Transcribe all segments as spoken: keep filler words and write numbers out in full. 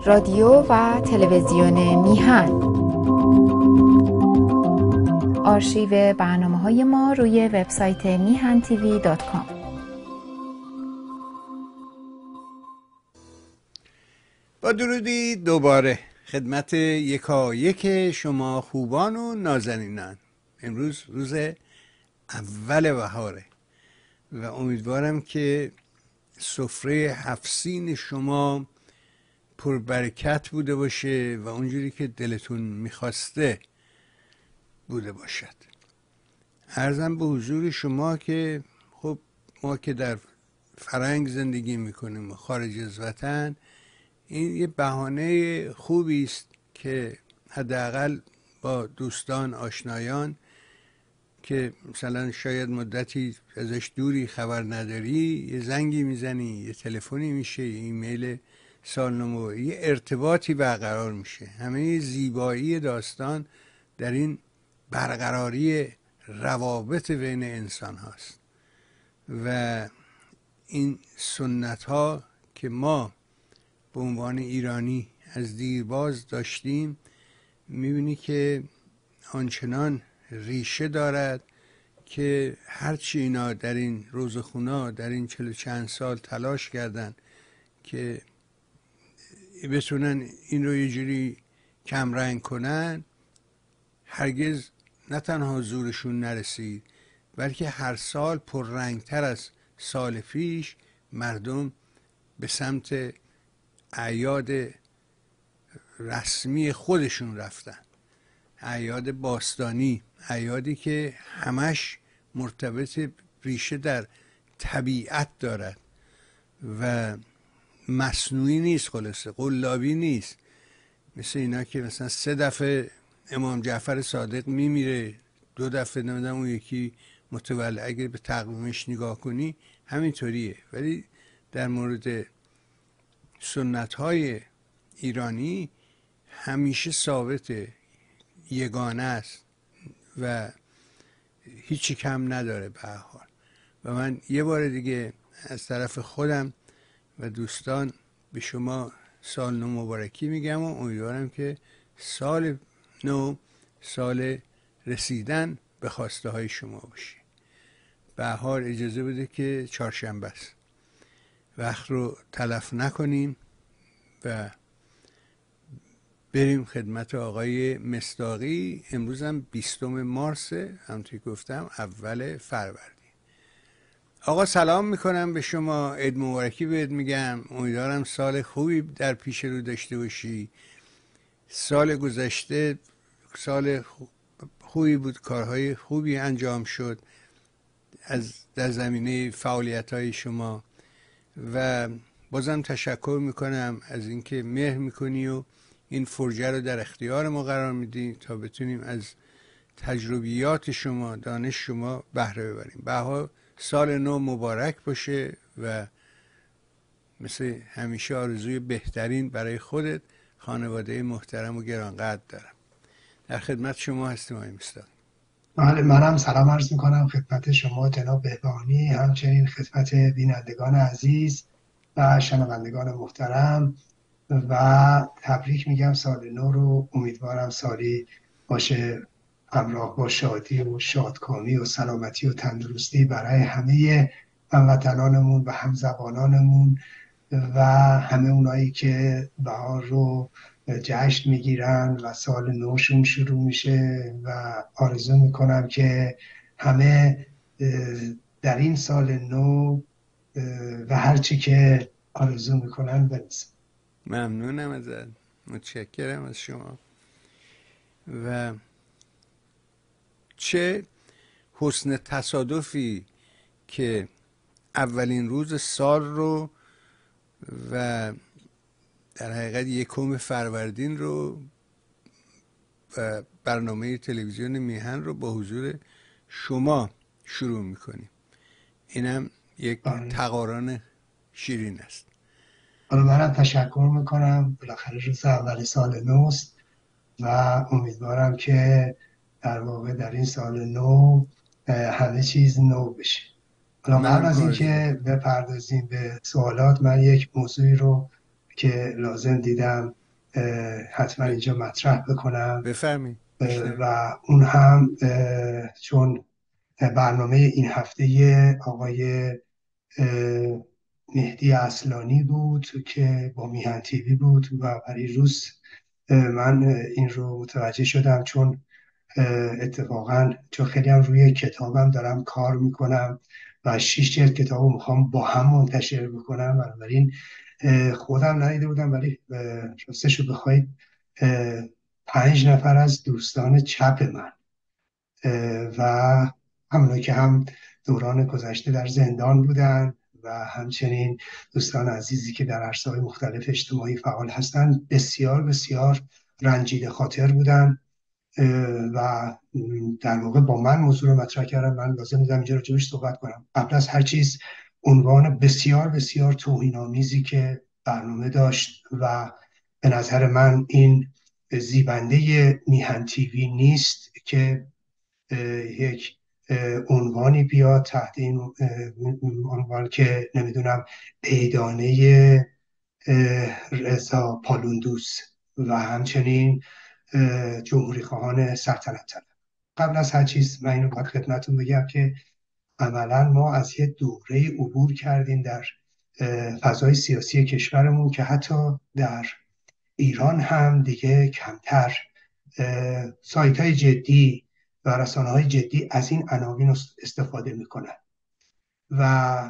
رادیو و تلویزیون میهن. آرشیو برنامه‌های ما روی وبسایت میهن تیوی دات کام. با درودی دوباره خدمت یکایک شما خوبان و نازنینان. امروز روز اول بهاره و امیدوارم که سفره هفسین شما پربرکت بوده باشه و اونجوری که دلتون میخواسته بوده باشد. عرضم به حضور شما که خب ما که در فرنگ زندگی میکنیم و خارج از وطن، این یه بهانه خوبی است که حداقل با دوستان آشنایان که مثلا شاید مدتی ازش دوری خبر نداری، یه زنگی میزنی، یه تلفنی میشه، یه ایمیل سالنامه، یه ارتباطی برقرار میشه. همه زیبایی داستان در این برقراری روابط بین انسان هاست و این سنت ها که ما به عنوان ایرانی از دیرباز داشتیم، میبینی که آنچنان ریشه دارد که هرچی اینا در این روزخونا در این چلو چند سال تلاش کردن که بتونن این رو یه جوری کمرنگ کنن، هرگز نه تنها زورشون نرسید، بلکه هر سال پررنگتر از سال پیش مردم به سمت اعیاد رسمی خودشون رفتن. اعیاد باستانی، اعیادی که همش مرتبط ریشه در طبیعت دارد و مصنوعی نیست، خلاصه قلابی نیست. مثل اینا که مثلا سه دفعه امام جعفر صادق میمیره، دو دفعه نمیدونم اون یکی متولد. اگر به تقویمش نگاه کنی همینطوریه. ولی در مورد سنت های ایرانی همیشه ثابته، یگانه است و هیچی کم نداره به هر حال. و من یه بار دیگه از طرف خودم و دوستان به شما سال نو مبارکی میگم و امیدوارم که سال نو سال رسیدن به خواسته های شما باشه. بهار اجازه بده که چهارشنبه است، وقت رو تلف نکنیم و بریم خدمت آقای مصداقی. امروز هم بیستم مارس، همونطوری گفتم اول فروردین. آقا سلام میکنم به شما، عید مبارکی بهت میگم. امیدوارم سال خوبی در پیش رو داشته باشی. سال گذشته سال خوبی بود، کارهای خوبی انجام شد از در زمینه فعالیت های شما و بازم تشکر میکنم از اینکه مهر میکنی و این فرجه رو در اختیار ما قرار میدی تا بتونیم از تجربیات شما، دانش شما بهره ببریم. بها سال نو مبارک باشه و مثل همیشه آرزوی بهترین برای خودت، خانواده محترم و گرانقدر دارم. در خدمت شما هستیم آقای مصداقی. بله، منم سلام عرض میکنم خدمت شما جناب بهبانی، همچنین خدمت بینندگان عزیز و شنوندگان محترم و تبریک میگم سال نو رو. امیدوارم سالی باشه همراه با شادی و شادکامی و سلامتی و تندرستی برای همه هموطنانمون و همزبانانمون و همه اونایی که بهار رو جشن میگیرن و سال نوشون شروع میشه و آرزو میکنم که همه در این سال نو و هرچی که آرزو میکنن برسن. ممنونم ازت، متشکرم از شما و چه حسن تصادفی که اولین روز سال رو و در حقیقت یکم فروردین رو و برنامه تلویزیون میهن رو با حضور شما شروع میکنیم. اینم یک تقارن شیرین است. حالا منم تشکر میکنم، بالاخره روز اول سال نوست و امیدوارم که در واقع در این سال نو همه چیز نو بشه. حالا قبل از اینکه بپردازیم به سوالات، من یک موضوعی رو که لازم دیدم حتما اینجا مطرح بکنم. بفرمایید. و اون هم چون برنامه این هفته آقای مهدی اصلانی بود که با میهن تیوی بود و برای روز من این رو متوجه شدم، چون اتفاقا چون خیلی هم روی کتابم دارم کار میکنم و شیش جلد کتاب رو میخوام با هم منتشر بکنم، بنابراین خودم ندیده بودم، ولی راستش رو بخواید پنج نفر از دوستان چپ من و همونایی که هم دوران گذشته در زندان بودن و همچنین دوستان عزیزی که در عرصه‌های مختلف اجتماعی فعال هستند، بسیار بسیار رنجیده خاطر بودن و در واقع با من موضوع رو مطرح کردم. من لازم دیدم اینجا راجبش صحبت کنم. قبل از هر چیز عنوان بسیار بسیار توهین‌آمیزی که برنامه داشت و به نظر من این زیبنده میهن تیوی نیست که یک عنوانی بیاد تحت این عنوان که نمیدونم پیدانه رضا پالوندوس و همچنین جمهوری خواهان سلطنت طلب. قبل از هر چیز من اینو باید خدمتتون بگم که عملا ما از یه دوره عبور کردیم در فضای سیاسی کشورمون که حتی در ایران هم دیگه کمتر سایت های جدی و رسانه های جدی از این عناوین استفاده میکنن و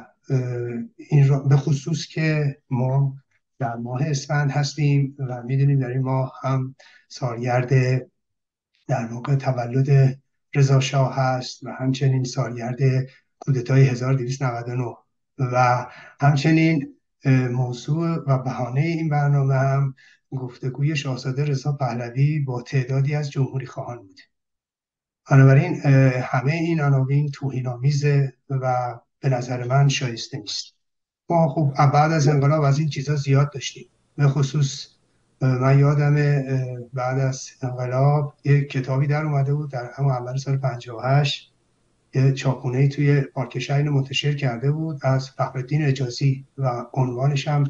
این را به خصوص که ما در ماه اسفند هستیم و میدونیم در این ماه هم سالگرد در واقع تولد رضا شاه هست و همچنین سالگرد کودتای هزار و دویست و نود و نه و همچنین موضوع و بهانه این برنامه هم گفتگوی شاهزاده رضا پهلوی با تعدادی از جمهوری خواهان بود. بنابراین همه این عناوین توهین‌آمیزه و به نظر من شایسته نیست. ما خب بعد از انقلاب از این چیزا زیاد داشتیم. به خصوص من یادم بعد از انقلاب یک کتابی در اومده بود در همون اول سال پنجاه و هشت، یه چاپونه‌ای توی پارک شهر منتشر کرده بود از فخرالدین اجازی و عنوانش هم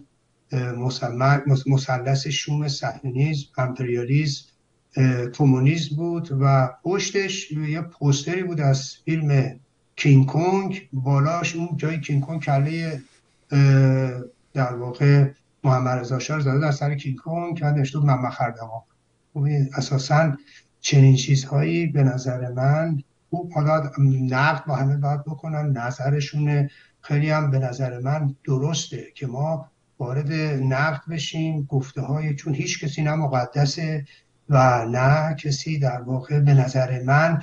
مثلث شوم صهیونیسم، امپریالیسم، کمونیسم بود و پشتش یه پوستری بود از فیلم کینگ کنگ، بالاش اون جای کینگ کنگ کله در واقع محمد رضا شاه زاده در سر کینگ کنگ که نوشته بود ممه خردمانگ. اساساً چنین چیزهایی به نظر من خوب، حالا نقد با همه باید بکنن، نظرشونه، خیلی هم به نظر من درسته که ما وارد نقد بشیم گفته های، چون هیچ کسی نه مقدسه و نه کسی در واقع به نظر من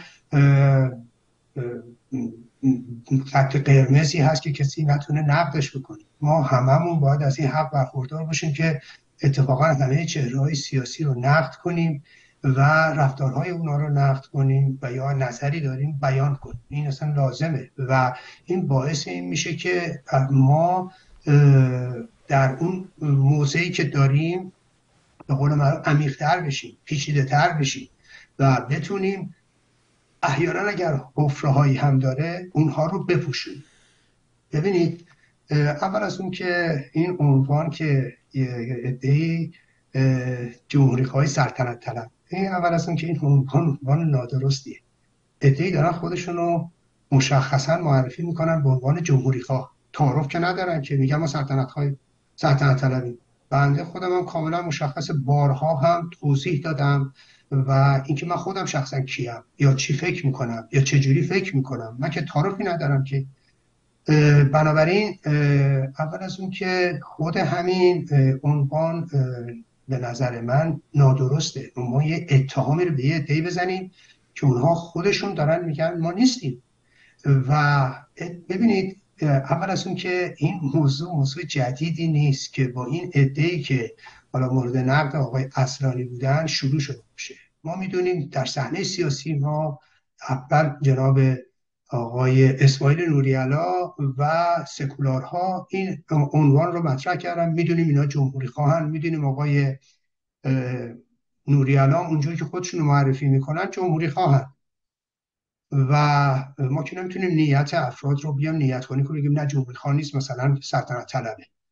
خط قرمزی هست که کسی نتونه نقدش بکنه. ما هممون باید از این حق برخوردار باشیم که اتفاقا همه چهره‌های سیاسی رو نقد کنیم و رفتارهای اونا رو نقد کنیم و یا نظری داریم بیان کنیم. این اصلا لازمه و این باعث این میشه که ما در اون موضعی که داریم به قول معروف عمیق‌تر بشیم، پیچیده‌تر بشیم و بتونیم احیانا اگر حفره‌هایی هم داره اونها رو بپوشونیم. ببینید اول از اون که این عنوان که عده‌ای جمهوری‌خواه سلطنت طلب، این اول از اون که این عنوان عنوان نادرستیه. عده‌ای دارن خودشون رو مشخصا معرفی میکنن به عنوان جمهوری‌خواه، تعارف که ندارن که میگن ما سلطنت‌خواه سلطنت طلبیم. بنده خودم هم کاملا مشخص بارها هم توضیح دادم و اینکه من خودم شخصا کیم یا چی فکر میکنم یا چه جوری فکر میکنم، من که تعارفی ندارم که. بنابراین اول از اون که خود همین عنوان به نظر من نادرسته. ما یه اتهامی رو به یه عده‌ای بزنیم که اونها خودشون دارن میگن ما نیستیم. و ببینید اول از اون که این موضوع موضوع جدیدی نیست که با این عده‌ای که حالا مورد نقد آقای اصلانی بودن شروع شده باشه. ما میدونیم در صحنه سیاسی ما اول جناب آقای اسماعیل نوری‌علا و سکولارها این عنوان رو مطرح کردن. میدونیم اینا جمهوری خواهن، میدونیم آقای نوری‌علا اونجوری که خودشون رو معرفی میکنن جمهوری خواهن و ما که نمیتونیم نیت افراد رو بیام نیت کنی که بگیم نه جمهوری خواه نیست، مثلا سلطنت طلبه.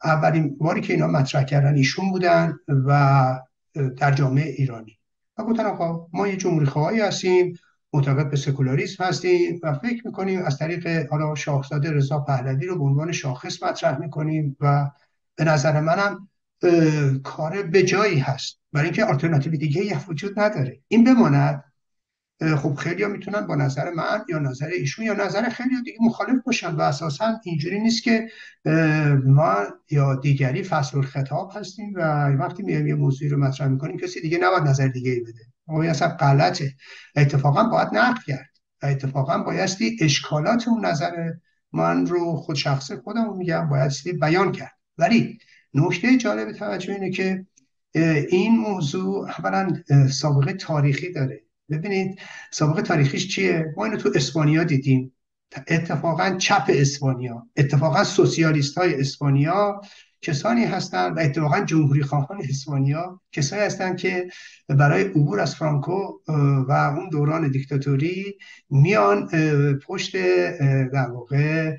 اولین باری که اینا مطرح کردن ایشون بودن و در جامعه ایرانی و گفتن آقا ما یه جمهوری خواهی هستیم، معتقد به سکولاریسم هستیم و فکر میکنیم از طریق حالا شاهزاده رضا پهلوی رو به عنوان شاخص مطرح میکنیم و به نظر منم کار به جایی هست، برای اینکه آلترناتیو دیگه وجود نداره. این بماند. خب خیلی ها میتونن با نظر من یا نظر ایشون یا نظر خیلی دیگه مخالف باشن و اساسا اینجوری نیست که ما یا دیگری فصل الخطاب هستیم و وقتی میایم یه موضوعی رو مطرح میکنیم کسی دیگه نباید نظر دیگه ای بده. این اصلا غلطه. اتفاقا باید نقد کرد و اتفاقا بایستی اشکالات اون نظر من رو خود شخص خودم رو میگم بایستی بیان کرد. ولی نکته جالب توجه اینه که این موضوع اولا سابقه تاریخی داره. ببینید سابقه تاریخیش چیه؟ ما اینو تو اسپانیا دیدیم. اتفاقا چپ اسپانیا، اتفاقا سوسیالیست های اسپانیا کسانی هستن و اتفاقا جمهوری خواهان اسپانیا کسانی هستن که برای عبور از فرانکو و اون دوران دیکتاتوری میان پشت در واقع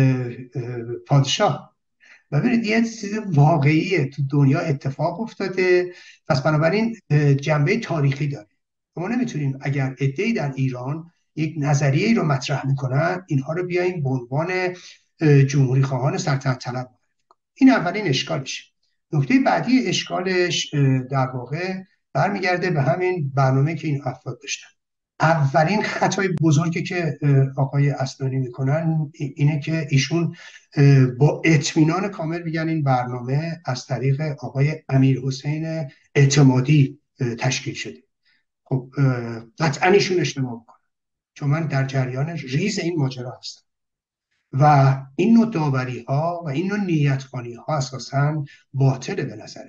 پادشاه. ببینید یه چیز واقعیه تو دنیا اتفاق افتاده، پس بنابراین جنبه تاریخی داره. ما نمیتونیم اگر عده‌ای در ایران یک نظریه‌ای رو مطرح میکنن اینها رو بیایم به عنوان جمهوری خواهان سلطنت طلب. این اولین اشکالش. نکته بعدی اشکالش در واقع برمیگرده به همین برنامه که این افراد داشتن. اولین خطای بزرگی که آقای اصلانی میکنن اینه که ایشون با اطمینان کامل میگن این برنامه از طریق آقای امیرحسین اعتمادی تشکیل شده. خب قطعا ایشون اشتباه میکنن، چون من در جریان ریز این ماجرا هستم و این نوع داوری ها و این نوع نیتخوانی ها اساسا باطله به نظر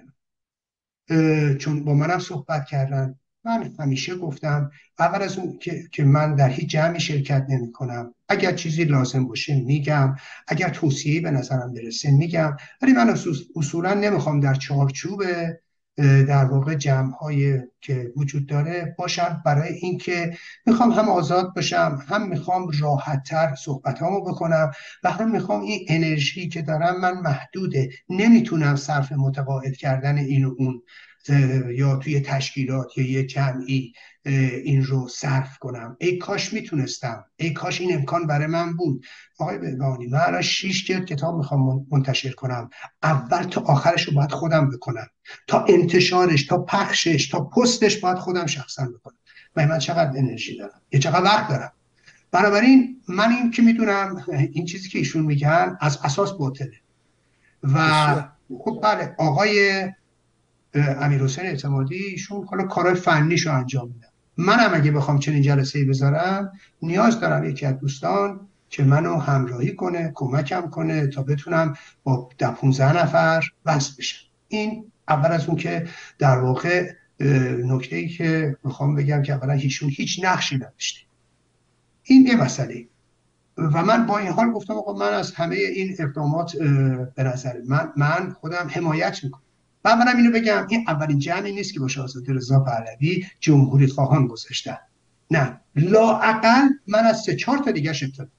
من. چون با منم صحبت کردن، من همیشه گفتم اول از اون که, که من در هیچ جمعی شرکت نمی کنم. اگر چیزی لازم باشه میگم، اگر توصیه‌ای به نظرم برسه میگم، ولی من اصولا نمیخوام در چارچوب در واقع جمع‌هایی که وجود داره باشم، برای اینکه میخوام هم آزاد باشم، هم میخوام راحت‌تر صحبتامو بکنم و هم میخوام این انرژی که دارم من محدوده، نمیتونم صرف متقاعد کردن این و اون یا توی تشکیلات یا یه جمعی این رو صرف کنم. ای کاش میتونستم، ای کاش این امکان برای من بود. آقای بهبهانی من الان شیش جلد کتاب میخوام منتشر کنم، اول تا آخرش رو باید خودم بکنم، تا انتشارش، تا پخشش، تا پستش باید خودم شخصا بکنم. و من چقدر انرژی دارم، یه چقدر وقت دارم. بنابراین من این که میدونم این چیزی که ایشون میگن از اساس باطله و خب بله آقای امیرحسین اعتمادی ایشون حالا کارهای فنیشو انجام میدن. منم اگه بخوام چنین جلسه‌ای بذارم نیاز دارم یکی از دوستان که منو همراهی کنه، کمکم کنه تا بتونم با ده پانزده نفر وصل بشم. این اول از اون که در واقع نکته‌ای که میخوام بگم که اولا ایشون هیچ نقشی نداشته. این یه مسئله و من با این حال گفتم آقا من از همه این اقدامات به نظر من من خودم حمایت میکنم. و منم اینو بگم این اولین جمعی نیست که با شاهزاده رضا پهلوی جمهوری خواهان گذاشتن. نه، لااقل من از سه چهار تا دیگه شدم.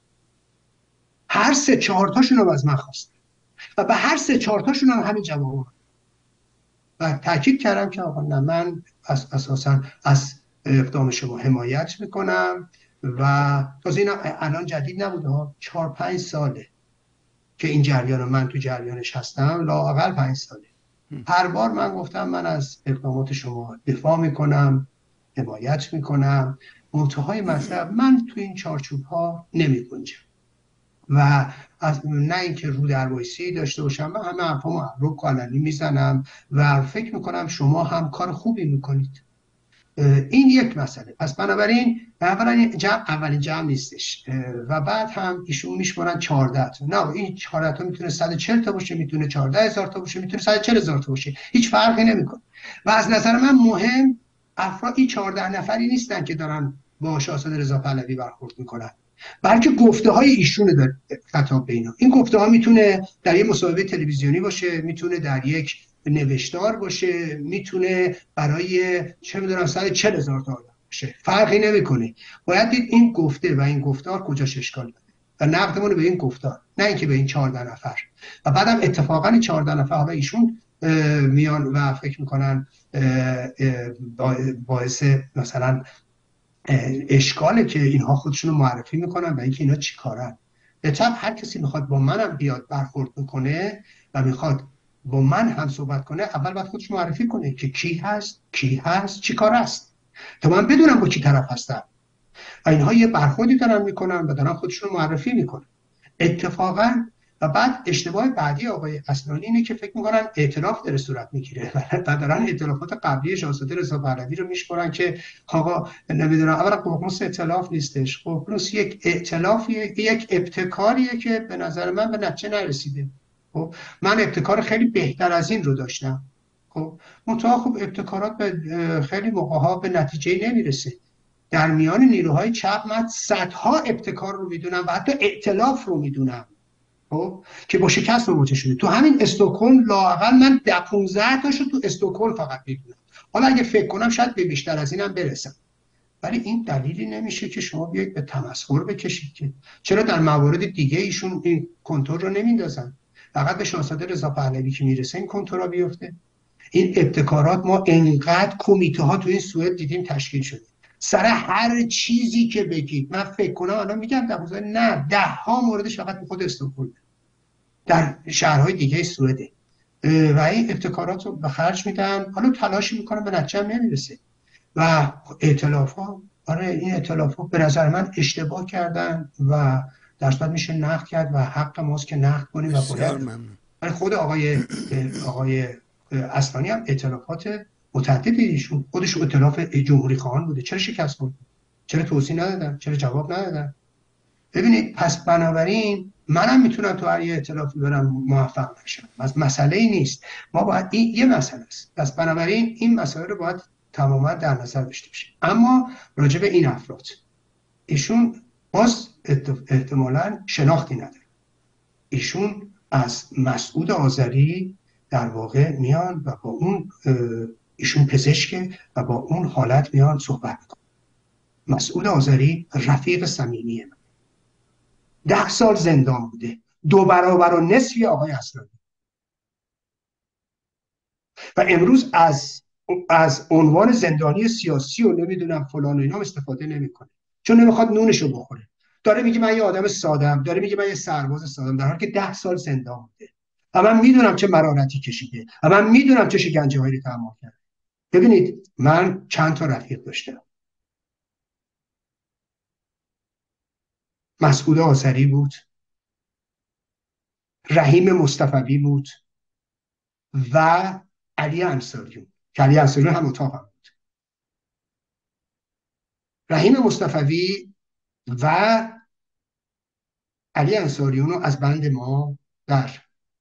هر سه چهار تاشون رو از من خواستن و به هر سه چهار تاشون هم همین جواب و تاکید کردم که آقا نه من از اساسا از اقدام شما حمایت میکنم و تازه اینا الان جدید نبوده ها، چهار پنج ساله که این جریان من تو جریانش هستم، لااقل پنج ساله. هر بار من گفتم من از اقدامات شما دفاع میکنم، حمایت میکنم، منتهای مطلب من تو این چارچوب ها نمی گنجم و از نه اینکه رو در وایسی داشته باشم، من همه حرفامو رو کالنی میزنم و فکر میکنم شما هم کار خوبی میکنید. این یک مسئله. پس بنابراین اولین جمع اولین جمع نیستش و بعد هم ایشون میشمارن چهارده تا. نه، این چهارده تا میتونه صد و چهل تا باشه، میتونه چهارده هزار تا باشه، میتونه صد و چهل هزار تا باشه، هیچ فرقی نمیکنه. و از نظر من مهم افراد این چهارده نفری نیستن که دارن با شاهزاده رضا پهلوی برخورد میکنن، بلکه گفته های ایشونه در خطاب به اینا. این گفته ها میتونه در یک مصاحبه تلویزیونی باشه، میتونه در یک نوشتار باشه، میتونه برای چه میدونم صد و چهل هزار تا آدم باشه، فرقی نمیکنه. باید دید این گفته و این گفتار کجاش اشکال داره. و نقدمون رو به این گفتار، نه اینکه به این چهارده نفر. و بعدم اتفاقا این چهارده نفر حالا ایشون میان و فکر میکنن باعث مثلا اشکاله که اینها خودشون رو معرفی میکنن و اینکه اینا چی کارن. به طب هر کسی میخواد با منم بیاد برخورد میکنه و میخواد با من هم صحبت کنه، اول باید خودش معرفی کنه که کی هست، کی هست، چی کار است، تا من بدونم با کی طرف هستم. و اینها یه برخوردی دارن میکنن و دارن خودشون رو معرفی میکنن اتفاقا. و بعد اشتباه بعدی آقای اصلانی اینه که فکر میکنن ائتلاف داره صورت میگیره و دارن ائتلافات قبلی شاهزاده رضا پهلوی رو میشمرن که آقا نمیدونم، اولا ققنوس ائتلاف نیستش، ققنوس یک ائتلافیه، یک ابتکاریه که به نظر من به نتیجه نرسیده. خب من ابتکار خیلی بهتر از این رو داشتم. خب منتها خب ابتکارات به خیلی موقع‌ها به نتیجه نمیرسه. در میان نیروهای چپ من صدها ابتکار رو میدونم و حتی ائتلاف رو میدونم خب که با شکست مواجه شده. تو همین استکهلم لااقل من ده پانزده تاشو تو استکهلم فقط میدونم. حالا اگه فکر کنم شاید به بیشتر از اینم برسم. ولی این دلیلی نمیشه که شما بیاید به تمسخر بکشید که چرا در موارد دیگه ایشون این کنترل رو نمیندازن، فقط به شاهزاده رضا پهلوی که میرسه این کنترل بیفته. این ابتکارات ما انقدر کمیته ها تو این سوئد دیدیم تشکیل شده سر هر چیزی که بگید. من فکر کنم الان میگم دوازده نه ده ها موردش فقط خود استکهلم، در شهرهای دیگه سوئده و این ابتکارات رو به خرج میدن. حالا تلاشی میکنن به نتیجه نمیرسه. و ائتلاف ها، آره این ائتلاف ها به نظر من اشتباه کردن و در صورت میشه نقد کرد و حق ماست که نقد کنیم و باید. خود آقای آقای اصلانی هم ائتلافات متعددی ایشون خودش ائتلاف جمهوری خواهان بوده، چرا شکست خورد؟ چرا توضیح ندادن؟ چرا جواب ندادن؟ ببینید پس بنابراین منم میتونم تو هر یه ائتلافی برم موفق نشم، از مسئله ای نیست. ما باید این یه مسئله است، پس بنابراین این مسائل رو باید تماما در نظر داشته باشیم. اما راجع به این افراد ایشون باز احتمالاً شناختی نداره. ایشون از مسعود آذری در واقع میان و با اون ایشون پزشکه و با اون حالت میان صحبت میکنه. مسعود آذری رفیق صمیمی من، ده سال زندان بوده، دو برابر و نصفی آقای اصلانی، و امروز از از عنوان زندانی سیاسی و نمیدونم فلان و اینا استفاده نمیکنه چون نمیخواد نونشو بخوره. داره میگه من یه آدم ساده‌ام، داره میگه من یه سرباز ساده‌ام، در حالی که ده سال زندان بوده و من میدونم چه مرارتی کشیده و من میدونم چه شکنجه‌هایی رو تحمل کرده. ببینید من چند تا رفیق داشتم. مسعود آذری بود، رحیم مصطفوی بود و علی انصاریون که علی انصاریون هم اتاق هم بود. رحیم مصطفوی و علی انصاریون رو از بند ما در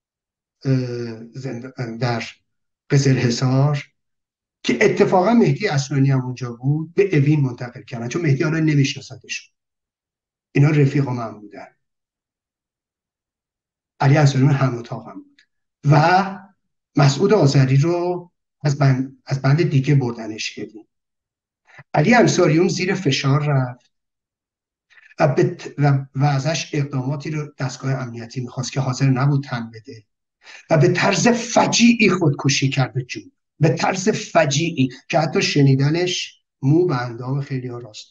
در قزلحصار که اتفاقا مهدی اصلانی هم اونجا بود به اوین منتقل کردن، چون مهدی آنها نمیشناسدشون، اینا رفیق من بودن. علی انصاریون هم اتاق هم بود و مسعود آذری رو از بند, از بند دیگه بردنش کردیم. علی انصاریون زیر فشار رفت و, بت... و... و ازش اقداماتی رو دستگاه امنیتی میخواست که حاضر نبود تن بده و به طرز فجیعی خودکشی کرد به جون، به طرز فجیعی که حتی شنیدنش مو به اندام خیلی ها راست.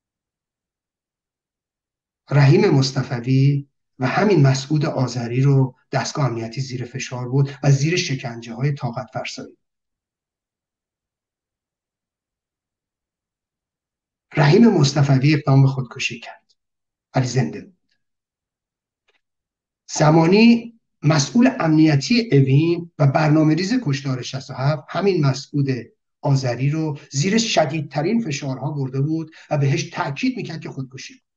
رحیم مصطفوی و همین مسعود آذری رو دستگاه امنیتی زیر فشار بود و زیر شکنجه های طاقت فرسایی. رحیم مصطفوی اقدام به خودکشی کرد ولی زنده بود. زمانی مسئول امنیتی اوین و برنامه‌ریز کشتار شصت و هفت همین مسعود آذری رو زیر شدیدترین فشارها برده بود و بهش تاکید میکرد که خودکشی کنه.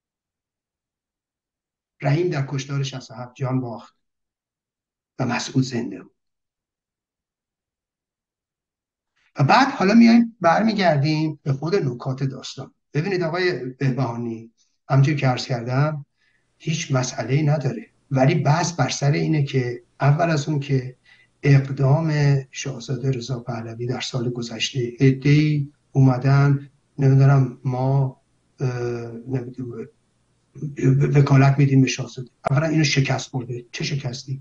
رحیم در کشتار شصت و هفت جان باخت و مسعود زنده بود. و بعد حالا میایم برمیگردیم به خود نکات داستان. ببینید آقای بهبهانی، همونجوری که عرض کردم هیچ مسئله‌ای نداره، ولی بحث بر سر اینه که اول از اون که اقدام شاهزاده رضا پهلوی در سال گذشته عده‌ای اومدن نمیدونم ما وکالت میدیم به شاهزاده. اولا اینو شکست برده. چه شکستی؟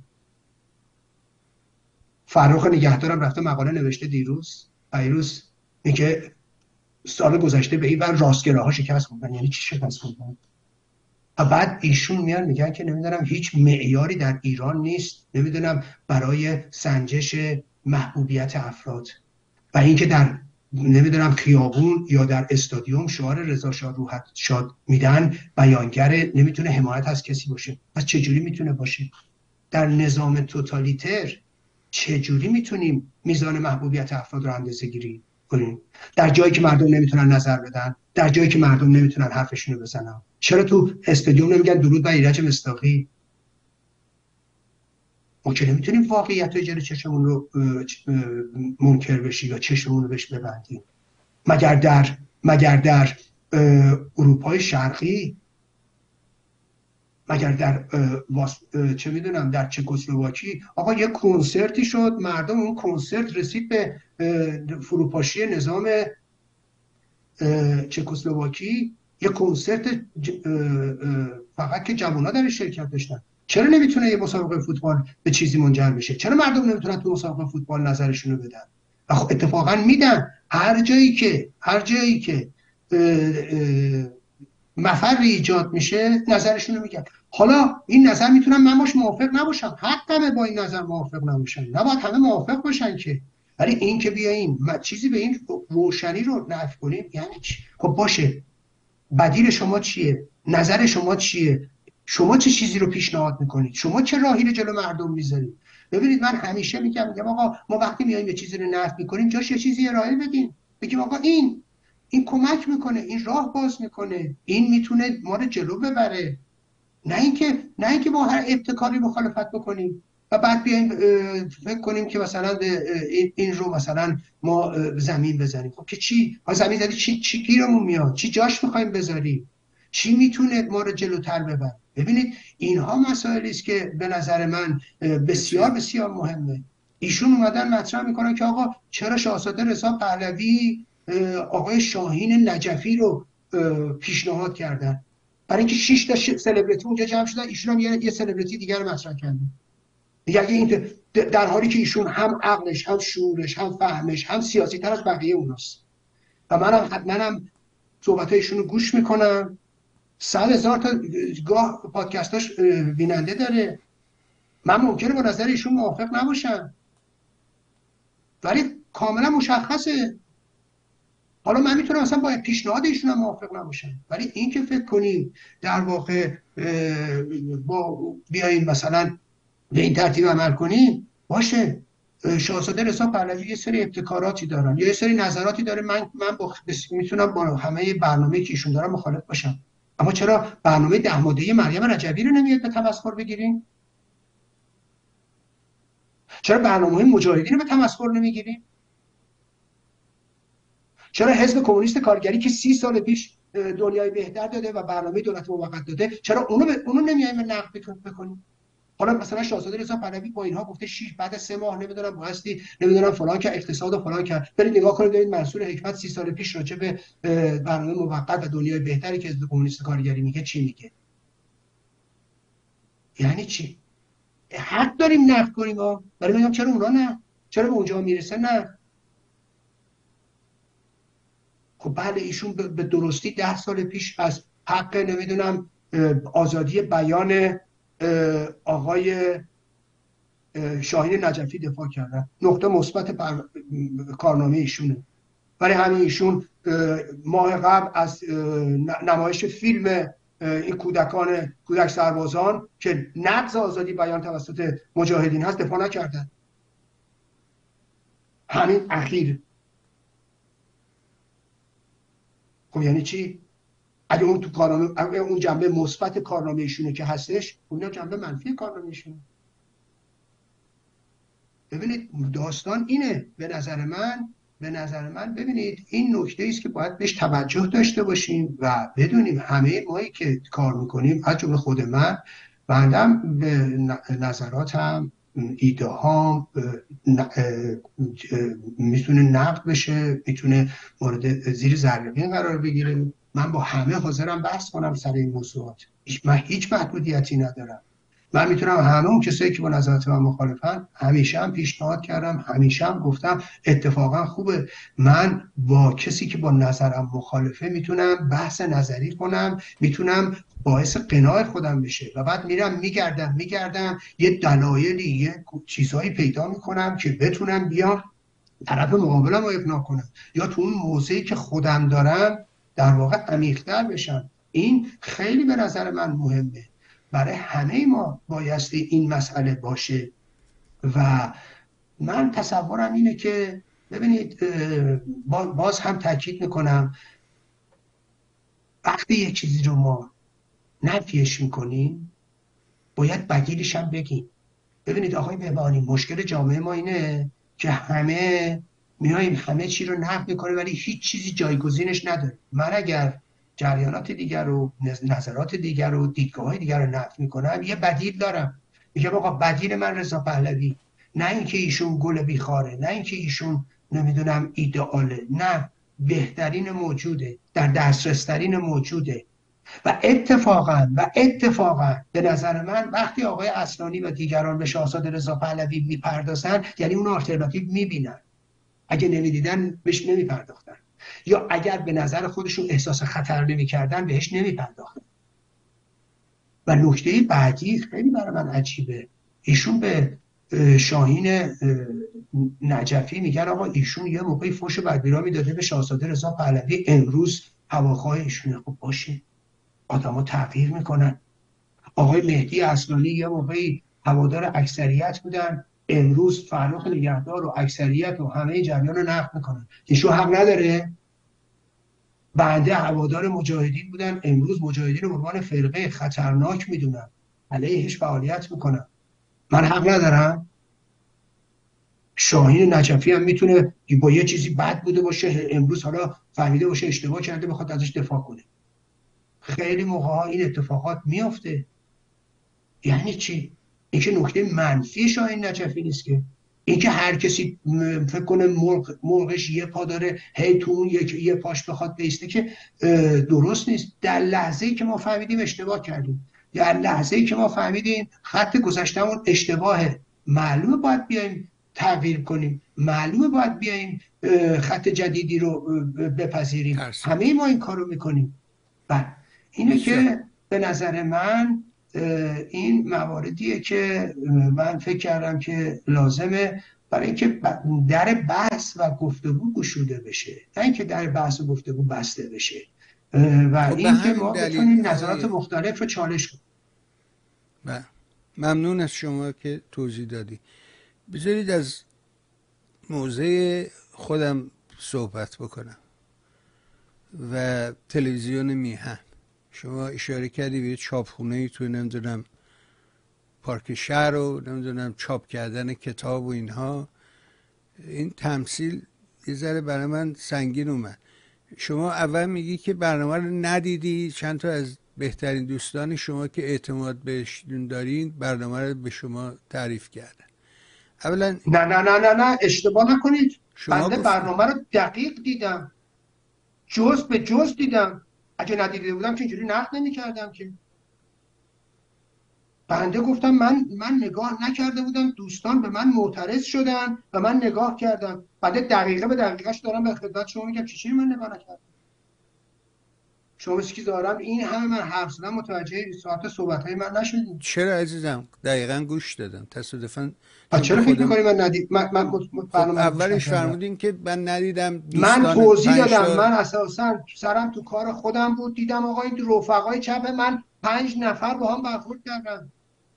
فرخ نگهدارم رفته مقاله نوشته دیروز دیروز میگه سال گذشته به این ور راستگراها شکست خوردن. یعنی چی شکست خوردن؟ و بعد ایشون میان میگن که نمیدونم هیچ معیاری در ایران نیست نمیدونم برای سنجش محبوبیت افراد و اینکه در نمیدونم خیابون یا در استادیوم شعار رضا شاه روحت شاد میدن بیانگر نمیتونه حمایت از کسی باشه. پس چجوری میتونه باشه؟ در نظام توتالیتر چجوری میتونیم میزان محبوبیت افراد رو اندازه گیری کنیم؟ در جایی که مردم نمیتونن نظر بدن، در جایی که مردم نمیتونن حرفشون رو بزنن. چرا تو استادیوم نمیگن درود بر ایرج مصداقی؟ ما که نمیتونیم واقعیت رو جلوی چشمون رو منکر بشی یا چشمون رو بهش ببندیم. مگر در مگر در اروپای شرقی، مگر در چه میدونم در چکسلواکی آقا یه کنسرتی شد، مردم اون کنسرت رسید به فروپاشی نظام چکسلواکی، یه کنسرت فقط که جوونا در شرکت داشتن. چرا نمیتونه یه مسابقه فوتبال به چیزی منجر بشه؟ چرا مردم نمیتونن تو مسابقه فوتبال نظرشون رو بدن؟ و خب اتفاقا میدن. هر جایی که هر جایی که مفر ایجاد میشه نظرشون رو میگن. حالا این نظر میتونم من باش موافق نباشم، حقمه با این نظر موافق نباشم، نباید همه موافق باشن که، ولی این که بیاییم چیزی به این روشنی رو نفی کنیم یعنی چی؟ خب باشه، بدیل شما چیه؟ نظر شما چیه؟ شما چه چیزی رو پیشنهاد میکنید؟ شما چه راهی رو جلو مردم میذارید؟ ببینید من همیشه میگم میگم آقا ما وقتی میایم یه چیزی رو نفی میکنیم جاش یه چیزی ارائه بدیم، بگیم آقا این این کمک میکنه، این راه باز میکنه، این میتونه ما رو جلو ببره. نه اینکه نه اینکه با هر ابتکاری مخالفت بکنیم و بعد بیایم فکر کنیم که مثلا این رو مثلا ما زمین بزنیم. خب که چی؟ ها زمین زدی چی چی گیرمون میاد؟ چی جاش میخوایم بذاریم؟ چی میتونه ما رو جلوتر ببره؟ ببینید اینها مسائلی است که به نظر من بسیار بسیار مهمه. ایشون اومدن مطرح میکنن که آقا چرا شاهزاده رضا پهلوی آقای شاهین نجفی رو پیشنهاد کردن؟ برای اینکه شش تا سلبریتی اونجا جمع شدن، ایشون هم یه, یه سلبریتی دیگر رو مطرح کردن. دیگه این در حالی که ایشون هم عقلش، هم شعورش، هم فهمش، هم سیاسی تر از بقیه اوناست. و منم منم صحبتای ایشون رو گوش میکنم. صد هزار تا گاه پادکستاش بیننده داره. من ممکنه با نظر ایشون موافق نباشم، ولی کاملا مشخصه. حالا من میتونم مثلا با پیشنهاد ایشون هم موافق نباشم، ولی این که فکر کنیم در واقع با بیاین مثلا به این ترتیب عمل کنیم، باشه شاهزاده رضا پهلوی یه سری ابتکاراتی دارن، یه سری نظراتی داره، من من با میتونم با همه برنامه‌ای که ایشون دارن مخالف باشم. اما چرا برنامه ده ماده‌ای مریم رجبی رو نمیاد به تمسخر بگیریم؟ چرا برنامه‌های مجاهدین رو به تمسخر نمیگیریم؟ چرا حزب کمونیست کارگری که سی سال پیش دنیای بهتر داده و برنامه دولت موقت داده، چرا اونو ب... اونو نمیایم نقد بکنیم؟ حالا مثلا شاهزاده رضا پهلوی با اینها گفته شش بعد از سه ماه نمیدونم باستی نمیدونم فلان که اقتصاد و فلان کرد. برید نگاه کنید ببینید منصور حکمت سی سال پیش راجع به برنامه موقت و دنیای بهتری که حزب کمونیست کارگری میگه چی میگه. یعنی چی؟ حق داریم نقد کنیم ها، ولی میگم چرا اونا نه؟ چرا به اونجا میرسه نه؟ خب بله ایشون به درستی ده سال پیش از حق نمیدونم آزادی بیان آقای شاهین نجفی دفاع کردن، نقطه مثبت کارنامه ایشونه. برای همین ایشون ماه قبل از نمایش فیلم این کودکان کودک سربازان که نقض آزادی بیان توسط مجاهدین هست دفاع نکردن. همین اخیر. خب یعنی چی؟ اگه اون تو کارنامه اگه اون جنبه مثبت کارنامه ایشونه که هستش، اون جنبه منفی کارنامه ایشونه. ببینید داستان اینه به نظر من به نظر من ببینید این نکته است که باید بهش توجه داشته باشیم و بدونیم همه مایی که کار میکنیم از جمله خود من بندم به نظراتم ایده هام میتونه نقد بشه، میتونه مورد زیر ذره بین قرار بگیره من با همه حاضرم بحث کنم سر این موضوعات. من هیچ محدودیتی ندارم. من میتونم همه اون کسایی که با نظرات من مخالفن همیشه هم پیشنهاد کردم، همیشه هم گفتم اتفاقا خوبه من با کسی که با نظرم مخالفه میتونم بحث نظری کنم، میتونم باعث قناع خودم بشه و بعد میرم میگردم میگردم یه دلایلی یه چیزهایی پیدا میکنم که بتونم بیام طرف مقابلم رو اقناع کنم یا تو اون موضعی که خودم دارم در واقع عمیق‌تر بشم. این خیلی به نظر من مهمه، برای همه ما بایستی این مسئله باشه. و من تصورم اینه که ببینید باز هم تاکید میکنم وقتی یک چیزی رو ما نفیش میکنیم باید بدیلش هم بگیم. ببینید آقای بهبهانی، مشکل جامعه ما اینه که همه میایم همه چی رو نقد میکنه ولی هیچ چیزی جایگزینش نداره. من اگر جریانات دیگر رو نظرات دیگر رو دیدگاه‌های دیگر رو نقد میکنم یه بدیل دارم، میگم آقا بدیل من رضا پهلوی، نه اینکه ایشون گل بیخاره، نه اینکه ایشون نمیدونم ایدئاله، نه بهترین موجوده، در دسترس ترین موجوده. و اتفاقا و اتفاقا به نظر من وقتی آقای اصلانی و دیگران به شاهزاده رضا پهلوی میپردازن یعنی اون آلترناتیو میبینن، اگه نمیدیدن بهش نمیپرداختن، یا اگر به نظر خودشون احساس خطر نمیکردن بهش نمیپرداختن. و نکته بعدی خیلی برای من عجیبه، ایشون به شاهین نجفی میگن آقا ایشون یه موقعی فوش بدبیرامی داده به شاهزاده رضا پهلوی، امروز هواخواه ایشونه. خب باشه، آدم‌ها تغییر میکنن. آقای مهدی اصلانی یه موقعی هوادار اکثریت بودن، امروز فرخ نگهدار و اکثریت و همه جریان رو نقد میکنن. ایشون حق نداره؟ بنده هوادار مجاهدین بودن، امروز مجاهدین رو به عنوان فرقه خطرناک میدونن، علیهش فعالیت میکنن. من حق ندارم؟ شاهین نجفی هم میتونه با یه چیزی بد بوده باشه، امروز حالا فهمیده باشه اشتباه کرده بخواد ازش دفاع کنه. خیلی موقع‌ها این اتفاقات میفته. یعنی چی؟ این که نکته منفی شاهین نجفی نیست که، این که هر کسی فکر کنه مرغ مرغش یه پا داره هی تو اون یک یه پاش بخواد بیسته که درست نیست. در لحظه‌ای که ما فهمیدیم اشتباه کردیم، در لحظه‌ای که ما فهمیدیم خط گذشتمون اشتباهه، معلومه باید بیایم تغییر کنیم، معلومه باید بیایم خط جدیدی رو بپذیریم. همه ما این کارو میکنیم. بله، اینه که به نظر من این مواردیه که من فکر کردم که لازمه برای اینکه در بحث و گفتگو گشوده بشه، نه اینکه در بحث و گفتگو بسته بشه و خب این که ما بتونیم نظرات مختلف رو چالش کنیم. بله، ممنون از شما که توضیح دادی. بذارید از موضع خودم صحبت بکنم و تلویزیون میهن. شما اشاره کردی به چاپخونه‌ای تو نمیدونم پارک شهر رو نمیدونم چاپ کردن کتاب و اینها. این تمثیل یه ذره برای من سنگین اومد. شما اول میگی که برنامه رو ندیدی، چند تا از بهترین دوستان شما که اعتماد بهش دارین برنامه رو به شما تعریف کردن. اولا نه نه نه نه نه اشتباه نکنید، بنده برنامه رو دقیق دیدم، جز به جز دیدم. اگه ندیده بودم که اینجوری نقد نمی‌کردم که. بنده گفتم من من نگاه نکرده بودم، دوستان به من معترض شدن و من نگاه کردم. بنده دقیقه به دقیقش دارم به خدمت شما میگم چی چی من نگاه نکردم. شما چیزی دارم این همه من حرف زدم متوجه ساعت صحبت‌های من نشدید. چرا عزیزم؟ دقیقاً گوش دادم. تصادفاً چرا فکر می‌کنی من ندید من من خب اولش فرمودین که من ندیدم. من توضیح دادم، من اساساً سرم تو کار خودم بود، دیدم آقا این رفقای چپ من پنج نفر با هم برخورد کردن.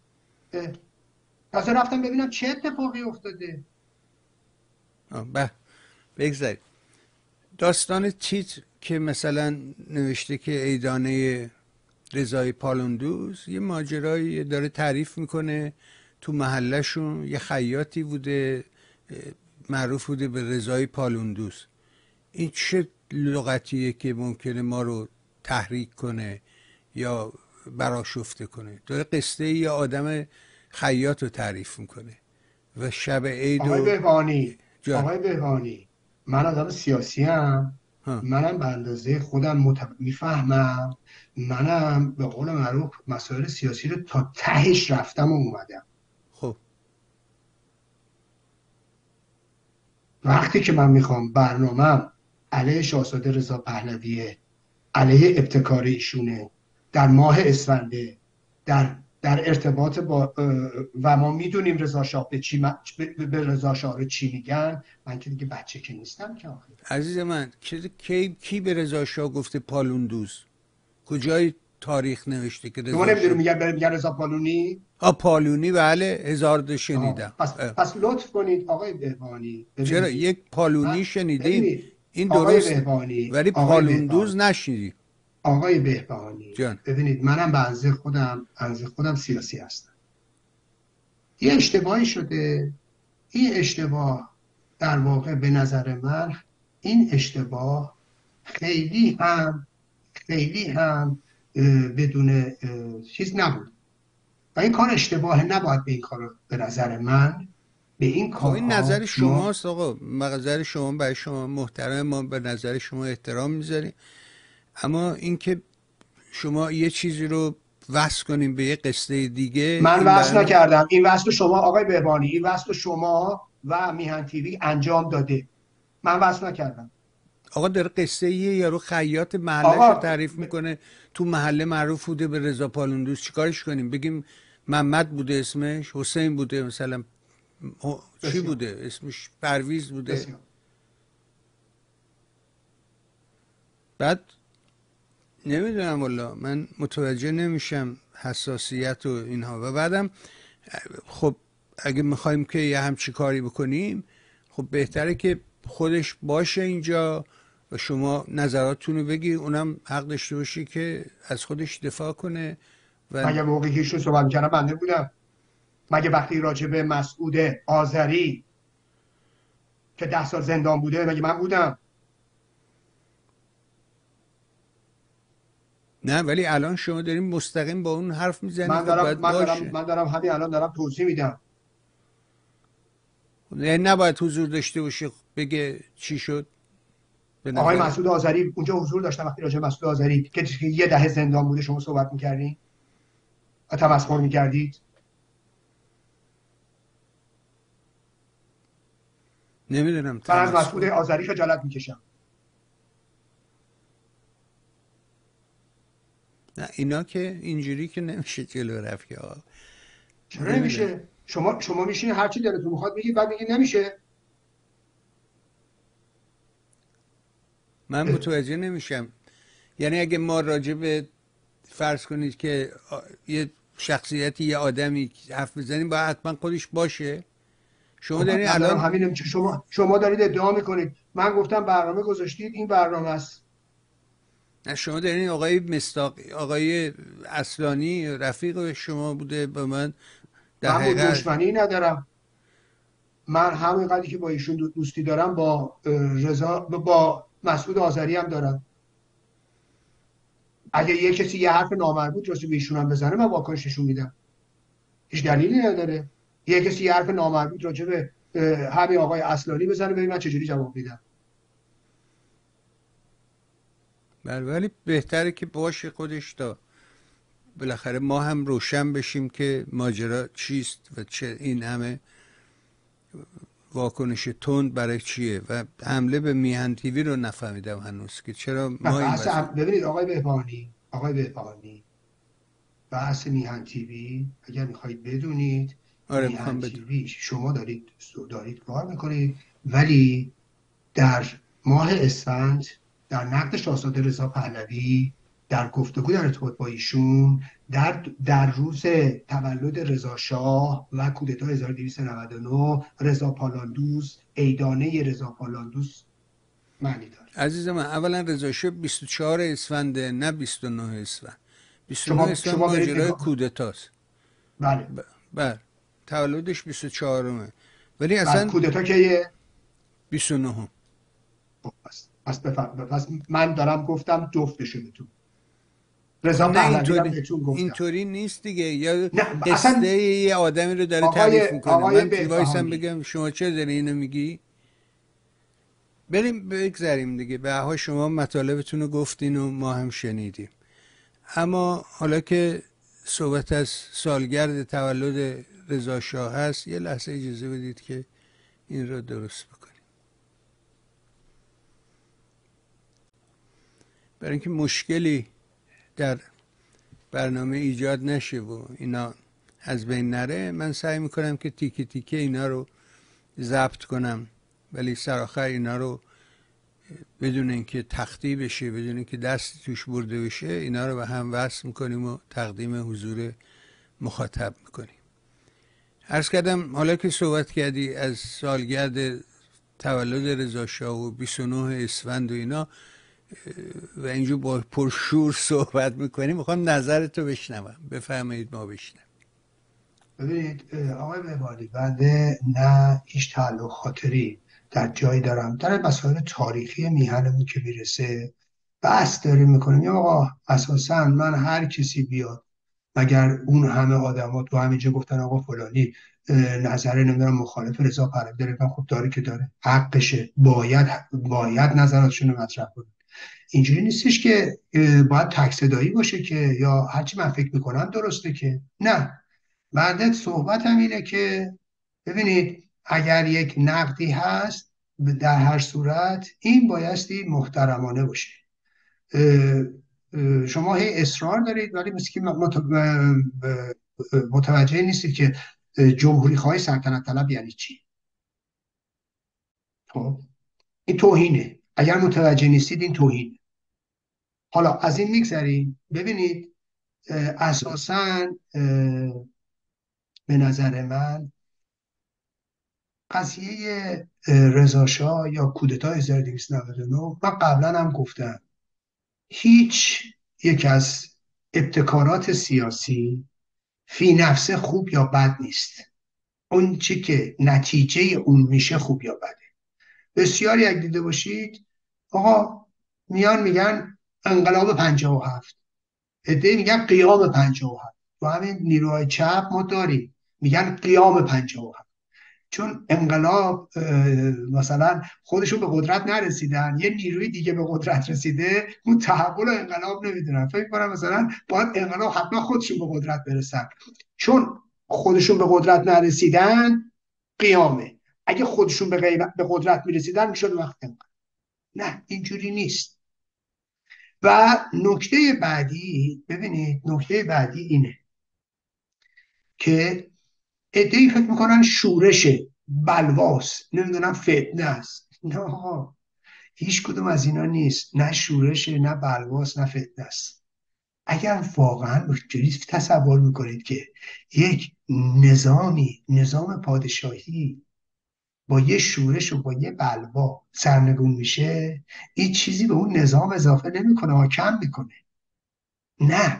تازه رفتم ببینم چه اتفاقی افتاده. به بگذارید. داستان تیتر که مثلا نوشته که ایدانه رضای پالوندوز یه ماجرایی داره تعریف میکنه، تو محلشون یه خیاطی بوده معروف بوده به رضای پالوندوز. این چه لغتیه که ممکنه ما رو تحریک کنه یا برآشفته کنه؟ داره قصه یه آدم خیاط رو تعریف میکنه و شب عید. آقای بهبانی آقای بهبانی من آدم سیاسی ام منم به اندازه خودم مت... میفهمم. منم به قول معروف مسائل سیاسی رو تا تهش رفتم و اومدم. خب وقتی که من میخوام برنامه‌ام علیه شاهزاده رضا پهلویه، علیه ابتکار ایشونه، در ماه اسفنده، در در ارتباط با و ما میدونیم رضا شاه به چی م... به رضا شاه رو چی میگن. من که دیگه بچه که نیستم که آخه. عزیز من کی کی به رضا شاه گفته پالوندوز؟ کجای تاریخ نوشته که شما رضا نمیدونی شاه میگن میگن رضا پالونی؟ آ پالونی بله هزار دو شنیدم. پس پس لطف کنید آقای بهبانی، چرا یک پالونی شنیدیم این آقای درست، بهبانی ولی آقای پالوندوز بهبانی نشنیدیم. آقای بهبانی جان ببینید منم به اندازه خودم اندازه خودم سیاسی هستم. یه اشتباهی شده. این اشتباه در واقع به نظر من این اشتباه خیلی هم خیلی هم بدون چیز نبود و این کار اشتباه نباید به این کار به نظر من به این خب این کارها نظر ما. شماست آقا، نظر شما برای شما محترم، ما به نظر شما احترام میذاریم، اما اینکه شما یه چیزی رو وصل کنیم به یه قصه دیگه من این وصل برای نکردم. این وصل شما آقای بهبانی، این وصل شما و میهن تیوی انجام داده. من وصل نکردم. آقا داره قصه یه یارو خیاط محلش رو آقا تعریف میکنه، تو محله معروف بوده به رضا پالوندوز، چیکارش کنیم؟ بگیم محمد بوده اسمش، حسین بوده مثلا، چی بسیار. بوده اسمش، پرویز بوده؟ بسیار. بعد نمیدونم والا، من متوجه نمیشم حساسیت و اینها. و بعدم خب اگه میخوایم که یه همچی کاری بکنیم، خب بهتره که خودش باشه اینجا و شما نظراتتون رو بگی، اونم حق داشته باشی که از خودش دفاع کنه. و مگه موقعی که ایشون صحبت می‌کردن بنده بودم؟ مگه وقتی راجع به مسعود آذری که ده سال زندان بوده مگه من بودم؟ نه ولی الان شما داریم مستقیم با اون حرف میزنی، من خب دارم باید من دارم باشه. من دارم همین الان دارم توضیح میدم. یعنی نباید حضور داشته باشه بگه چی شد به آقای نظر؟ مسعود آذری اونجا حضور داشتن وقتی راجع به مسعود آذری که یه دهه زندان بوده شما صحبت می‌کردین و تمسخر می‌کردید؟ نمیدونم. من از مسعود آذری خجالت می‌کشم. نه اینا که اینجوری که نمیشه جلو رفت که آقا. چرا نمیشه؟ شما شما میشین هر چی دلتون میخواد بگید بعد میگید نمیشه. من متوجه نمیشم. یعنی اگه ما راجع به فرض کنید که یه شخصیتی یه آدمی حرف بزنیم باید حتما خودش باشه. شما دارین الان همین شما شما دارید ادعا میکنید من گفتم برنامه گذاشتید این برنامه است. نه شما دارین آقای مستاق آقای اصلانی رفیق شما بوده به من در من حقیقت دشمنی ندارم. من همین قدری که با ایشون دوستی دارم با رضا با مسعود آذری هم دارم. اگه یه کسی یه حرف نامربوط راجع به ایشون هم بزنه من واکنش نشون میدم. هیچ دلیلی نداره. یه کسی یه حرف نامربوط راجع به همین آقای اصلانی بزنه ببین من چجوری جواب میدم. بله ولی بهتره که باشه خودش تا بالاخره ما هم روشن بشیم که ماجرا چیست و چه این همه واکنش تند برای چیه. و حمله به میهن تیوی رو نفهمیدم هنوز که چرا ما این بحث ببینید آقای بهبانی آقای بهبانی بحث میهن تیوی اگر میخواید بدونید آره میهن تیوی شما دارید دارید کار میکنید ولی در ماه اسفند در نقد شاهزاده رضا پهلوی در گفتگو در ارتباط با ایشون در در روز تولد رضا شاه و کودتا هزار و دویست و نود و نه رضا پالاندوز عیدانه رضا پالاندوز معنی داره. عزیز من اولا رضا شاه بیست و چهار اسفند نه بیست و نه اسفند. بیست و نه اسفند ماجرای کودتاست. بله بله تولدش بیست و چهارمه ولی اصلا کودتا که بیست و نه. پس پس, پس من دارم گفتم جفتشو بهتون. رضا نه اینطوری بهتون گفتم اینطوری نیست دیگه. یا قصه اصلا... یه آدمی رو داره تعریف میکنه. من وایسم بگم شما چه داری اینو میگی؟ بریم بگذریم دیگه، به ها شما مطالبتون رو گفتین و ما هم شنیدیم. اما حالا که صحبت از سالگرد تولد رضا شاه هست، یه لحظه اجازه بدید که این رو درست بکنیم، برای اینکه مشکلی در برنامه ایجاد نشه و اینا از بین نره. من سعی میکنم که تیکه تیکه اینا رو ضبط کنم، ولی سرآخر اینا رو بدون اینکه تخطی بشه، بدون اینکه دستی توش برده بشه، اینا رو به هم وصل میکنیم و تقدیم حضور مخاطب میکنیم. عرض کردم حالا که صحبت کردی از سالگرد تولد رضا شاه و بیست و نه اسفند و اینا و اینجور با پرشور صحبت میکنیم، میخوام نظرتو بشنوم. بفرمایید ما بشنویم. ببینید آقای بهبانی، بنده نه هیچ تعلق خاطری در جایی دارم در مسائل تاریخی میهنمون که میرسه بحث داریم میکنیم. یا آقا اساسا من هر کسی بیاد، مگر اون همه آدما تو همه جا گفتن آقا فلانی نظر نمیدونم مخالف رضا پهلوی داره، خب داره که داره، حقشه، باید باید نظراتشون رو مطرح کنه. اینجوری نیستش که باید تک صدایی باشه که یا هرچی من فکر میکنم درسته، که نه. بعد صحبت هم اینه که ببینید اگر یک نقدی هست در هر صورت این بایستی محترمانه باشه. شما هی اصرار دارید ولی مثل که متوجه نیستید که جمهوری خواهی سلطنت طلب یعنی چی. خب این توهینه، اگر متوجه نیستید این توهینه. حالا از این میگذریم. ببینید اساساً به نظر من قضیه رضا شاه یا کودتای هزار و دویست و نود و نه، من قبلا هم گفتم، هیچ یک از ابتکارات سیاسی فی نفسه خوب یا بد نیست. اون چی که نتیجه اون میشه خوب یا بده. بسیاری اگه دیده باشید آقا میان میگن انقلاب پنجاه و هفت، عده‌ای میگن قیام پنجاه و هفت. تو همین نیروهای چپ ما داریم میگن قیام پنجاه و هفت، چون انقلاب مثلا خودشون به قدرت نرسیدن، یه نیروی دیگه به قدرت رسیده، اون تحول انقلاب نمیدونن، فکر کنم مثلا باید انقلاب حتما خودشون به قدرت برسن، چون خودشون به قدرت نرسیدن قیامه، اگه خودشون به, به قدرت میرسیدن میشد وقت انقلاب. نه اینجوری نیست. و نکته بعدی، ببینید نکته بعدی اینه که عده‌ای فکر میکنن شورشه، بلواس، نمیدونم فتنه است. نه آقا، هیچ کدوم از اینا نیست، نه شورشه، نه بلواس، نه فتنه است. اگر واقعا اینجوری تصور میکنید که یک نظامی، نظام پادشاهی با یه شورش و با یه بلوا سرنگون میشه، این چیزی به اون نظام اضافه نمیکنه ها، کم میکنه. نه،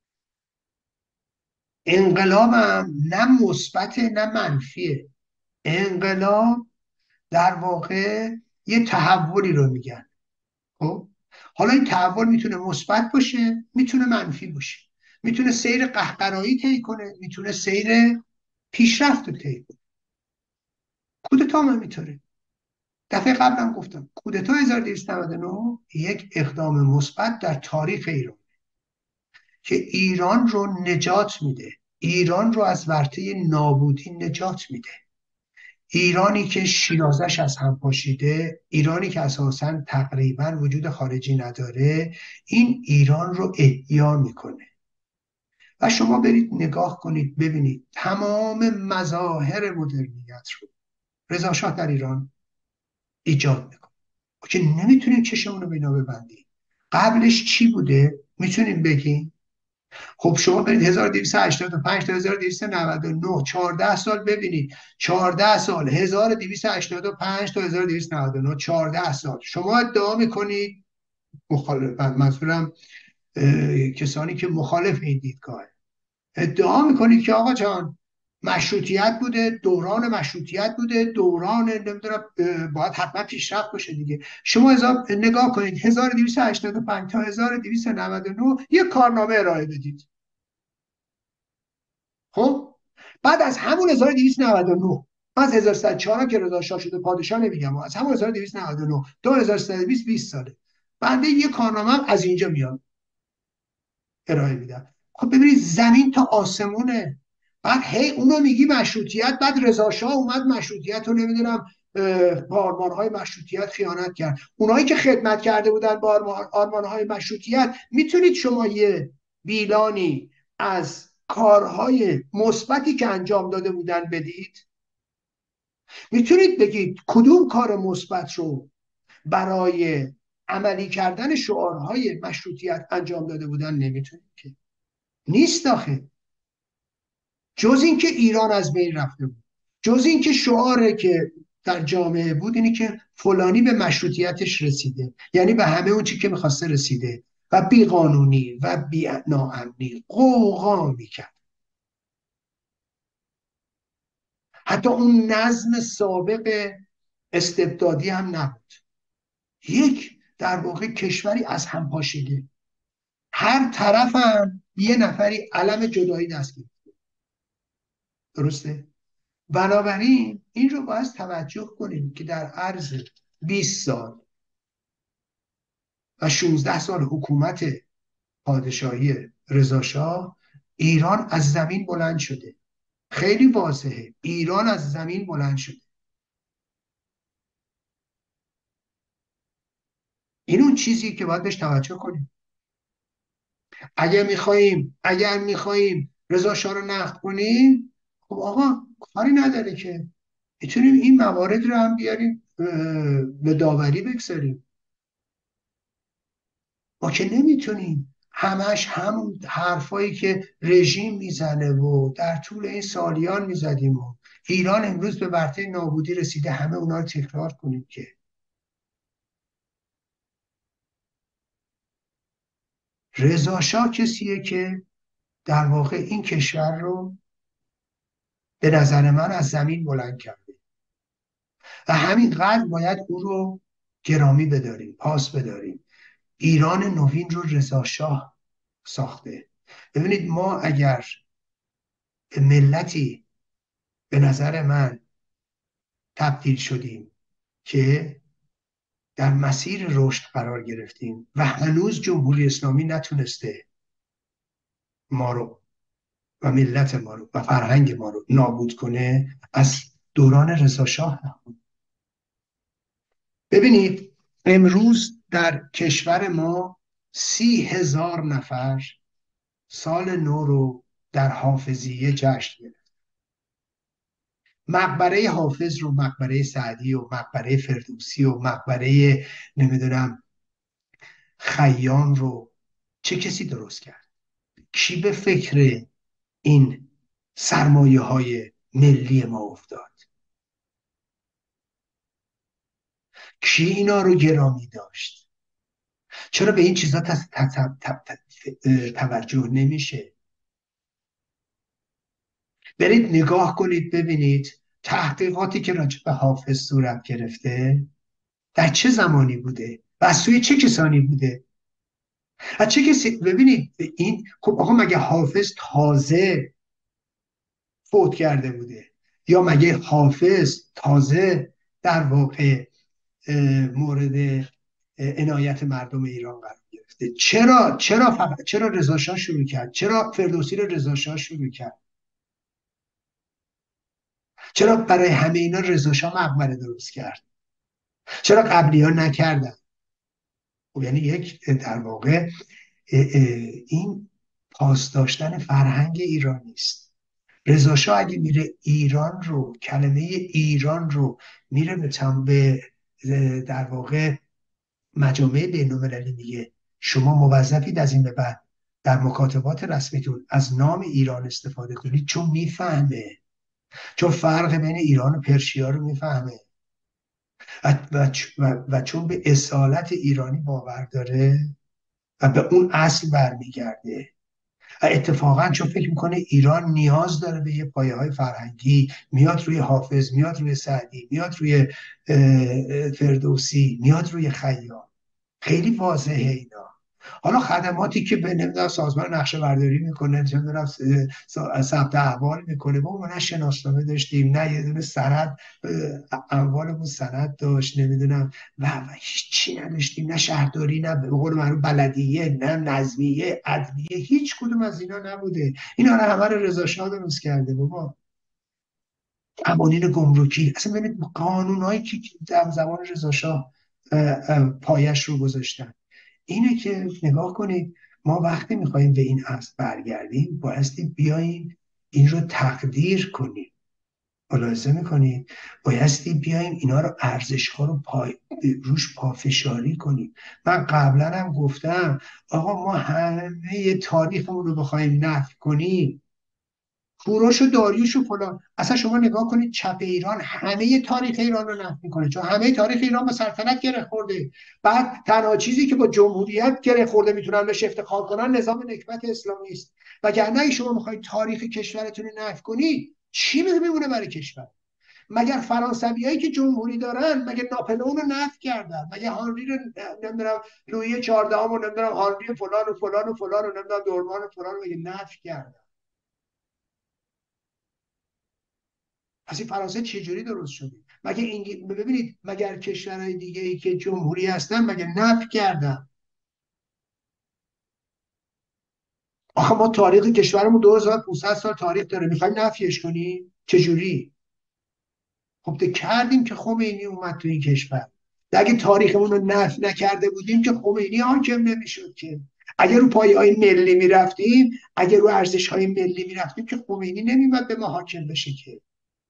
انقلابم نه مثبته نه منفیه. انقلاب در واقع یه تحولی رو میگن. خب حالا این تحول میتونه مثبت باشه، میتونه منفی باشه، میتونه سیر قهقرایی طی کنه، میتونه سیر پیشرفت رو طی کنه. کودتا هم میتونه. دفعه قبلم گفتم کودتا هزار و دویست و نود و نه یک اقدام مثبت در تاریخ ایران که ایران رو نجات میده، ایران رو از ورطه نابودی نجات میده. ایرانی که شیرازش از هم پاشیده، ایرانی که اساساً تقریباً وجود خارجی نداره، این ایران رو احیا میکنه. و شما برید نگاه کنید ببینید تمام مظاهر مدرنیت رو رضا شاه در ایران ایجاد میکنه که نمیتونیم چشمون رو به اینا ببندیم. قبلش چی بوده میتونیم بگیم؟ خب شما برید هزار و دویست و هشتاد و پنج تا هزار و دویست و نود و نه چهارده سال ببینید، چهارده سال، هزار و دویست و هشتاد و پنج تا هزار و دویست و نود و نه چهارده سال شما ادعا میکنید، مخالف، منظورم کسانی که مخالف این دیدگاه، ادعا میکنید که آقا جان مشروطیت بوده، دوران مشروطیت بوده، دوران نمیدونم باید حتما پیشرفت باشه دیگه. شما نگاه کنید هزار و دویست و هشتاد و پنج تا هزار و دویست و نود و نه یک کارنامه ارائه بدید. خب بعد از همون هزار و دویست و نود و نه از هزار و سیصد و چهار که رضا شاه شده پادشاه نمیگم، از همون هزار و دویست و نود و نه تا هزار و سیصد و بیست بیست ساله بنده یه کارنامه از اینجا میام ارائه میدم. خب ببینید زمین تا آسمونه. بعد هی اونو میگی مشروطیت، بعد رضا شاه اومد مشروطیت رو نمیدونم با آرمانهای مشروطیت خیانت کرد. اونایی که خدمت کرده بودن با آرمانهای مشروطیت، میتونید شما یه بیلانی از کارهای مثبتی که انجام داده بودن بدید؟ میتونید بگید کدوم کار مثبت رو برای عملی کردن شعارهای مشروطیت انجام داده بودن؟ نمیتونید که. نیست آخه. جز اینکه ایران از بین رفته بود، جز اینکه شعاره که در جامعه بود اینی که فلانی به مشروطیتش رسیده، یعنی به همه اون چی که میخواسته رسیده و بی قانونی و بی ناامنی قوقا میکرد. حتی اون نظم سابق استبدادی هم نبود، یک در واقع کشوری از هم پاشیده، هر طرف هم یه نفری علم جدایی دست گرفته. درسته؟ بنابراین این رو باید توجه کنیم که در عرض بیست سال و شانزده سال حکومت پادشاهی رضا شاه، ایران از زمین بلند شده. خیلی واضحه، ایران از زمین بلند شده. این اون چیزی که باید بهش توجه کنیم. اگر میخواییم اگر میخواییم رضا شاه رو نقد کنیم، خب آقا کاری نداره که میتونیم این موارد رو هم بیاریم به داوری بگذاریم. ما که نمیتونیم همش همون حرفایی که رژیم میزنه و در طول این سالیان میزدیم و ایران امروز به ورطه نابودی رسیده همه اونا رو تکرار کنیم که. رضا شاه کسیه که در واقع این کشور رو به نظر من از زمین بلند کرده و همینقدر باید او رو گرامی بداریم، پاس بداریم. ایران نوین رو رضا شاه ساخته. ببینید ما اگر ملتی به نظر من تبدیل شدیم که در مسیر رشد قرار گرفتیم و هنوز جمهوری اسلامی نتونسته ما رو و ملت ما رو و فرهنگ ما رو نابود کنه، از دوران رضا شاه نبود. ببینید امروز در کشور ما سی هزار نفر سال نو رو در حافظیه جشن گرفت. مقبره حافظ رو، مقبره سعدی و مقبره فردوسی و مقبره نمیدونم خیام رو چه کسی درست کرد؟ کی به فکر این سرمایه های ملی ما افتاد؟ کی اینا رو گرامی داشت؟ چرا به این چیزا توجه نمیشه؟ برید نگاه کنید ببینید تحقیقاتی که راجع به حافظ صورت گرفته در چه زمانی بوده و از سوی چه کسانی بوده. از چه کسی؟ ببینید این خب آقا مگه حافظ تازه فوت کرده بوده یا مگه حافظ تازه در واقع مورد عنایت مردم ایران قرار گرفته؟ چرا چرا فقط چرا رضا شاه شروع کرد؟ چرا فردوسی رو رضا شاه شروع کرد؟ چرا برای همه اینا رضا شاه مقبره درست کرد؟ چرا قبلی ها نکردن؟ خب یعنی یک در واقع این پاس داشتن فرهنگ ایرانی است. رضا شاه اگه میره ایران رو، کلمه ایران رو میره به به در واقع مجامع بین‌المللی میگه شما موظفید از این به بعد در مکاتبات رسمیتون از نام ایران استفاده کنید، چون میفهمه، چون فرق بین ایران و پرشیا رو میفهمه و, و, و چون به اصالت ایرانی باور داره و به اون اصل برمیگرده و اتفاقا چون فکر میکنه ایران نیاز داره به یه پایه های فرهنگی، میاد روی حافظ، میاد روی سعدی، میاد روی فردوسی، میاد روی خیام. خیلی واضحه اینا. حالا خدماتی که به نمیدونم سازمان نقشه برداری میکنه، نمیدونم ثبت احوال میکنه، ما نه شناسنامه داشتیم، نه یه دونه سند، اموالمون سند داشت، نمیدونم و و هیچ چی نداشتیم، نه شهرداری، نه به قول معروف بلدیه، نه نظمیه، عدلیه، هیچ کدوم از اینا نبوده. اینا رو همه رو رضا شاه درست کرده بابا. قوانین گمرکی، اصلا ببینید قانونایی که در زمان رضا شاه پایش رو گذاشتن، اینه که نگاه کنید ما وقتی میخوایم به این اصل برگردیم بایستی بیاییم این رو تقدیر کنیم. ملاحظه میکنید بایستی بیایم اینا رو، ارزش ها رو پای روش پافشاری کنیم. من قبلا هم گفتم آقا ما همه تاریخمون رو بخوایم نفی کنیم، کوروش و داریوش و فلان، اصلا شما نگاه کنید چپ ایران همه تاریخ ایران رو نقد میکنه، چون همه تاریخ ایران با سلطنت گره خورده. بعد تنها چیزی که با جمهوریت گره خورده میتونن بهش افتخار کنن نظام نکبت اسلامی است. وگرنه اگه شما میخواید تاریخ کشورتون رو نقد کنید چی میمونه برای کشور؟ مگر فرانسویایی که جمهوری دارن مگه ناپلئون رو نفی کردن؟ مگه هانری رو نمیدونم لویی چهاردهم و نمیدونم هانری فلان و فلان و فلان و نمیدونم دورمان و فلان رو مگه نفی کردن؟ پس این فرانسه چجوری درست شده؟ مگه انگل... ببینید مگر کشورهای دیگه ای که جمهوری هستن مگه نفی کردن؟ آخه ما تاریخ کشورمون دو هزار و پانصد سال تاریخ داره، میخوایم نفیش کنیم؟ چجوری؟ خب ده کردیم که خمینی اومد تو این کشور. اگه تاریخمون رو نفی نکرده بودیم که خمینی حاکم نمیشد که. اگه رو پایه های ملی میرفتیم، اگه رو ارزش های ملی میرفتیم که خمینی نمیومد به ما حاکم بشه که.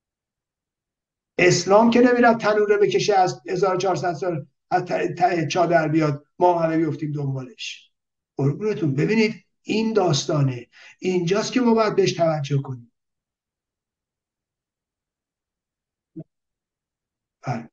اسلام که نمیرفت تنوره بکشه از هزار و چهارصد سال از ته چادر بیاد ما همه بیفتیم دنبالش. قربونتون ببینید این داستانه، اینجاست که ما باید بهش توجه کنیم. بله.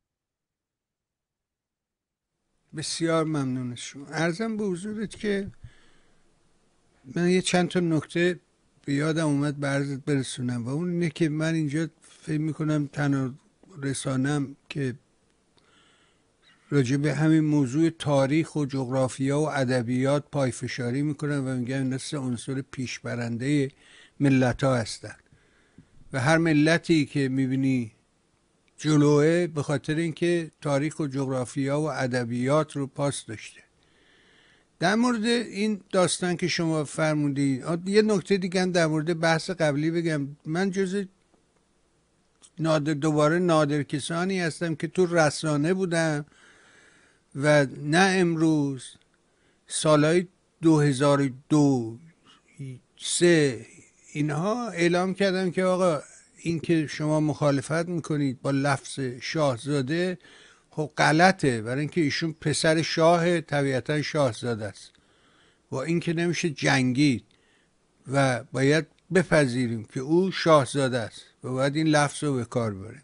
بسیار ممنون از شما. عرضم به حضورت که من یه چند تا نکته به یادم اومد به عرضت برسونم و اون اینه که من اینجا فکر میکنم تنها رسانم که راجع به همین موضوع تاریخ و جغرافیا و ادبیات پایفشاری میکنن و میگن این مثل عنصر پیشبرنده ملت ها هستن و هر ملتی که میبینی جلوه به خاطر اینکه تاریخ و جغرافیا و ادبیات رو پاس داشته. در مورد این داستان که شما فرمودید یه نکته دیگه هم در مورد بحث قبلی بگم. من جز نادر دوباره نادر کسانی هستم که تو رسانه بودم و نه امروز، سالهای دو هزار و دو سه اینها اعلام کردم که آقا این که شما مخالفت میکنید با لفظ شاهزاده خب غلطه، برای اینکه ایشون پسر شاه، طبیعتا شاهزاده است و این که نمیشه جنگید و باید بپذیریم که او شاهزاده است و باید این لفظ رو به کار ببریم.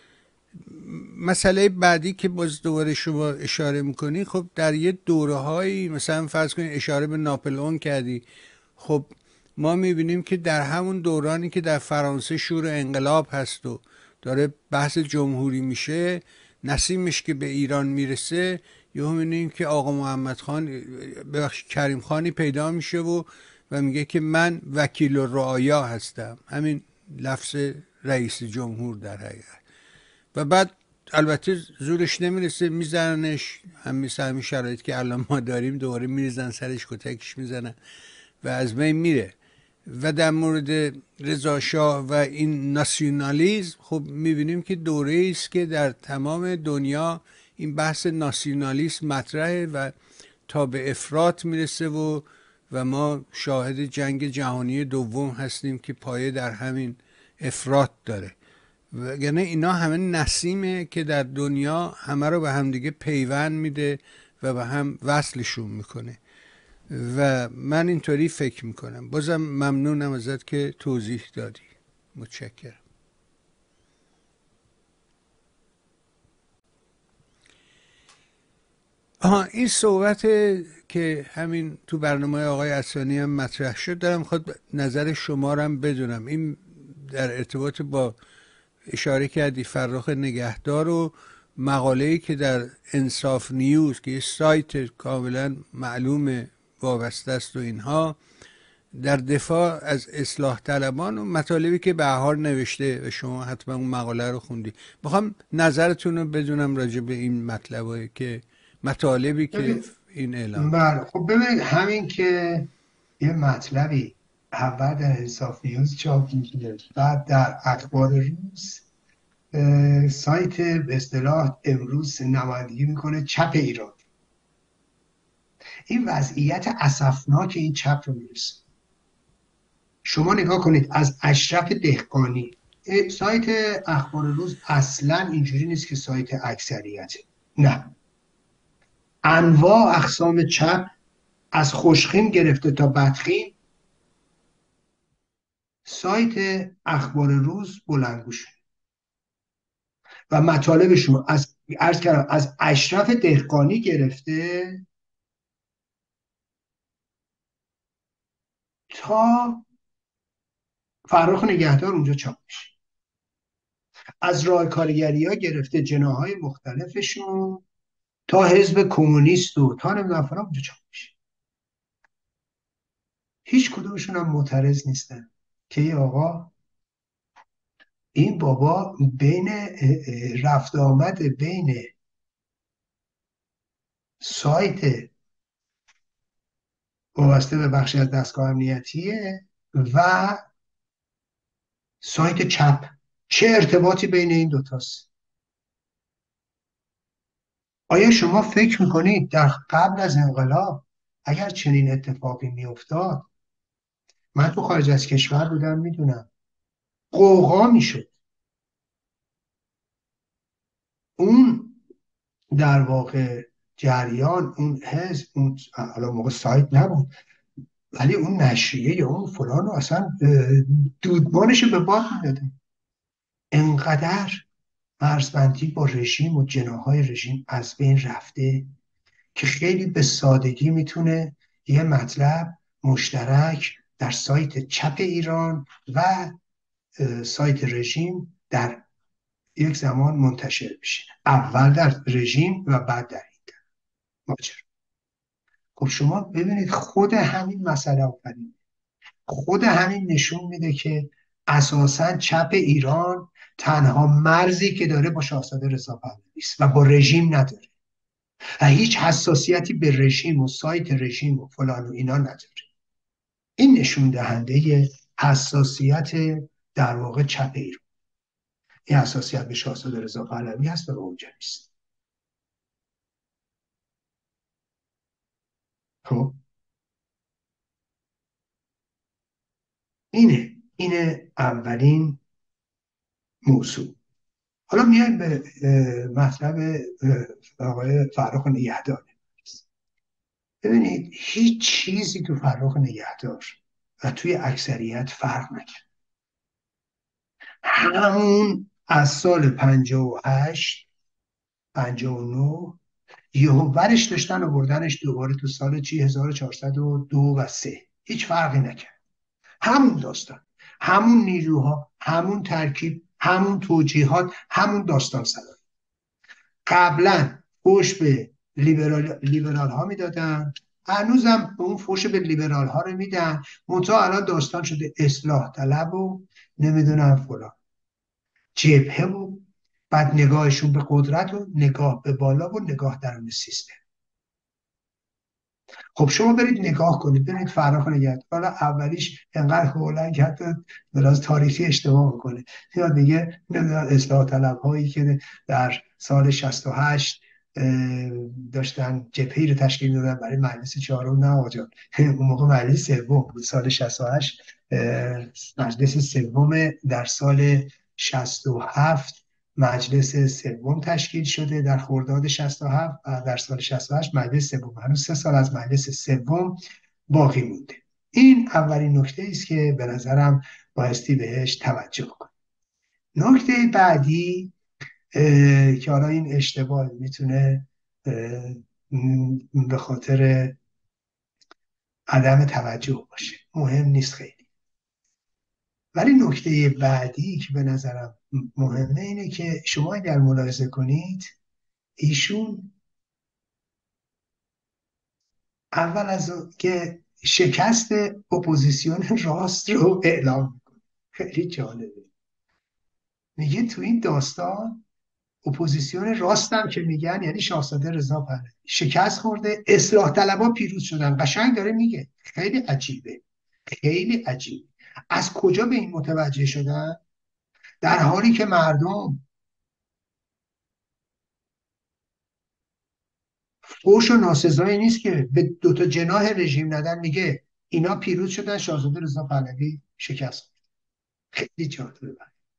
مسئله بعدی که باز دوباره شما اشاره میکنی، خب در یه دوره هایی مثلا فرض کنید اشاره به ناپلئون کردی، خب ما میبینیم که در همون دورانی که در فرانسه شور انقلاب هست و داره بحث جمهوری میشه، نسیمش که به ایران میرسه یهو میبینیم که آقا محمد خان ببخشید کریم خانی پیدا میشه و و میگه که من وکیل الرعایا هستم، همین لفظ رئیس جمهور در حقیقت. و بعد البته زورش نمیرسه میزننش، هم مثل همین شرایط که الان ما داریم، دوباره میریزن سرش، کتکش میزنن و از بین میره. و در مورد رضا شاه و این ناسیونالیسم خب میبینیم که دوره است که در تمام دنیا این بحث ناسیونالیسم مطرحه و تا به افراط میرسه و و ما شاهد جنگ جهانی دوم هستیم که پایه در همین افراط داره. یعنی اینا همه نسیمه که در دنیا همه رو به همدیگه پیوند میده و به هم وصلشون میکنه و من اینطوری فکر میکنم. بازم ممنونم ازت که توضیح دادی. متشکرم. آها، این صحبت که همین تو برنامه آقای عصانی هم مطرح شد، دارم خود نظر شما رو هم بدونم. این در ارتباط با اشاره کردی فرخ نگهدار رو مقاله‌ای که در انصاف نیوز که یه سایت کاملا معلوم وابسته است و اینها، در دفاع از اصلاح طلبان و مطالبی که به هر حال نوشته و شما حتما اون مقاله رو خوندی. میخوام نظرتون رو بدونم راجع به این مطلبی که مطالبی که این اعلام. بله خب ببینید، همین که یه مطلبی اول در انصاف نیوز چاپ میشه، بعد در اخبار روز سایت به اصطلاح امروز نمایندگی میکنه چپ ایران، این وضعیت اسفناک این چپ رو میرسه. شما نگاه کنید، از اشرف دهقانی، سایت اخبار روز اصلا اینجوری نیست که سایت اکثریته، نه، انواع اقسام چپ از خوشخیم گرفته تا بدخیم سایت اخبار روز بلندگوشه و مطالبشون از عرض کردم از اشرف دهقانی گرفته تا فرخ نگهدار اونجا چاپ میشه، از راه کارگری ها گرفته جناهای مختلفشون تا حزب کمونیست و تا نمیدونم فلان اونجا چاپ میشه. هیچ کدومشون هم معترض نیستن که ای آقا این بابا بین رفت آمد بین سایت وابسته به بخشی از دستگاه امنیتیه و سایت چپ، چه ارتباطی بین این دوتاست؟ آیا شما فکر میکنید در قبل از انقلاب اگر چنین اتفاقی میافتاد، من تو خارج از کشور بودم میدونم، قوقا میشد، اون در واقع جریان، اون حزب، اون حالا موقع سایت نبود ولی اون نشریه یا اون فلان رو اصلا دودمانش به باد میداده. انقدر مرزبندی با رژیم و جناهای رژیم از بین رفته که خیلی به سادگی میتونه یه مطلب مشترک در سایت چپ ایران و سایت رژیم در یک زمان منتشر بشه، اول در رژیم و بعد در این ماجرا. خب شما ببینید، خود همین مسئله آفرین، خود همین نشون میده که اساساً چپ ایران تنها مرزی که داره با شاهزاده رضا پهلوی است و با رژیم نداره و هیچ حساسیتی به رژیم و سایت رژیم و فلان و اینا نداره. این نشون دهنده حساسیت در واقع چپ ایران. این حساسیت به شاهزاده رضا پهلوی هست و به اونجا نیست. خب اینه اینه اولین موضوع. حالا میایم به مطلب آقای فرخ نگهدار. ببینید، هیچ چیزی تو فرخ نگهدار و توی اکثریت فرق نکرد. همون از سال پنجاه و هشت پنجاه و نه یهو ورش داشتن و بردنش دوباره تو سال چی هزار و چهارصد و دو و سه، هیچ فرقی نکرد. همون داستان، همون نیروها، همون ترکیب، همون توجیهات، همون داستان سرایی. قبلا فوش به لیبرال, لیبرال ها میدادن، هنوزم اون فوش به لیبرال ها رو میدن، منتها الان داستان شده اصلاح طلب و نمیدونم فلان جبهه و بعد نگاهشون به قدرت و نگاه به بالا و نگاه درون سیستم. خب شما برید نگاه کنید، برید فرخ نگهدار، حالا اولیش انقدر هولنگ حتی دراز تاریخی اشتباه میکنه، یاد میگه نمیدونم اصلاح طلب هایی که در سال شصت و هشت داشتن جبهه‌ای رو تشکیل دادن برای مجلس چهارم. نه آقا، اون موقع مجلس سوم بود، سال شصت و هشت مجلس سوم، در سال شصت و هفت مجلس سوم تشکیل شده در خرداد شصت و هفت و در سال شصت و هشت مجلس سوم، هنوز سه سال از مجلس سوم باقی مونده. این اولین نکته است که به نظرم بایستی بهش توجه کنیم. نکته بعدی که حالا این اشتباه میتونه به خاطر عدم توجه باشه، مهم نیست خیلی، ولی نکته بعدی که به نظرم مهمه اینه که شما اگر ملاحظه کنید ایشون اول از که شکست اپوزیسیون راست رو اعلام میکنه. خیلی جالبه. میگه تو این داستان اپوزیسیون راستم که میگن یعنی شاهزاده رضا پهلوی شکست خورده، اصلاح طلبها پیروز شدن. قشنگ داره میگه. خیلی عجیبه، خیلی عجیب. از کجا به این متوجه شدن؟ در حالی که مردم فوش و ناسزایی نیست که به دوتا جناح رژیم ندن. میگه اینا پیروز شدن، شاهزاده رضا پهلوی شکست خورد. خیلی جالبه.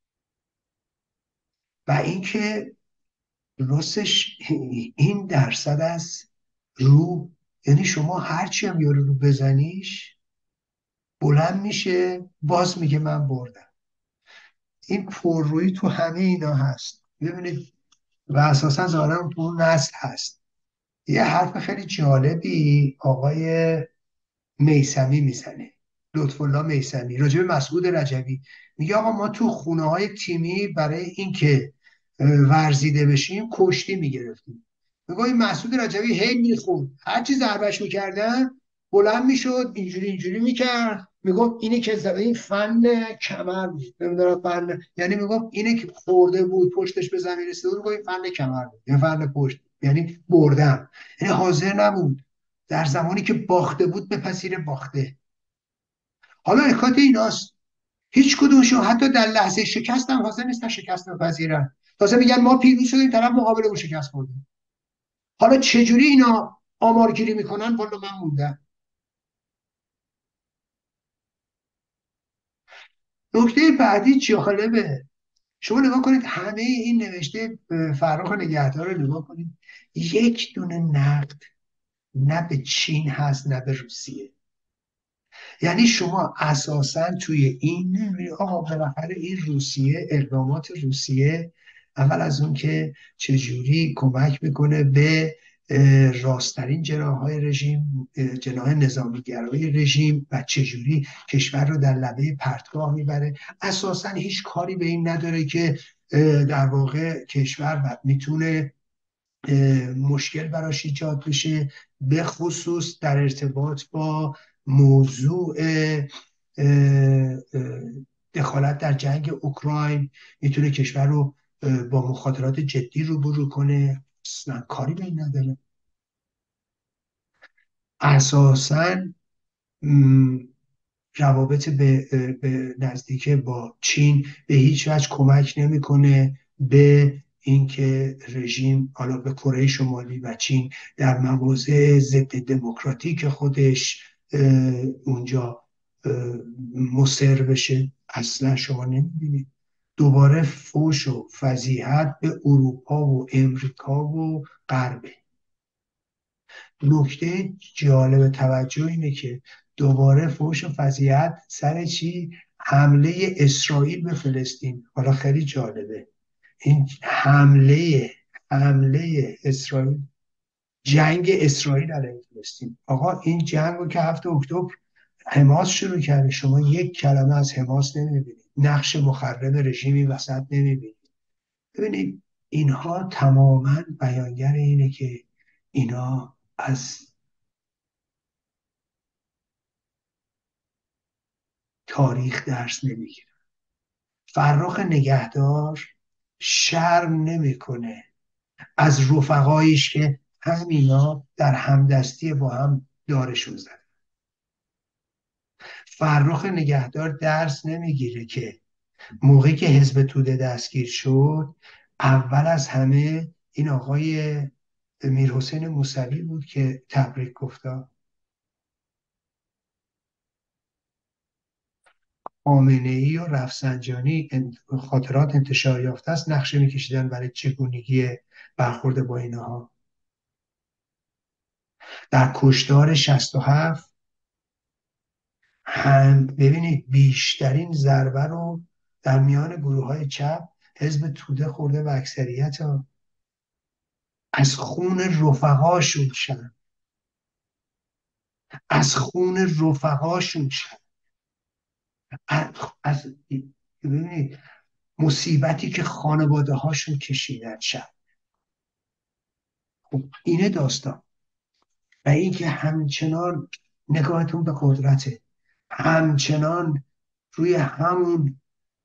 و اینکه راستش این درصد از رو، یعنی شما هرچی هم یارو رو بزنیش بلند میشه باز میگه من بردم. این پررویی تو همه اینا هست ببینید. و اساسا ظاهرا تو اون نسل هست. یه حرف خیلی جالبی آقای میثمی میزنه، لطفالله میثمی، راجع به مسعود رجبی. میگه آقا ما تو خونه های تیمی برای اینکه ورزیده بشیم کشتی میگرفتیم. میگه این مسعود رجبی هی میخوند، هر چی ضربهش میکردن بلند میشد اینجوری اینجوری میکرد، میگفت اینه که زده این فن کمر بود، نمیدونم فن، یعنی میگفت اینه که خورده بود پشتش به زمین رسیده بود، میگفت این فن کمر بود، این فن پشت، یعنی بردم. یعنی حاضر نبود در زمانی که باخته بود بپذیره باخته. حالا حکایت ایناست هیچ کدومشون حتی در لحظه شکست هم حاضر نیستن شکست بپذیرن. تازه میگن ما پیروز شدیم، طرف مقابل اون شکست خورده. حالا چجوری اینا آمارگیری میکنن والا من موندم. نکته بعدی جالبه. شما نگاه کنید همه این نوشته فرخ نگهدار رو نگاه کنید، یک دونه نقد نه به چین هست نه به روسیه. یعنی شما اساسا توی این نمی‌بینی آقا بالاخره این روسیه، اقدامات روسیه اول از اون که چجوری کمک میکنه به راستترین جناح‌های رژیم، جناح نظامیگرای رژیم، و چجوری کشور رو در لبه پرتگاه میبره. اساسا هیچ کاری به این نداره که در واقع کشور میتونه مشکل براش ایجاد بشه، به خصوص در ارتباط با موضوع دخالت در جنگ اوکراین. میتونه کشور رو با مخاطرات جدی روبرو کنه. اصلا کاری به این نداره. اساسا روابط به, به نزدیک با چین به هیچ وجه کمک نمیکنه به اینکه رژیم، حالا به کره شمالی و چین، در مواضع ضد دموکراتیک خودش اونجا مصر بشه. اصلا شما نمیبینید. دوباره فوش و فضیحت به اروپا و امریکا و غربه. نکته جالب توجه اینه که دوباره فحش و فضیحت سر چی؟ حمله اسرائیل به فلسطین. حالا خیلی جالبه این حمله حمله اسرائیل، جنگ اسرائیل علیه فلسطین. آقا این جنگ رو که هفته اکتبر حماس شروع کرده، شما یک کلمه از حماس نمیبینید، نقش مخرب رژیمی وسط نمیبینید. ببینید اینها تماما بیانگر اینه که اینا از تاریخ درس نمیگیرن. فرخ نگهدار شرم نمیکنه از رفقایش که همینا در همدستی با هم دارشون زدن. فرخ نگهدار درس نمیگیره که موقعی که حزب توده دستگیر شد اول از همه این آقای میرحسین موسوی بود که تبریک گفتا. خامنه‌ای و رفسنجانی خاطرات انتشار یافته است نقشه میکشیدن برای چگونگی برخورد با اینها. در کشتار شصت و هفت هم ببینید بیشترین ضربه رو در میان گروه های چپ حزب توده خورده و اکثریت ها از خون رفقاشون شن از خون رفقاشون شن از ببینید مصیبتی که خانواده هاشون کشیدن شد. خب اینه داستان. و اینکه همچنان نگاهتون به قدرته، همچنان روی همون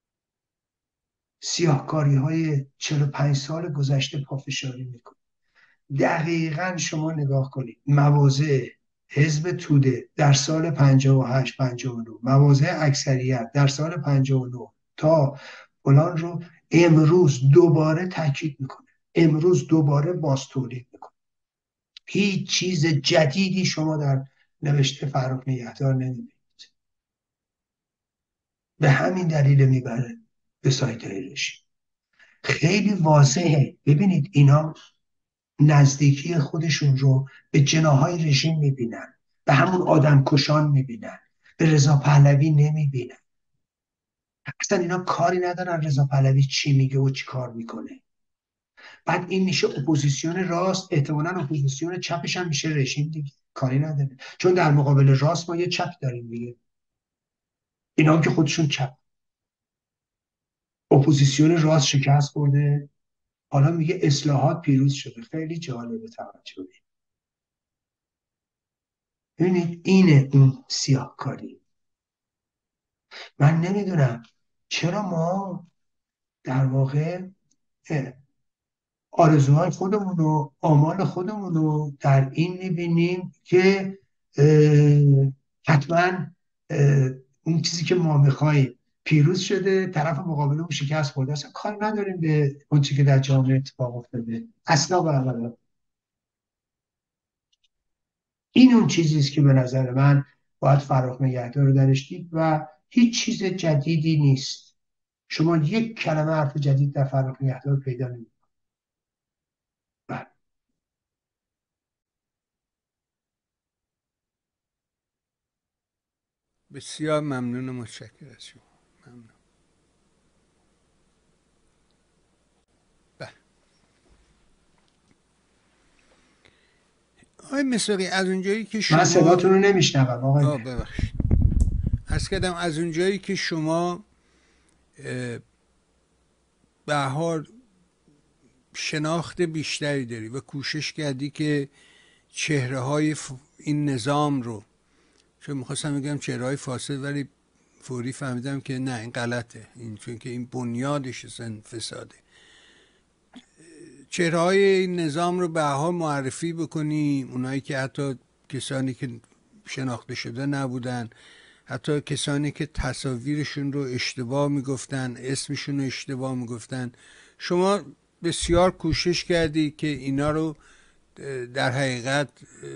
سیاهکاری های چهل و پنج سال گذشته پافشاری میکنه. دقیقا شما نگاه کنید مواضع حزب توده در سال پنجاه و هشت پنجاه و نه، مواضع اکثریت در سال پنجاه و نه تا فلان رو امروز دوباره تاکید میکنه، امروز دوباره باز تولید میکنه. هیچ چیز جدیدی شما در نوشته فرخ نگهدار نمیبینید. به همین دلیل میبره به سایت رژیم. خیلی واضحه. ببینید اینا نزدیکی خودشون رو به جناهای رژیم میبینن، به همون آدم کشان میبینن، به رضا پهلوی نمیبینن. اصلا اینا کاری ندارن رضا پهلوی چی میگه و چی کار میکنه. بعد این میشه اپوزیسیون راست، احتمالاً اپوزیسیون چپش هم میشه رژیم دیگه، کاری نداره. چون در مقابل راست ما یه چپ داریم دیگه، اینا هم که خودشون چپ. اپوزیسیون راست شکست خورده، حالا میگه اصلاحات پیروز شده. خیلی جالبه توجه کنید. ببینید اینه اون سیاهکاری. من نمیدونم چرا ما در واقع آرزوهای خودمون و آمال خودمون رو در این میبینیم که حتما اون چیزی که ما میخواییم پیروز شده، طرف مقابلمون شکست خورده. اصلا کار نداریم به اون چیزی که در جامعه اتفاق افتاده. اصلا و ابدا. این اون چیزیست که به نظر من باید فرخ نگهدار رو درش دید و هیچ چیز جدیدی نیست. شما یک کلمه حرف جدید در فرخ نگهدار پیدا نمی‌کنید. بسیار ممنون، متشکرم از شما. ممنون. بله. آقای مساقی از اونجایی که شما من صداتون رو نمیشنوم آقای. آه ببخشید. عرض کردم از اونجایی که شما به حال شناخت بیشتری داری و کوشش کردی که چهره های این نظام رو، چون میخواستم بگم چهره های فاسد ولی فوری فهمیدم که نه این غلطه، این چون که این بنیادش اصلا فساده، چهره های این نظام رو به حال معرفی بکنی، اونایی که حتی کسانی که شناخته شده نبودن، حتی کسانی که تصاویرشون رو اشتباه میگفتن، اسمشون رو اشتباه میگفتن. شما بسیار کوشش کردی که اینا رو در حقیقت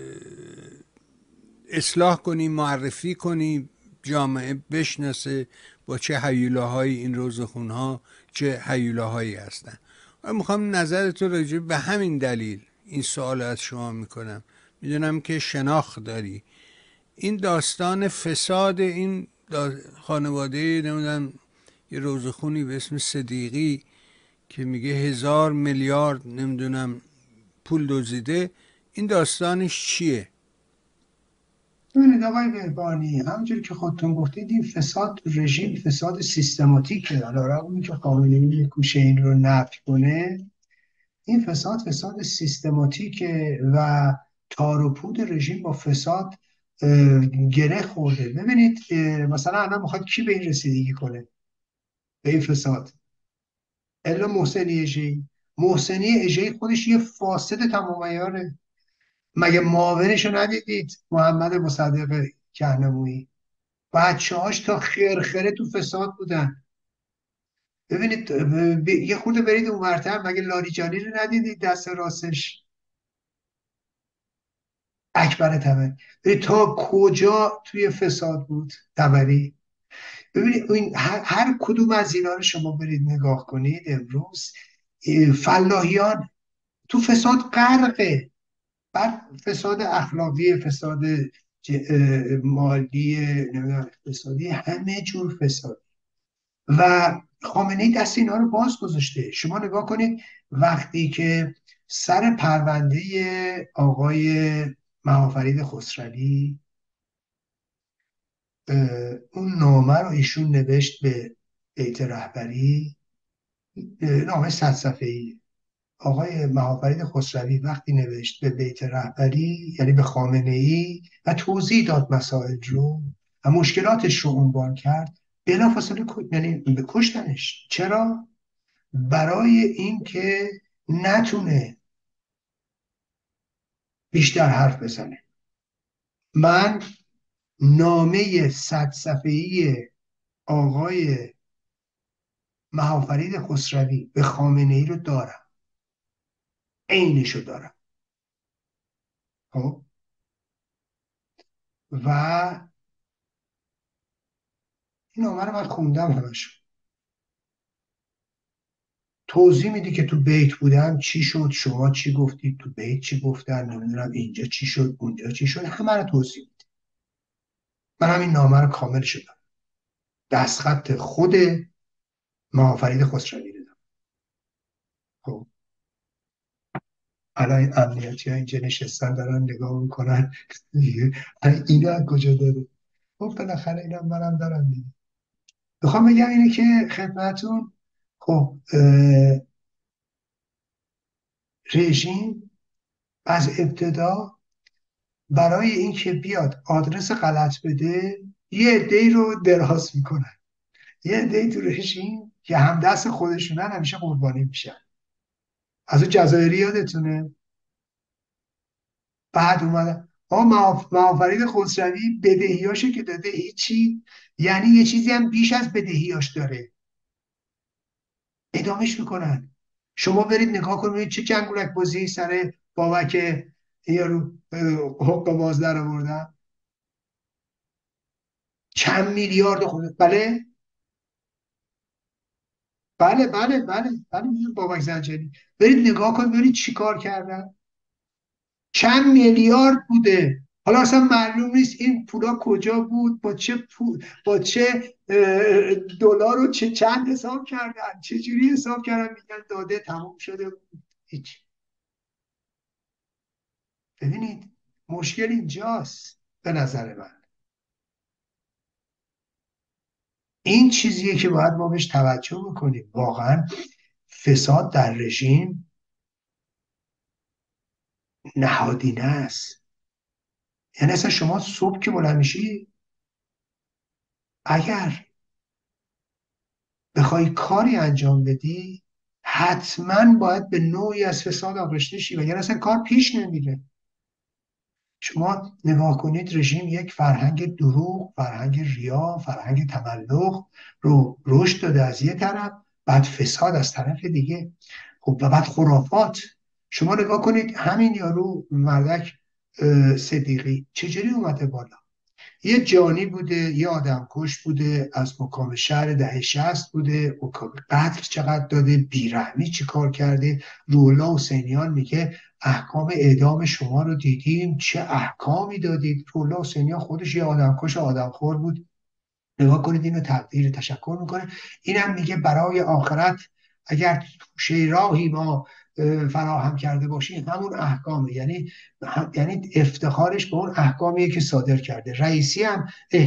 اصلاح کنی، معرفی کنی، جامعه بشناسه با چه هیولاهایی این روزخونها چه هیولاهایی هستن. و میخوام نظرت رو راجع به همین دلیل این سوال از شما میکنم. میدونم که شناخت داری. این داستان فساد این خانواده، نمیدونم یه روزخونی به اسم صدیقی که میگه هزار میلیارد نمیدونم پول دزدیده، این داستانش چیه؟ ببینید آقای بهبانی، همونجوری که خودتون گفتید این فساد تو رژیم فساد سیستماتیکه. علیرغم که خامنه‌ای می‌کوشه این رو نفی کنه، این فساد فساد سیستماتیکه و تار و پود رژیم با فساد گره خورده. ببینید مثلا الان میخواد کی به این رسیدگی کنه، به این فساد؟ الا محسنی اژه‌ای. محسنی اژه‌ای خودش یه فاسد تمام عیاره. مگه معاونشو ندیدید محمد مصدق کهنمویی؟ بچه‌هاش تا خرخره تو فساد بودن. ببینید ب... یه خورده برید اونورتر، مگه لاریجانی رو ندیدید دست راستش اکبر تبری؟ ببینید تا کجا توی فساد بود تبری. ببینید این هر... هر کدوم از اینا رو شما برید نگاه کنید امروز فلاحیان تو فساد غرقه. بعد فساد اخلاقی، فساد مالی، نمیدونم اقتصادی، همه جور فساد. و خامنه‌ای دست اینا رو باز گذاشته. شما نگاه کنید وقتی که سر پرونده آقای مهافرید خسروی اون نامه رو ایشون نوشت به بیت رهبری، نامه صد صفحه‌ای، آقای مهافرید خسروی وقتی نوشت به بیت رهبری، یعنی به خامنه ای، و توضیح داد مسائل رو و مشکلاتش رو عنوان کرد، بلافاصله یعنی کشتنش. چرا؟ برای اینکه نتونه بیشتر حرف بزنه. من نامه صد صفحه‌ای آقای مهافرید خسروی به خامنه ای رو دارم، عینش رو دارم. خب و این نامه رو من خوندم همش. توضیح میدی که تو بیت بودم چی شد، شما چی گفتید، تو بیت چی گفتن، نمیدونم اینجا چی شد، اونجا چی شد، همه رو توضیح میدی. من همین نامه رو کامل شدم، دستخط خود مهافرید خسروی رو دارم. خب الان این امنیتی ها اینجا نشستن دارن نگاه میکنن اینو از کجا داره. خب بالاخره اینم منم دارم دیگه. میخوام بگم اینه که خدمتون، خب رژیم از ابتدا برای اینکه بیاد آدرس غلط بده یه عده‌ای رو دراز میکنن، یه عده‌ای تو رژیم که همدست خودشونن همیشه قربانی میشن. از اون جزایری یادتونه؟ بعد اومدن ما مهافرید خسروی بدهیاشو که داده هیچی، یعنی یه چیزی هم بیش از بدهیاش داره، ادامش میکنن. شما برید نگاه کنید چه جنگولک بازی سر بابک یارو حق باز در آوردن، چند میلیارد خود. بله بله بله بله بله بابک زنجانی، برید نگاه کنید برید چی کار کردن، چند میلیارد بوده. حالا اصلا معلوم نیست این پولا کجا بود، با چه پول، با چه دلار رو چه چند حساب کردن، چه جوری حساب کردن، میگن داده تموم شده بود. هیچ. ببینید مشکل اینجاست. به نظر من این چیزیه که باید ما بهش توجه بکنیم. واقعا فساد در رژیم نهادینه است. یعنی اصلا شما صبح که بلند میشی، اگر بخوای کاری انجام بدی حتما باید به نوعی از فساد آغشته شی، وگرنه اصلا کار پیش نمیره. شما نگاه کنید رژیم یک فرهنگ دروغ، فرهنگ ریا، فرهنگ تملق رو رشد داده از یه طرف، بعد فساد از طرف دیگه. خب و بعد خرافات. شما نگاه کنید همین یارو مردک صدیقی چجوری اومده بالا؟ یه جانی بوده، یه آدم کش بوده، از مقام شهر دهه شصت بوده، قتل چقدر داده، بیرحمی چی کار کرده. روح‌الله حسینیان میگه احکام اعدام شما رو دیدیم، چه احکامی دادید. روح‌الله حسینیان خودش یه آدم کش آدم خور بود. نگاه کنید اینو تقدیر تشکر میکنه. اینم میگه برای آخرت اگر توشه راهی ما فراهم کرده باشیم همون احکامه، یعنی یعنی افتخارش به اون احکامیه که صادر کرده. رئیسی هم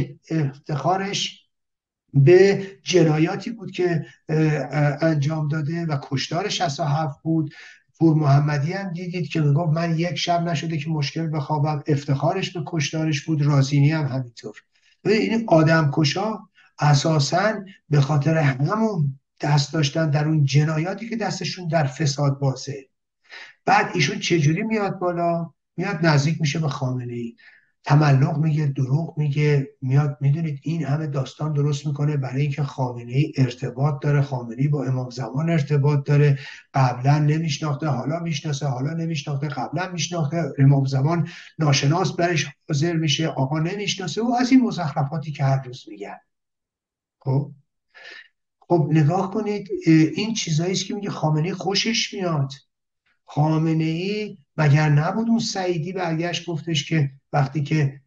افتخارش به جنایاتی بود که انجام داده و کشتار شصت و هفت بود. پور محمدی هم دیدید که میگفت من یک شب نشده که مشکل بخوابم، افتخارش به کشتارش بود. رازینی هم همینطور. این آدم کشا اساساً به خاطر همون دست داشتن در اون جنایاتی که دستشون در فساد بازه. بعد ایشون چجوری میاد بالا؟ میاد نزدیک میشه به خامنه ای، تملق میگه، دروغ میگه، میاد. میدونید این همه داستان درست میکنه برای اینکه خامنه ای ارتباط داره، خامنه ای با امام زمان ارتباط داره، قبلا نمیشناخته حالا میشناسه، حالا نمیشناخته قبلا میشناخته، امام زمان ناشناس برش حاضر میشه، آقا نمیشناسه، و از این مزخرفاتی که هر روز میگن. خب خب نگاه کنید این چیزایی است که میگه خامنه ای خوشش میاد. خامنه ای مگر نبود اون سعیدی برگشت گفتش که وقتی که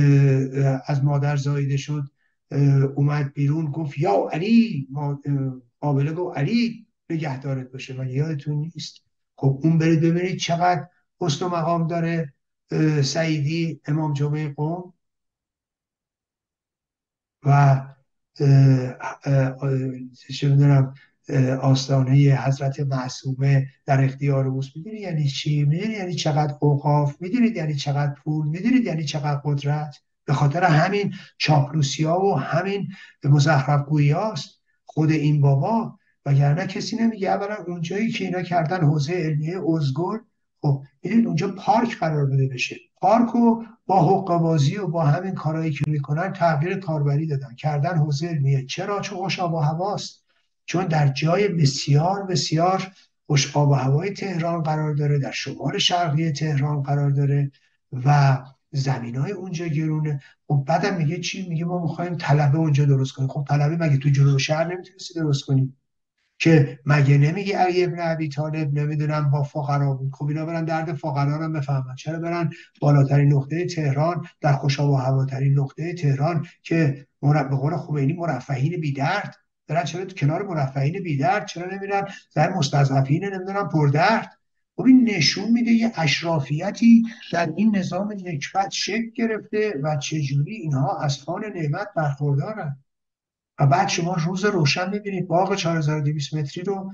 از مادر زاییده شد اومد بیرون گفت یا علی، قابله گفت علی نگهدارت باشه، من یادتون نیست؟ خب اون برید ببینید چقدر حسن و مقام داره سعیدی، امام جمعه قوم. و چه میدونم آستانه حضرت معصومه در اختیار اوست. میدونید یعنی چی؟ میدونید یعنی چقدر اوقاف؟ میدونید یعنی چقدر پول؟ میدونید یعنی چقدر قدرت؟ به خاطر همین چاپلوسی ها و همین مزخرف گویی هاست خود این بابا. وگرنه کسی نمیگه. اولا اونجایی که اینا کردن حوزه علمیه ازگل، خب میدونید اونجا پارک قرار بده بشه، پارک رو با حقه‌بازی و با همین کارهایی که میکنن تغییر کاربری دادن، کردن حوزه علمیه. چرا؟ چون خوش آب و هواست، چون در جای بسیار بسیار خوش آب و هوای تهران قرار داره، در شمال شرقی تهران قرار داره و زمینای اونجا گرونه. خب بعدم میگه چی؟ میگه ما میخوایم طلبه اونجا درست کنیم. خب طلبه مگه تو جنوب شهر نمیتونستی درست کنی؟ که مگه نمیگی علی ابن ابی طالب نمیدونم با فقرا بود؟ خب اینا برن درد فقرا رو بفهمن، چرا برن بالاترین نقطه تهران، در خوش آب و هواترین نقطه تهران که به قول خمینی مرفهین بی درد، برن چرا کنار مرفهین بی درد؟ چرا نمیرن در مستضعفین نمیدونم پر درد؟ خب این نشون میده یه اشرافیتی در این نظام نکبت شکل گرفته و چجوری اینها از خوان نعمت برخوردارن. و بعد شما روز روشن میبینید باغ چهار هزار و دویست متری رو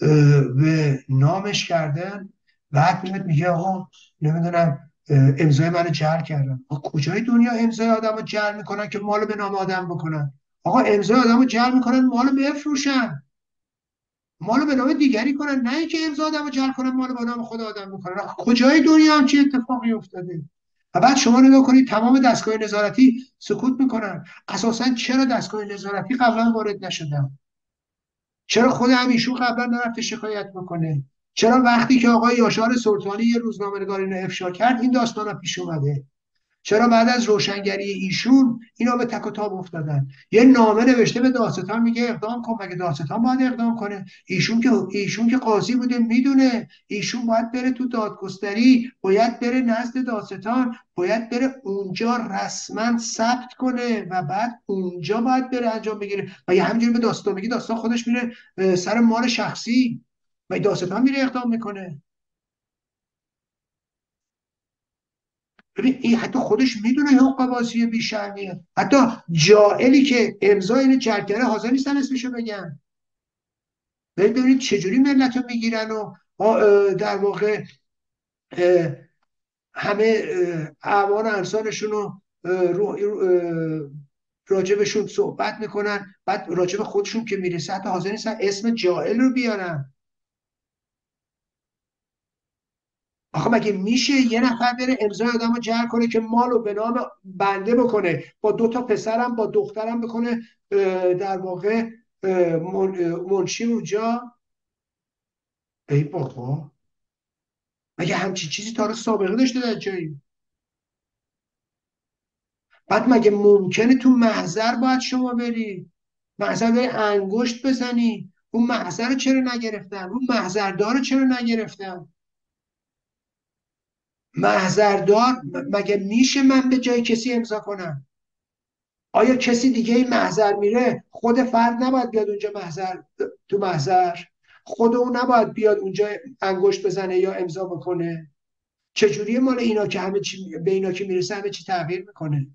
به نامش کردن. بعد میاد میگه آقا نمیدونم امضای منو جعل کردن. آقا کجای دنیا امضای آدمو جعل میکنن که مالو به نام آدم بکنن؟ آقا امضای آدمو جعل میکنن مالو بفروشن، مالو به نام دیگری کنن، نه اینکه امضا آدمو جعل کنن مالو به نام خود آدم بکنن. آقا کجای دنیا هم چه اتفاقی افتاده؟ و بعد شما نگاه کنید تمام دستگاه نظارتی سکوت میکنن. اساسا چرا دستگاه نظارتی قبلا وارد نشدن؟ چرا خود همیشون قبلا نرفته شکایت بکنه؟ چرا وقتی که آقای یاشار سلطانی یه روزنامه‌نگار اینو افشا کرد این داستانا پیش اومده؟ چرا بعد از روشنگری ایشون اینا به تک و تاب افتادن؟ یه نامه نوشته به دادستان میگه اقدام کن. مگه دادستان باید اقدام کنه؟ ایشون که ایشون که قاضی بوده میدونه ایشون باید بره تو دادگستری، باید بره نزد دادستان، باید بره اونجا رسما ثبت کنه و بعد اونجا باید بره انجام بگیره. و یه همینجوری به دادستان میگه دادستان خودش میره سر مال شخصی و دادستان میره اقدام میکنه. ببین این حتی خودش میدونه حقوق بازی بیشرمیه. حتی جائلی که امضا اینو جعل کرده حاضر نیستن اسمشو بگن. ببینید چجوری ملت رو میگیرن و در واقع همه اعوان انسانشون رو راجبشون صحبت میکنن، بعد راجب خودشون که میرسه حتی حاضر نیستن اسم جائل رو بیارن. آخه مگه میشه یه نفر بره امضای آدم رو جعل کنه که مالو به نام بنده بکنه، با دو تا پسرم با دخترم بکنه در واقع منشی اونجا؟ ای بابا مگه همچین چیزی تا رو سابقه داشته در جایی؟ بعد مگه ممکنه تو محضر باید شما بری محضر بری انگشت بزنی؟ اون محضر رو چرا نگرفتن؟ اون محضردار رو چرا نگرفتن؟ محضردار مگه میشه من به جای کسی امضا کنم؟ آیا کسی دیگه این محضر میره خود فرد نباید بیاد اونجا محضر تو محضر خود اون نباید بیاد اونجا انگشت بزنه یا امضا بکنه؟ چجوریه مال اینا که همه چی به اینا که میرسه همه چی تغییر میکنه؟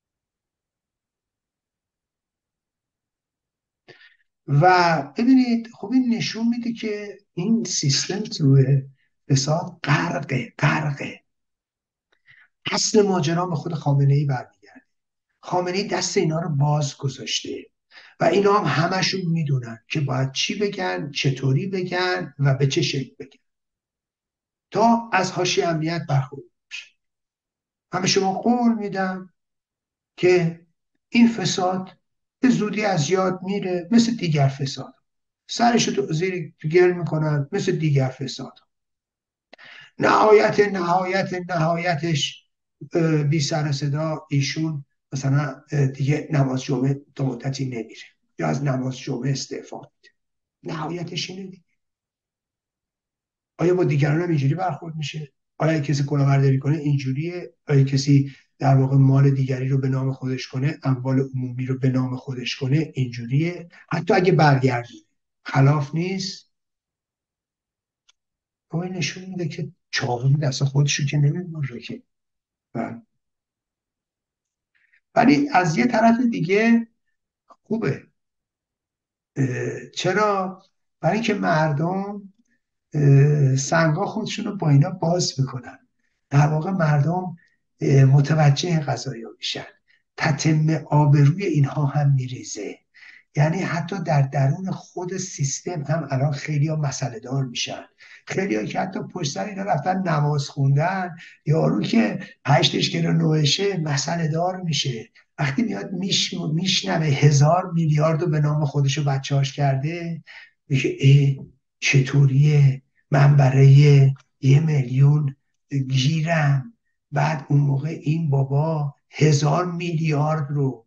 و ببینید خب این نشون میده که این سیستم توی فساد غرقه غرقه. اصل ماجرا به خود خامنه ای برمیگرده. خامنه ای دست اینا رو باز گذاشته و اینا هم همشون میدونن که باید چی بگن، چطوری بگن و به چه شکل بگن تا از حاشیه امنیت برخورد بشه. من به شما قول میدم که این فساد به زودی از یاد میره، مثل دیگر فساد سرش رو زیر گل میکنن، مثل دیگر فساد. نهایت نهایت نهایتش بی سر صدا ایشون مثلا دیگه نماز جمعه تا مدتی نمیره یا از نماز جمعه استعفا میده. نهایتش اینه دیگه. آیا با دیگران هم اینجوری برخورد میشه؟ آیا کسی کلاهبرداری کنه اینجوریه؟ آیا کسی در واقع مال دیگری رو به نام خودش کنه، اموال عمومی رو به نام خودش کنه اینجوریه؟ حتی اگه برگردونه خلاف نیست؟ اما این نشون میده که چاقو دست خودشو که نمیبره که. ولی از یه طرف دیگه خوبه. چرا؟ برای اینکه مردم سنگا خودشون رو با اینا باز میکنن. در واقع مردم متوجه قضایا میشن، تتم آبروی اینها هم میریزه. یعنی حتی در درون خود سیستم هم الان خیلی ها مسئله دار میشن. خیلی ها که حتی پشت سر اینا رفتن نماز خوندن، یارو که هشتش کیلو نوشه مسئله دار میشه. وقتی میاد میش میشنوه هزار میلیارد رو به نام خودش و بچه‌هاش کرده، میگه ای چطوریه من برای یه میلیون گیرم؟ بعد اون موقع این بابا هزار میلیارد رو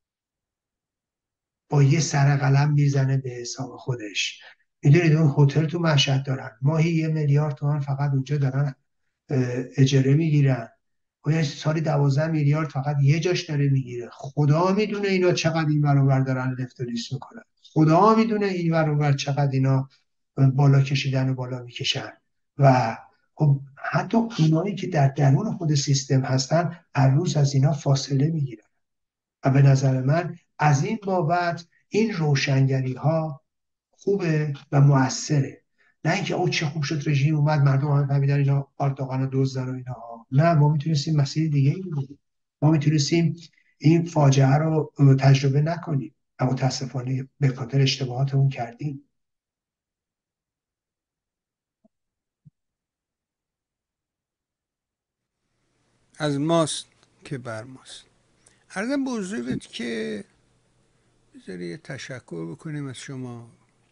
با یه سر قلم میزنه به حساب خودش. میدونید اون هتل تو مشهد دارن ماهی یه میلیارد تومان فقط اونجا دارن اجاره میگیرن و یه سالی دوازده میلیارد فقط یه جاش داره میگیره. خدا میدونه اینا چقدر این ور اون ور دارن لفت و لیست میکنن. خدا میدونه این ور اون ور چقدر اینا بالا کشیدن و بالا میکشن. و خب حتی اونایی که در درون خود سیستم هستن هر روز از اینا فاصله میگیرن. و به نظر من از این بابت این روشنگری ها خوبه و موثره. نه اینکه او چه خوب شد رژیم اومد مردم همه فهمیدن اینا آرتاقن و دزدن و اینا. نه، ما میتونستیم مسیر دیگه ای بود. ما میتونستیم این فاجعه رو تجربه نکنیم، اما متاسفانه به خاطر اشتباهاتمون کردیم. از ماست که بر ماست. عرضم به حضورت که بذاری یه تشکر بکنیم از شما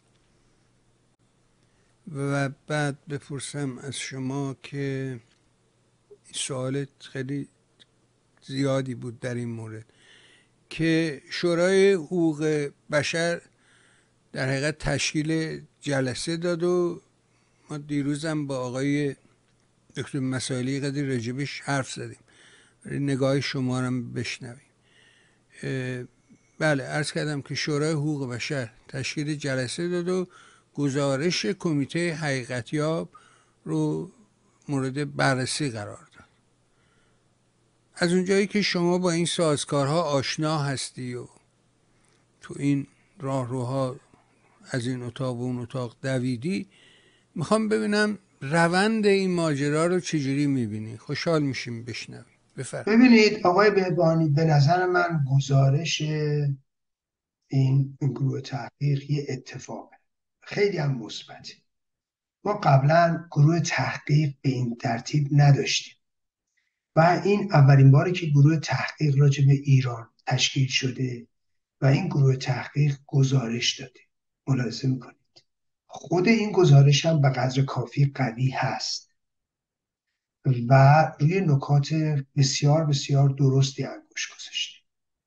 و بعد بپرسم از شما که سوالت خیلی زیادی بود در این مورد که شورای حقوق بشر در حقیقت تشکیل جلسه داد و ما دیروزم با آقای دکتر مسائلی قدر راجبش حرف زدیم، نگاه شما رو بشنویم. بله، عرض کردم که شورای حقوق بشر تشکیل جلسه داد و گزارش کمیته حقیقتیاب رو مورد بررسی قرار داد. از اونجایی که شما با این سازکارها آشنا هستی و تو این راهروها از این اتاق و اون اتاق دویدی، میخوام ببینم روند این ماجرا رو چجوری میبینی. خوشحال میشیم بشنویم. بفرم. ببینید آقای بهبانی، به نظر من گزارش این گروه تحقیق یه اتفاقه خیلی هم مثبته. ما قبلا گروه تحقیق به این ترتیب نداشتیم و این اولین باری که گروه تحقیق راجع به ایران تشکیل شده و این گروه تحقیق گزارش داده. ملاحظه میکنید خود این گزارش هم به قدر کافی قوی هست و روی نکات بسیار بسیار درستی انگوش گذاشته.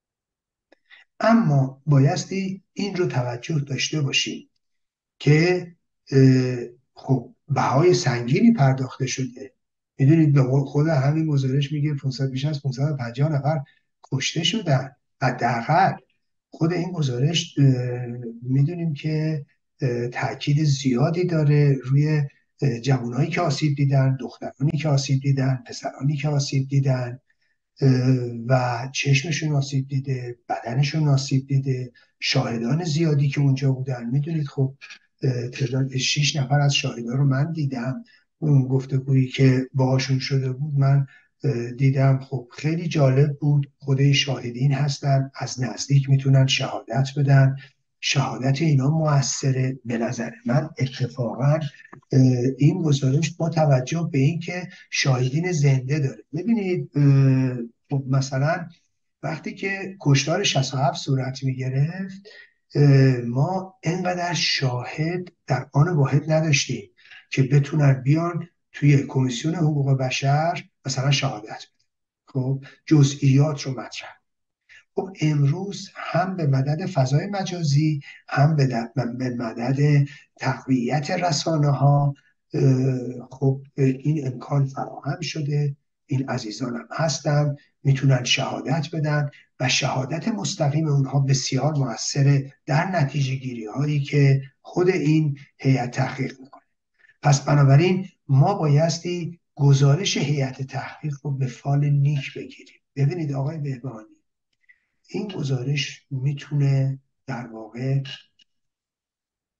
اما بایستی این رو توجه داشته باشیم که خب بهای سنگینی پرداخته شده. میدونید به خود همین گزارش میگه پانصد بیش از پانصد و پنجاه نفر کشته شدن حداقل. خود این گزارش میدونیم که تاکید زیادی داره روی جوانایی که آسیب دیدن، دخترانی که آسیب دیدن، پسرانی که آسیب دیدن و چشمشون آسیب دیده، بدنشون آسیب دیده، شاهدان زیادی که اونجا بودن. میدونید خب تعداد شش نفر از شاهدان رو من دیدم، اون گفتگویی که باهاشون شده بود من دیدم. خب خیلی جالب بود. خود شاهدین هستن، از نزدیک میتونن شهادت بدن. شهادت اینا موثره. به نظر من اتفاقا این گزارش با توجه به این که شاهدین زنده داره. ببینید خب مثلا وقتی که کشتار شصت و هفت صورت میگرفت ما اینقدر شاهد در آن واحد نداشتیم که بتونن بیان توی کمیسیون حقوق بشر مثلا شهادت بدن، خب جزئیات رو مطرح. خب امروز هم به مدد فضای مجازی، هم به مدد تقویت رسانه ها خب این امکان فراهم شده. این عزیزان هم هستن میتونن شهادت بدن و شهادت مستقیم اونها بسیار موثره در نتیجه گیری هایی که خود این هیئت تحقیق میکنه. پس بنابراین ما بایستی گزارش هیئت تحقیق رو به فال نیک بگیریم. ببینید آقای بهبانی، این گزارش میتونه در واقع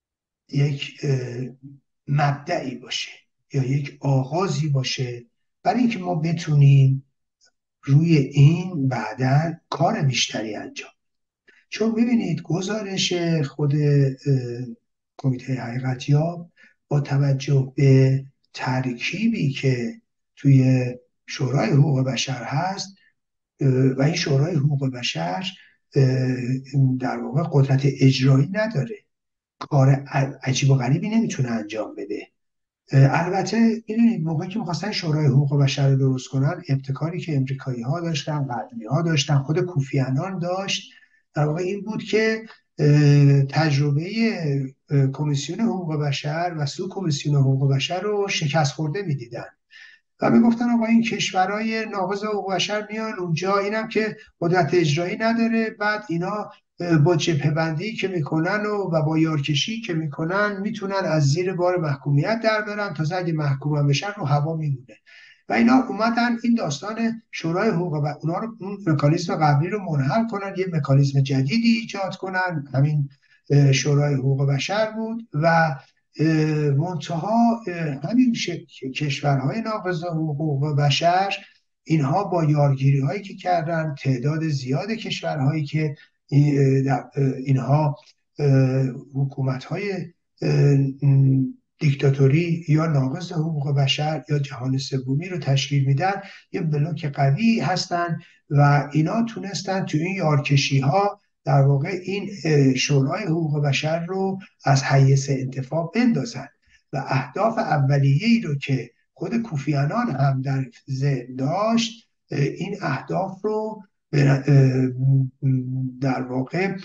یک مبدعی باشه یا یک آغازی باشه برای اینکه ما بتونیم روی این بعداً کار بیشتری انجام. چون ببینید گزارش خود کمیته حقیقتیاب با توجه به ترکیبی که توی شورای حقوق بشر هست و این شورای حقوق بشر در واقع قدرت اجرایی نداره، کار عجیب و غریبی نمیتونه انجام بده. البته میدونید موقعی که میخواستن شورای حقوق بشر رو درست کنن، ابتکاری که امریکایی ها داشتن، غربی ها داشتن، خود کوفی عنان داشت، در واقع این بود که تجربه کمیسیون حقوق بشر و سو کمیسیون حقوق بشر رو شکست خورده میدیدن و میگفتن آقا این کشورهای ناقض حقوق بشر میان اونجا، اینم که قدرت اجرایی نداره، بعد اینا با جبهه بندی که میکنن و, و با یارکشی که میکنن میتونن از زیر بار محکومیت در برن، تازه اگه محکوم بشن رو هوا میمونه. و اینا اومدن این داستان شورای حقوق و اونا رو، اون مکانیزم قبلی رو منحل کنن، یه مکانیزم جدیدی ایجاد کنن، همین شورای حقوق بشر بود. و منتها همین کشورهای ناقض حقوق بشر اینها با یارگیری هایی که کردن، تعداد زیاد کشورهایی که اینها حکومت های دیکتاتوری یا ناقض حقوق بشر یا جهان سومی رو تشکیل میدن، یه بلوک قوی هستن و اینا تونستن تو این یارکشی ها در واقع این شورای حقوق بشر رو از حیز انتفاع بندازن و اهداف اولیه‌ای رو که خود کوفی عنان هم در ذهن داشت، این اهداف رو در واقع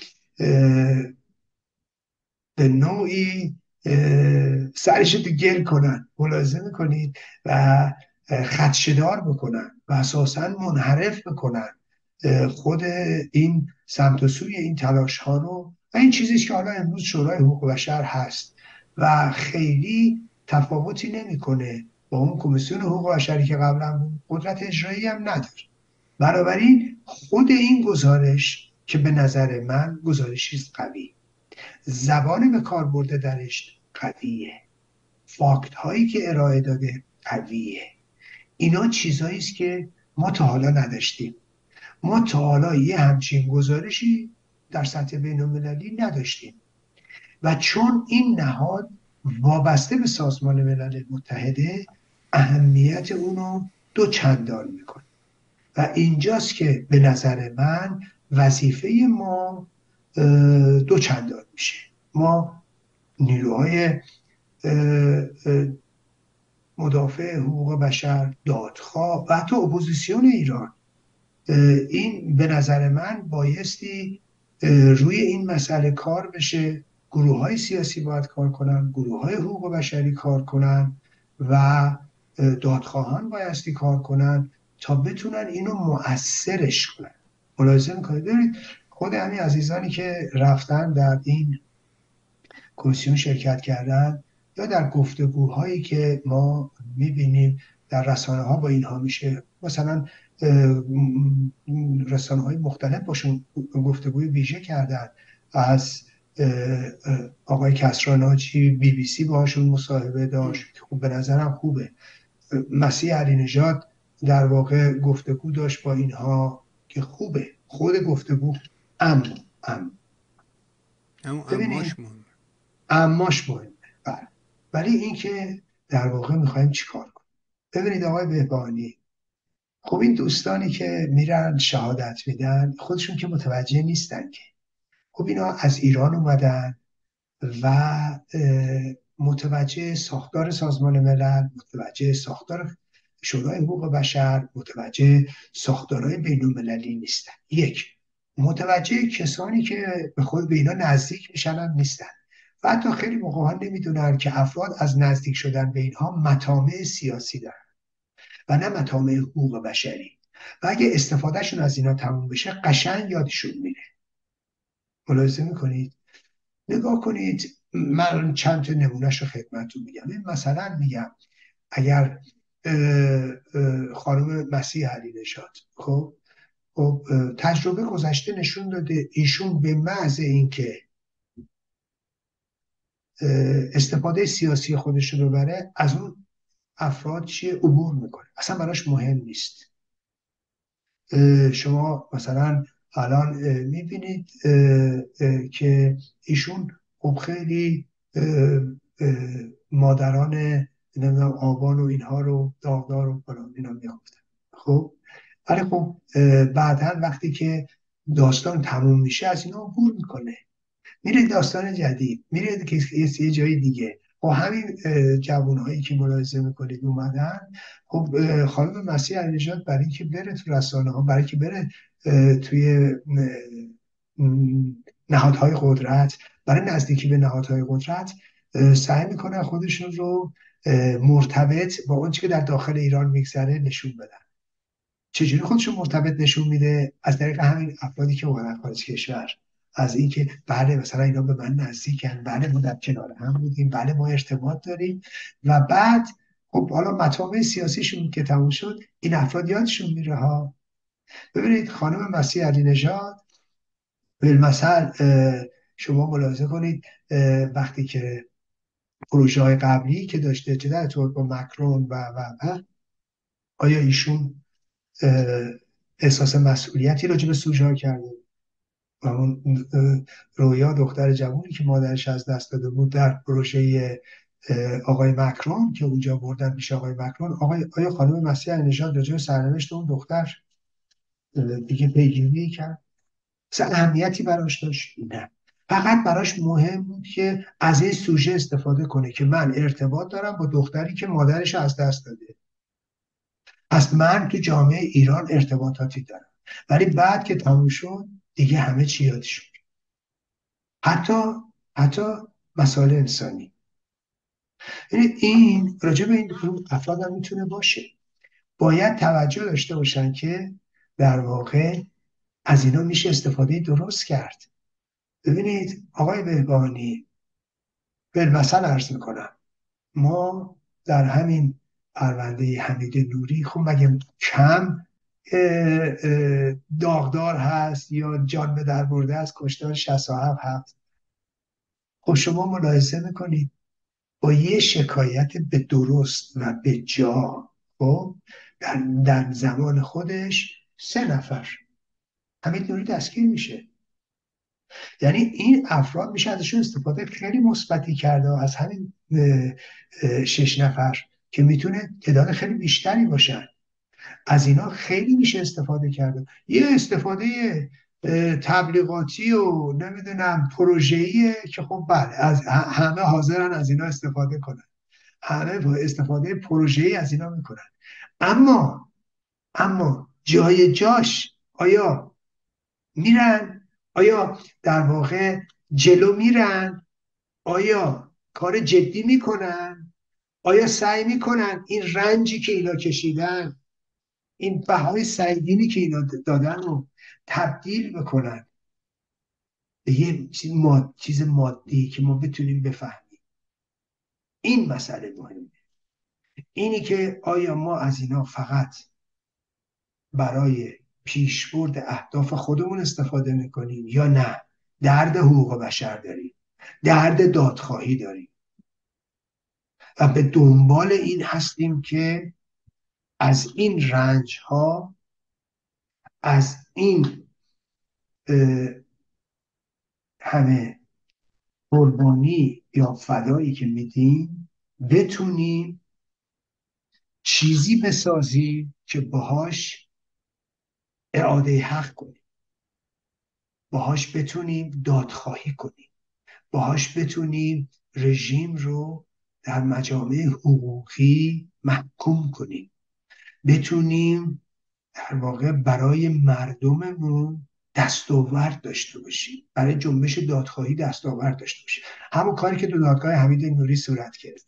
به نوعی سرش رو گل کنن، ملاحظه میکنید، و خدشه‌دار بکنن و اساساً منحرف بکنن خود این سمت و سوی این تلاش ها رو. و این چیزیست که حالا امروز شورای حقوق بشر هست و خیلی تفاوتی نمیکنه با اون کمیسیون حقوق بشری که قبلا بود، قدرت اجرایی هم نداره. بنابراین خود این گزارش که به نظر من گزارشی است قوی، زبان به کار برده درش قویه، فاکت هایی که ارائه داده قویه، اینا چیزایی است که ما تا حالا نداشتیم. ما تا حالا یه همچین گزارشی در سطح بین‌المللی نداشتیم و چون این نهاد وابسته به سازمان ملل متحده، اهمیت اونو دو چندان میکنه و اینجاست که به نظر من وظیفه ما دو چندان میشه. ما نیروهای مدافع حقوق بشر، دادخواه و حتی اپوزیسیون ایران، این به نظر من بایستی روی این مسئله کار بشه. گروه های سیاسی باید کار کنن، گروه های حقوق بشری کار کنن و دادخواهان بایستی کار کنن تا بتونن اینو مؤثرش کنن. ملاحظه میکنید؟ ببینید خود همین عزیزانی که رفتن در این کمیسیون شرکت کردن یا در گفتگوهایی که ما میبینیم در رسانه ها با اینها میشه، مثلا رسانه های مختلف باشون گفتگوی ویژه کردن، از آقای کسراناجی بی بی سی باشون مصاحبه داشت، خب به نظرم خوبه. مسیح علی نژاد در واقع گفتگو داشت با اینها که خوبه. خود گفتگو ام ام اماش مهمه اماش مهمه بله. ولی این که در واقع میخوایم چیکار کنیم. ببینید آقای بهبانی، خب این دوستانی که میرن شهادت میدن خودشون که متوجه نیستن که خب اینا از ایران اومدن و متوجه ساختار سازمان ملل، متوجه ساختار شورای حقوق بشر، متوجه ساختارهای بین‌المللی نیستن. یک، متوجه کسانی که به خود به اینا نزدیک میشن هم نیستن و حتی خیلی موقع ها نمیدونن که افراد از نزدیک شدن به اینها مطامع سیاسی دارن و نه مطامع حقوق بشری و اگه استفادهشون از اینا تموم بشه قشنگ یادشون میره. ملاحظه میکنید؟ نگاه کنید، من چند تا نمونهش رو خدمتتون میگم. این مثلا میگم اگر خانم مسیح علی نژاد خب خب تجربه گذشته نشون داده ایشون به محض اینکه استفاده سیاسی خودش رو ببره، از اون افراد چیه عبور میکنه، اصلا براش مهم نیست. شما مثلا الان میبینید که ایشون خب خیلی مادران نمیدونم آبان و اینها رو داغدار و فلان اینا میگفتن. خب ولی خب بعداً وقتی که داستان تموم میشه از اینا عبور میکنه، میره داستان جدید، میره که یه جای دیگه. خب همین جوانهایی که ملاحظه میکنید اومدن، خب خانم مسیح علی‌نژاد برای اینکه بره تو رسانه ها، برای اینکه بره توی نهادهای قدرت، برای نزدیکی به نهادهای قدرت سعی میکنن خودشون رو مرتبط با اون چیزی که در داخل ایران میگذره نشون بدن. چجوری خودشون مرتبط نشون میده؟ از طریق همین افرادی که اومدن خارج کشور، از اینکه بله مثلا اینا به من نزدیکن، بله ما در کنار هم بودیم، بله ما ارتباط داریم. و بعد خب حالا مطامع سیاسیشون که تموم شد، این افراد یادشون میره ها. ببینید خانم مسیح علی‌نژاد بالمثل شما ملاحظه کنید وقتی که پروژه های قبلی که داشته چه در ارتباط با مکرون و و و آیا ایشون احساس مسئولیتی راجع به سوژه ها کرده؟ و اون رویا دختر جوانی که مادرش از دست داده بود در پروژه آقای مکرون که اونجا بردن پیش آقای مکرون، آقای آیا خانم مسیح علی‌نژاد راجع به سرنوشت اون دختر دیگه پیگیری کرد؟ اصلا اهمیتی براش داشت؟ نه. فقط براش مهم بود که از این سوژه استفاده کنه که من ارتباط دارم با دختری که مادرش از دست داده، پس من تو جامعه ایران ارتباطاتی دارم. ولی بعد که تموم شد دیگه همه چی یادش شد، حتی حتی مسائل انسانی. یعنی این راجع به این افراد هم میتونه باشه. باید توجه داشته باشن که در واقع از اینا میشه استفاده درست کرد. ببینید آقای بهبانی، بالمثل عرض میکنم، ما در همین پرونده حمید نوری خب مگه کم داغدار هست یا جان به در برده است؟ کشتار شصت و هفت هفت. خب شما ملاحظه میکنید با یه شکایت به درست و به جا، خب در, در زمان خودش سه نفر حمید نوری دستگیر میشه. یعنی این افراد میشه ازشون استفاده خیلی مثبتی کرده، از همین شش نفر که میتونه تعداد خیلی بیشتری باشن، از اینا خیلی میشه استفاده کرده. یه استفاده تبلیغاتی و نمیدونم پروژه‌ایه که خب بله از همه حاضرن از اینا استفاده کنن، همه استفاده پروژه‌ای از اینا میکنن. اما اما جای جاش آیا میرن؟ آیا در واقع جلو میرن؟ آیا کار جدی میکنن؟ آیا سعی میکنن این رنجی که اینا کشیدن، این بهای سنگینی که اینا دادن رو تبدیل بکنن به یه چیز مادی که ما بتونیم بفهمیم؟ این مسئله مهمه. اینی که آیا ما از اینا فقط برای پیشبرد اهداف خودمون استفاده میکنیم یا نه درد حقوق بشر داریم، درد دادخواهی داریم و به دنبال این هستیم که از این رنج ها، از این همه قربانی یا فدایی که میدیم بتونیم چیزی بسازیم که باهاش اعاده حق کنیم، باهاش بتونیم دادخواهی کنیم، باهاش بتونیم رژیم رو در مجامع حقوقی محکوم کنیم، بتونیم در واقع برای مردممون دستاورد داشته باشیم، برای جنبش دادخواهی دستاورد داشته باشیم. همون کاری که تو دادگاه حمید نوری صورت گرفت.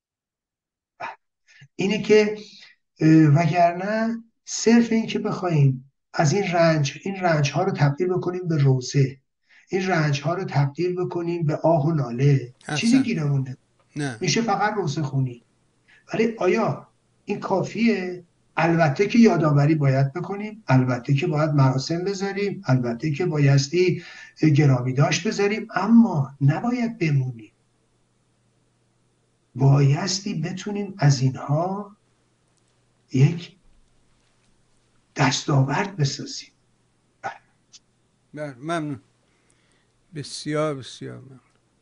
اینه که وگرنه صرف این که بخوایم از این رنج این رنج ها رو تبدیل بکنیم به روزه، این رنج ها رو تبدیل بکنیم به آه و ناله، چیزی گیرمون نه، میشه فقط روزه خونی. ولی آیا این کافیه؟ البته که یادآوری باید بکنیم، البته که باید مراسم بذاریم، البته که بایستی گرامی داشت بذاریم، اما نباید بمونیم. بایستی بتونیم از اینها یک دستاورد بسازیم. بله ممنون، بسیار بسیار ممنون.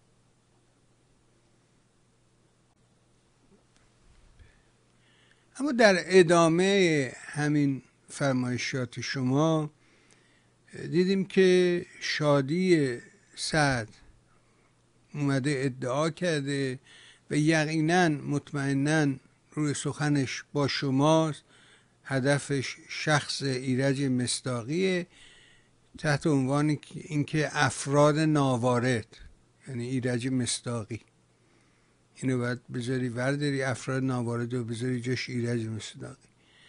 اما در ادامه همین فرمایشات شما دیدیم که شادی سعد اومده ادعا کرده و یقینا مطمئنا روی سخنش با شماست، هدفش شخص ایرج مصداقیه تحت عنوان اینکه افراد ناوارد، یعنی ایرج مصداقی، اینو باید بذاری ورداری، افراد ناوارد رو بذاری جاش ایرج مصداقی.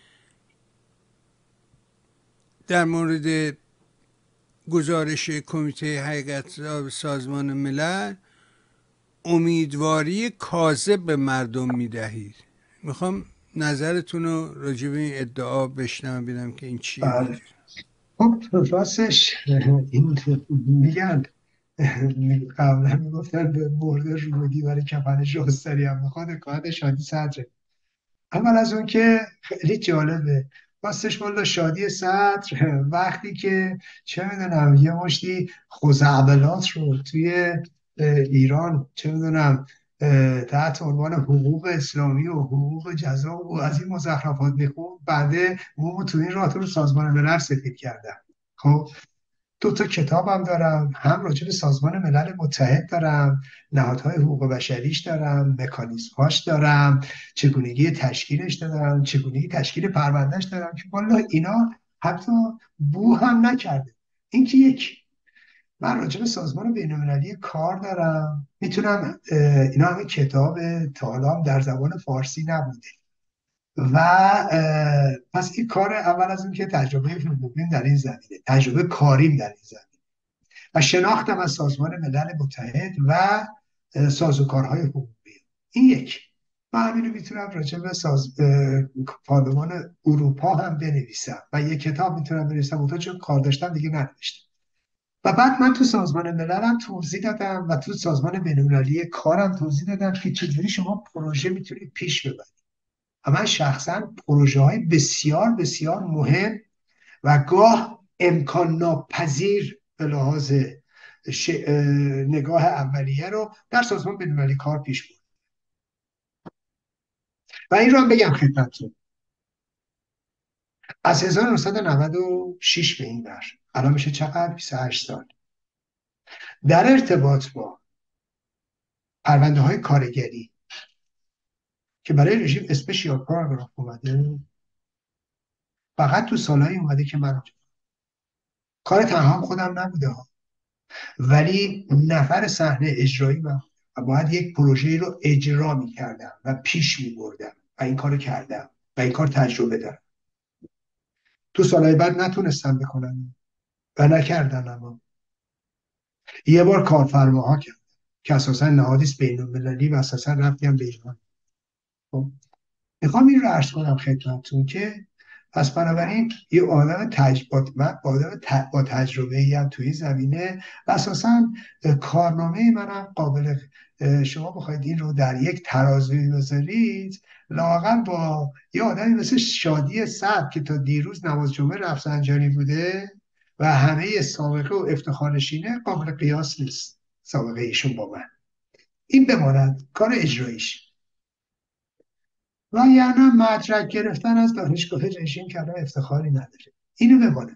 در مورد گزارش کمیته حقیقت‌یاب سازمان ملل امیدواری کاذب به مردم میدهید. میخوام نظرتون رو راجع به این ادعا بشنوم، ببینم که این چیه. بله. خب راستش این میگن قبلا میگفتن به مرده رودی برای کفن شستری هم میخواد کاهد شادی صدره. اول از اون که خیلی جالبه راستش والا شادی صدر وقتی که چه میدونم یه مشتی خزعبلات رو توی ایران چه میدونم تحت عنوان حقوق اسلامی و حقوق جزا و از این مزخرفات میخون، بعده اون تو این راه رو سازمان ملل سفید کردن. خب دو تا کتابم دارم، هم راجع به سازمان ملل متحد دارم، نهادهای حقوق بشریش دارم، مکانیزم‌هاش دارم، چگونگی تشکیلش دارم، چگونگی تشکیل پروندهش دارم که والا اینا حتی بو هم نکرده. این که یک من راجع به سازمان بین‌المللی کار دارم، میتونم اینا همه کتاب تا حالا هم در زبان فارسی نبوده و پس این کار اول از اون که تجربه حقوقیم در این زمینه، تجربه کاریم در این زمینه و شناختم از سازمان ملل متحد و سازوکارهای حقوقی. این یک. من همین رو میتونم راجع به ساز... پارلمان اروپا هم بنویسم و یک کتاب میتونم بنویسم اونطور چون کار داشتم دیگه ننوشتم. و بعد من تو سازمان ملل هم توضیح دادم و تو سازمان بین‌المللی کارم توضیح دادم که چجوری شما پروژه میتونید پیش ببرید. و من شخصا پروژه های بسیار بسیار مهم و گاه امکان ناپذیر به لحاظ ش... نگاه اولیه رو در سازمان بین‌المللی کار پیش برد. و این رو هم بگم خدمتتون، از هزار و نهصد و نود و شش به این ور الان میشه چقدر؟ بیست و هشت سال در ارتباط با پرونده های کارگری که برای رژیم اسپشیال پاراگراف اومده، فقط تو سالهایی اومده که من کار تنها خودم نبوده ها، ولی نفر صحنه اجرایی من و باید یک پروژه رو اجرا میکردم و پیش میبردم و این کارو کردم و این کار تجربه دارم. تو سالهای بعد نتونستم بکنم و نکردن، اما یه بار کارفرماها کرد که اساسا نهادیست بین‌المللی و اساسا ربطی هم به ایران. خب میخوام این رو عرض کنم خدمتتون که پس بنابراین یه آدم تجربه من آدم با تجربه ای هم توی زمینه و اساسا کارنامه منم قابل، شما بخواید این رو در یک ترازوی بذارید لااقل با یه آدمی مثل شادی صدر که تا دیروز نماز جمعه رفسنجانی بوده و همه سابقه و افتخارنشینه، قابل قیاس نیست سابقه ایشون با من. این بماند کار اجراییش. و یعنی مدرک گرفتن از دانشگاه رژیم که الان افتخاری نداره. اینو بمانه.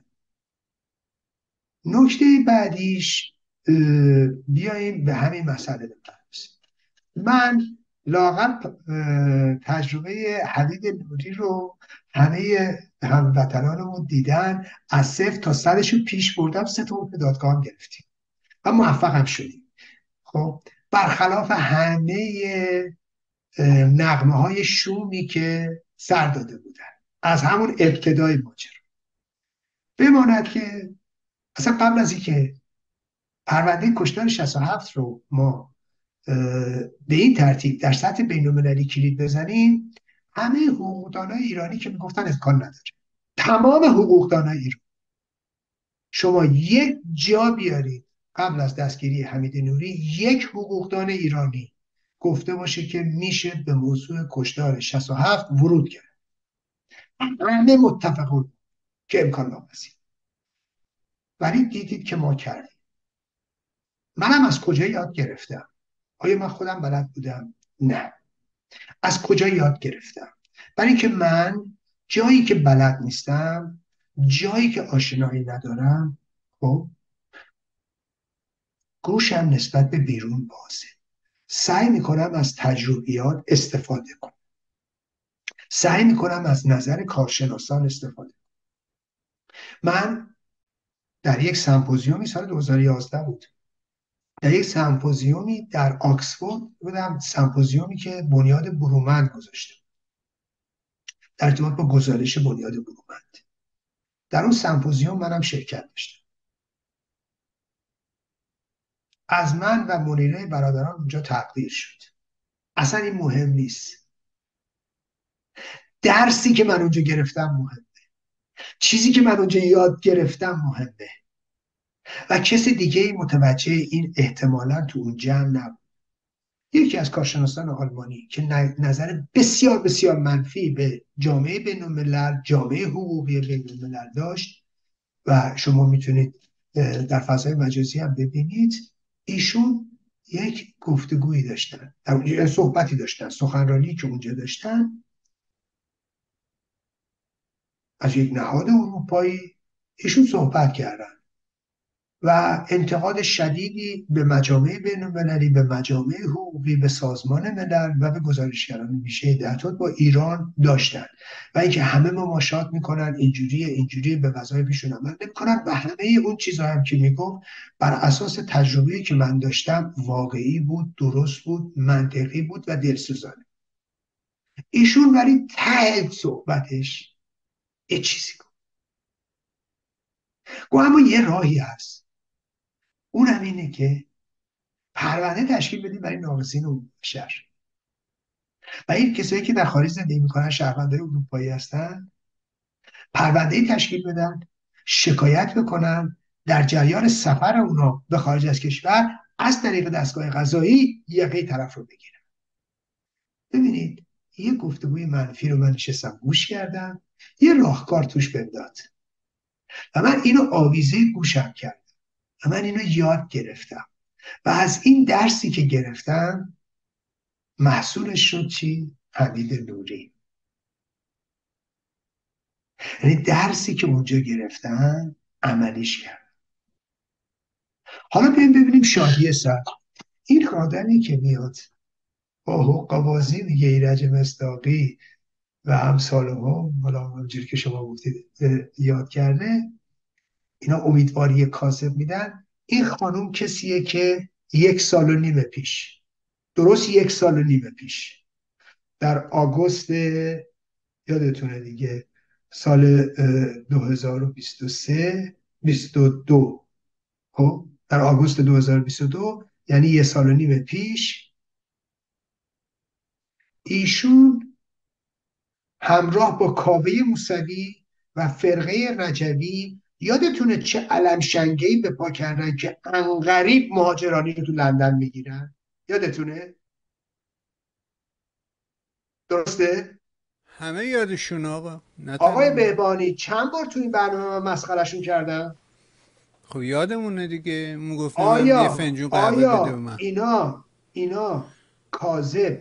نکته بعدیش بیاییم به همین مسئله بپردازیم. من لااقل تجربه حمید نوری رو همه هموطنانمون دیدن، از صفر تا صدش رو پیش بردم، سه تا حکم دادگاه هم گرفتیم و موفق هم شدیم. خب برخلاف همه نغمه های شومی که سر داده بودن از همون ابتدای ماجرا. بماند که اصلا قبل از اینکه پرونده کشتار شصت و هفت رو ما به این ترتیب در سطح بین‌المللی کلید بزنیم، همه حقوقدانای ایرانی که میگفتن امکان نداره، تمام حقوقدانای ایران، شما یک جا بیارید قبل از دستگیری حمید نوری یک حقوقدان ایرانی گفته باشه که میشه به موضوع کشتار شصت و هفت ورود کرد. همه متفقون که امکان ناپذیر. ولی دیدید که ما کردیم. منم از کجا یاد گرفتم؟ آیا من خودم بلد بودم؟ نه. از کجا یاد گرفتم؟ برای اینکه من جایی که بلد نیستم، جایی که آشنایی ندارم، خب گوشم نسبت به بیرون بازه. سعی میکنم از تجربیات استفاده کنم. سعی میکنم از نظر کارشناسان استفاده کنم. من در یک سمپوزیومی سال دو هزار و یازده بود، در یک سمپوزیومی در آکسفورد بودم، سمپوزیومی که بنیاد برومند گذاشته در ارتباط با گزارش بنیاد برومند. در اون سمپوزیوم منم شرکت داشتم. از من و منیره برادران اونجا تقدیر شد. اصلا این مهم نیست. درسی که من اونجا گرفتم مهمه. چیزی که من اونجا یاد گرفتم مهمه. و کسی دیگه ای متوجه این احتمالا تو اون جمع نبود. یکی از کارشناسان آلمانی که نظر بسیار بسیار منفی به جامعه بین الملل، جامعه حقوقی بین الملل داشت و شما میتونید در فضای مجازی هم ببینید، ایشون یک گفتگویی داشتن، صحبتی داشتن، سخنرانی که اونجا داشتن از یک نهاد اروپایی، ایشون صحبت کردن و انتقاد شدیدی به مجامع بین المللی، به مجامع حقوقی، به سازمان ملل و به گزارشگران ویژه در ارتباط با ایران داشتن و اینکه همه مماشات میکنن اینجوریه اینجوریه، به وظایفشون عمل نمیکنن و همه اون چیزها هم که میگفت بر اساس تجربه‌ای که من داشتم واقعی بود، درست بود، منطقی بود و دلسوزانه. ایشون ولی ته صحبتش یه چیزی گفت. گفت اما یه راهی هست، اونم اینه که پرونده تشکیل بدیم برای ناقصین حقوق بشر و این کسایی که در خارج زندگی میکنن، شهروندای اروپایی هستن، پرونده تشکیل بدن، شکایت بکنن، در جریان سفر اونا به خارج از کشور از طریق دستگاه قضایی یقه طرف رو بگیرن. ببینید یه گفتگوی منفی رو من نشستم گوش کردم، یه راهکار توش بهم داد و من اینو آویزه گوشم کردم و من اینو یاد گرفتم و از این درسی که گرفتم محصولش شد چی؟ حمید نوری. یعنی درسی که اونجا گرفتن عملیش کرد. حالا بیایم ببینیم شادی صدر، این آدمی که میاد با حقه‌بازی میگه ایرج مصداقی و امثال هم، حالا همونجوری که شما گفتید یاد کرده، اینا امیدواری کاذب میدن. این خانوم کسیه که یک سال و نیم پیش، درست یک سال و نیم پیش، در آگوست یادتونه دیگه، سال دو هزار و بیست و سه بیست و دو، خب در آگوست دو هزار و بیست و دو یعنی یه سال و نیم پیش، ایشون همراه با کاوه موسوی و فرقه رجوی، یادتونه چه علم شنگه‌ای به پا کردن که انقریب مهاجرانی رو تو لندن میگیرن؟ یادتونه؟ درسته؟ همه یادشون آقا، نه آقای تنها. بهبانی چند بار تو این برنامه من مسخرشون کردم؟ خب یادمونه دیگه، مو گفتم من یه آیا فنجون قهوه بده به آیا من. اینا اینا کاذب،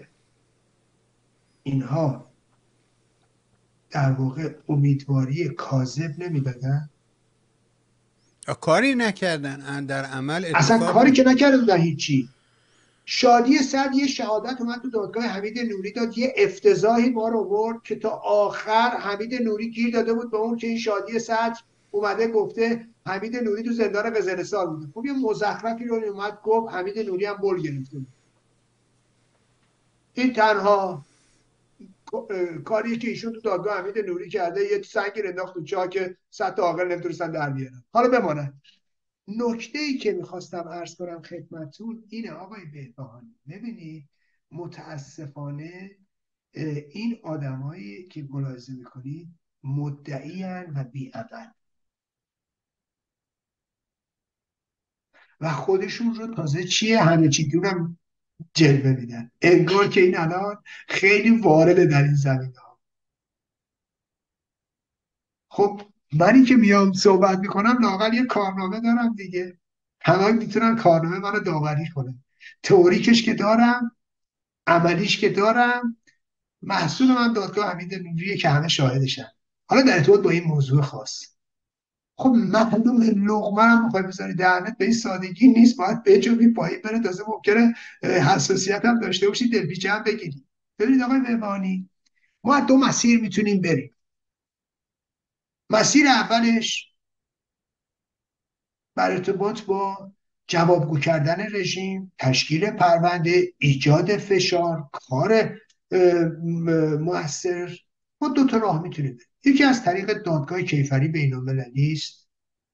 اینها در واقع امیدواری کاذب نمیدادن؟ کاری نکردن، در عمل اصلا اتفاق کاری می... که نکردن. هیچی. شادی صدر یه شهادت اومد تو دادگاه حمید نوری داد، یه افتضاحی بار آورد که تا آخر حمید نوری گیر داده بود به اون که این شادی صدر اومده گفته حمید نوری تو زندان قزلستان بوده. خب یه مزخرفی رو اومد گفت حمید نوری هم بول گرفته بود. این تنها کاری که ایشون تو دادگاه حمید نوری کرده، یه سنگی انداخت تو چاه که صد تا عاقل نمیتونستن در بیارن. حالا بماند. نکته ای که میخواستم عرض کنم خدمتتون اینه آقای بهبهانی، ببینید متاسفانه این آدمایی که ملاحظه میکنید مدعیان و بی‌عمل و خودشون رو تازه چیه همه چی دونم جلوه میدن، انگار که این الان خیلی وارده در این زمینه ها. خب منی که میام صحبت میکنم لااقل یه کارنامه دارم دیگه، همه میتونن کارنامه منو داوری کنن، تئوریکش که دارم، عملیش که دارم، محصول من دادگاه حمید نوریه که همه شاهدشن. حالا در ارتباط با این موضوع خاص، خب معلوم لقمه هم میخوای بذاری دهنت، به این سادگی نیست، باید به جنبی پایین بره، تازه ممکنه حساسیت هم داشته باشی، دلپیچه هم بگیری. ببینید آقای مهربانی، ما دو مسیر میتونیم بریم. مسیر اولش بر ارتباط با جوابگو کردن رژیم، تشکیل پرونده، ایجاد فشار، کار مؤثر. ما دو تا راه میتونیم بریم. یکی از طریق دادگاه کیفری بین‌المللی است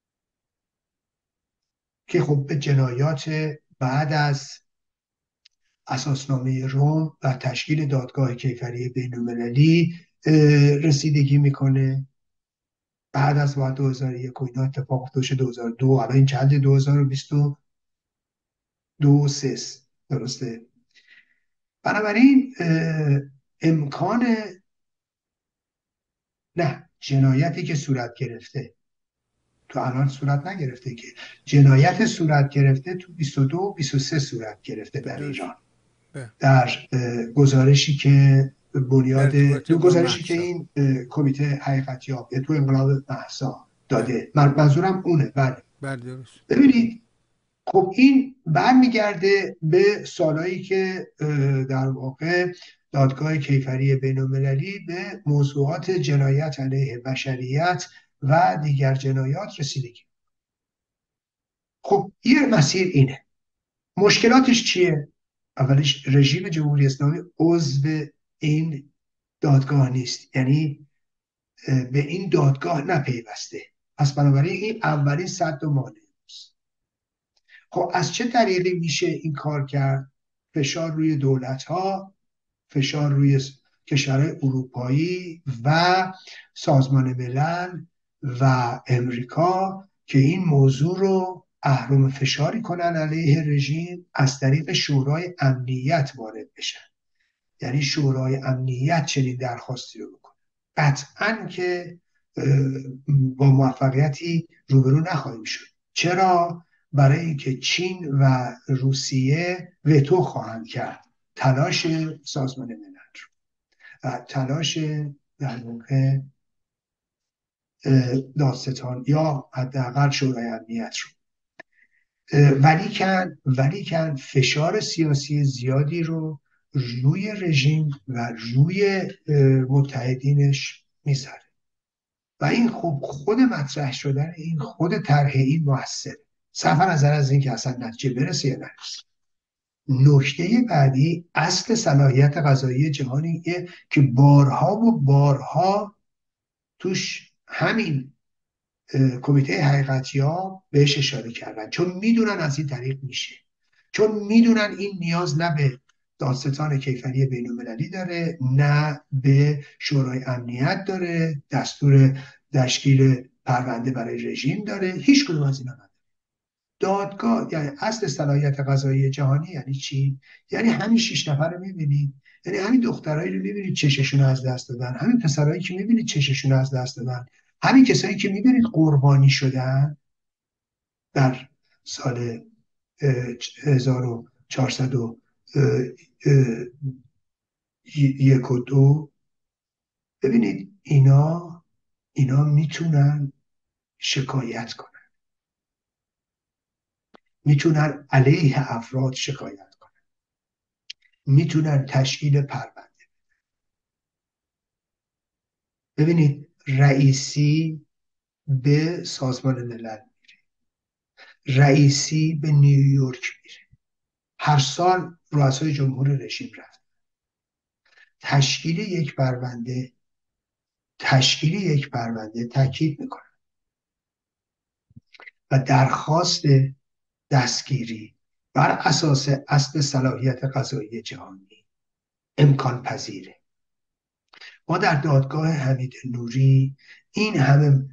که خب به جنایات بعد از اساسنامه روم و تشکیل دادگاه کیفری بین‌المللی رسیدگی میکنه. بعد از بعد دو هزار و یک و اینا اتفاق افتاد، دو هزار و دو، الان این چند، دو هزار و بیست و دو سه، درسته. بنابراین امکان نه جنایتی که صورت گرفته تو الان صورت نگرفته، که جنایت صورت گرفته تو بیست و دو و بیست و سه صورت گرفته در ایران، در گزارشی که بنیاد دو گزارشی که این کمیته حقیقتیاب تو انقلاب مهسا داده، منظورم اونه. بله بله درست. ببینید خب این برمیگرده به سالهایی که در واقع دادگاه کیفری بین‌المللی به موضوعات جنایت علیه بشریت و دیگر جنایات رسیدگی. خب یه مسیر اینه. مشکلاتش چیه؟ اولش رژیم جمهوری اسلامی عضو این دادگاه نیست، یعنی به این دادگاه نپیوسته، پس بنابراین این اولین سد و مانع است. خب از چه طریقی میشه این کار کرد؟ فشار روی دولت ها، فشار روی کشورهای اروپایی و سازمان ملل و امریکا که این موضوع رو اهرم فشاری کنن علیه رژیم، از طریق شورای امنیت وارد بشن. یعنی شورای امنیت چنین درخواستی رو بکنه. قطعاً که با موفقیتی روبرو نخواهیم شد. چرا؟ برای اینکه چین و روسیه وتو خواهند کرد تلاش سازمان ملل رو و تلاش در واقع دادستان یا حداقل شورای امنیت رو. ولیکن ولیکن فشار سیاسی زیادی رو روی رژیم و روی متحدینش میذاره و این خب خود مطرح شدن این خود طرح این موثر، صرف نظر از این که اصلا نتیجه برسه یا نرسه. نکته بعدی اصل صلاحیت قضایی جهانیه که بارها و بارها توش همین کمیته حقیقتیاب بهش اشاره کردن، چون میدونن از این طریق میشه، چون میدونن این نیاز نه به دادستان کیفری بین‌المللی داره نه به شورای امنیت داره، دستور تشکیل پرونده برای رژیم داره، هیچ کدوم از اینا نداره. دادگاه یعنی اصل صلاحیت قضایی جهانی یعنی چی؟ یعنی همین شش نفر رو میبینید، یعنی همین دخترایی رو میبینید چششون از دست دادن، همین پسرایی که میبینید چششون از دست دادن، همین کسایی که میبینید قربانی شدن در سال هزار و چهارصد و یک و دو، ببینید اینا اینا میتونن شکایت کنن، میتونن علیه افراد شکایت کنن، میتونن تشکیل پرونده. ببینید رئیسی به سازمان ملل میره، رئیسی به نیویورک میره، هر سال رؤسای جمهور رژیم رفت. تشکیل یک پرونده تشکیل یک پرونده تاکید میکنه و درخواست دستگیری بر اساس اصل صلاحیت قضایی جهانی امکان پذیره. ما در دادگاه حمید نوری این همه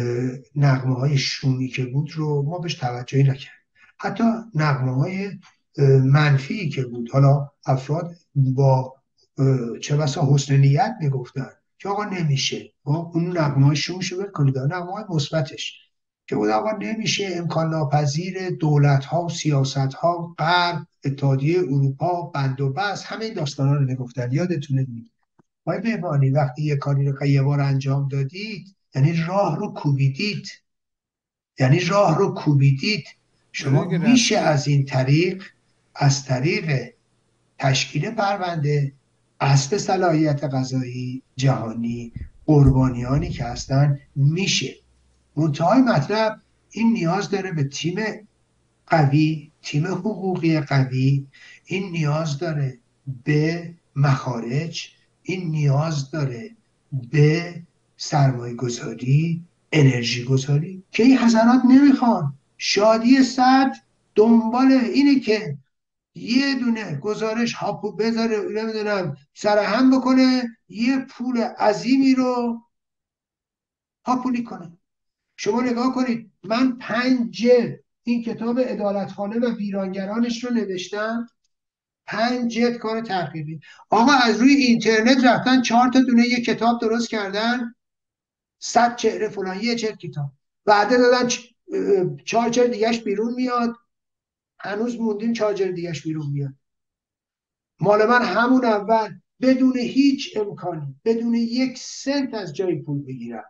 نغمه های شومی که بود رو ما بهش توجهی نکردیم. حتی نغمه های منفی که بود. حالا افراد با چه بسا حسن نیت میگفتن که آقا نمیشه، اون نغمه شومش رو بکنید، نغمه مثبتش که بود آقا نمیشه، امکان ناپذیر، دولت ها و سیاست ها، غرب، اتحادیه اروپا، بند و بست، همه این داستانا رو میگفتن. یادتونه دیگه آقای بهبانی وقتی یه کاری رو یه بار انجام دادید یعنی راه رو کوبیدید، یعنی راه رو کوبیدید. آره شما دیگه، میشه رفتید. از این طریق، از طریق تشکیل پرونده، اسب صلاحیت قضایی جهانی، قربانیانی که هستن، میشه. منتهای مطلب این نیاز داره به تیم قوی، تیم حقوقی قوی، این نیاز داره به مخارج، این نیاز داره به سرمایه گذاری، انرژی گذاری که این حضرات نمیخوان. شادی صدر دنبال اینه که یه دونه گزارش هاپو بذاره، نمیدونم سرهم بکنه، یه پول عظیمی رو هاپولی کنه. شما نگاه کنید، من پنج جلد این کتاب عدالتخانه و ویرانگرانش رو نوشتم، پنج جلد کار تحقیقی. آقا از روی اینترنت رفتن چهار تا دونه یه کتاب درست کردن، صد چهره فلان، یه جلد کتاب، وعده دادن چهار جلد دیگهش بیرون میاد، هنوز موندیم چهار جلد دیگهش بیرون میاد. مال من همون اول بدون هیچ امکانی، بدون یک سنت از جای پول بگیرم،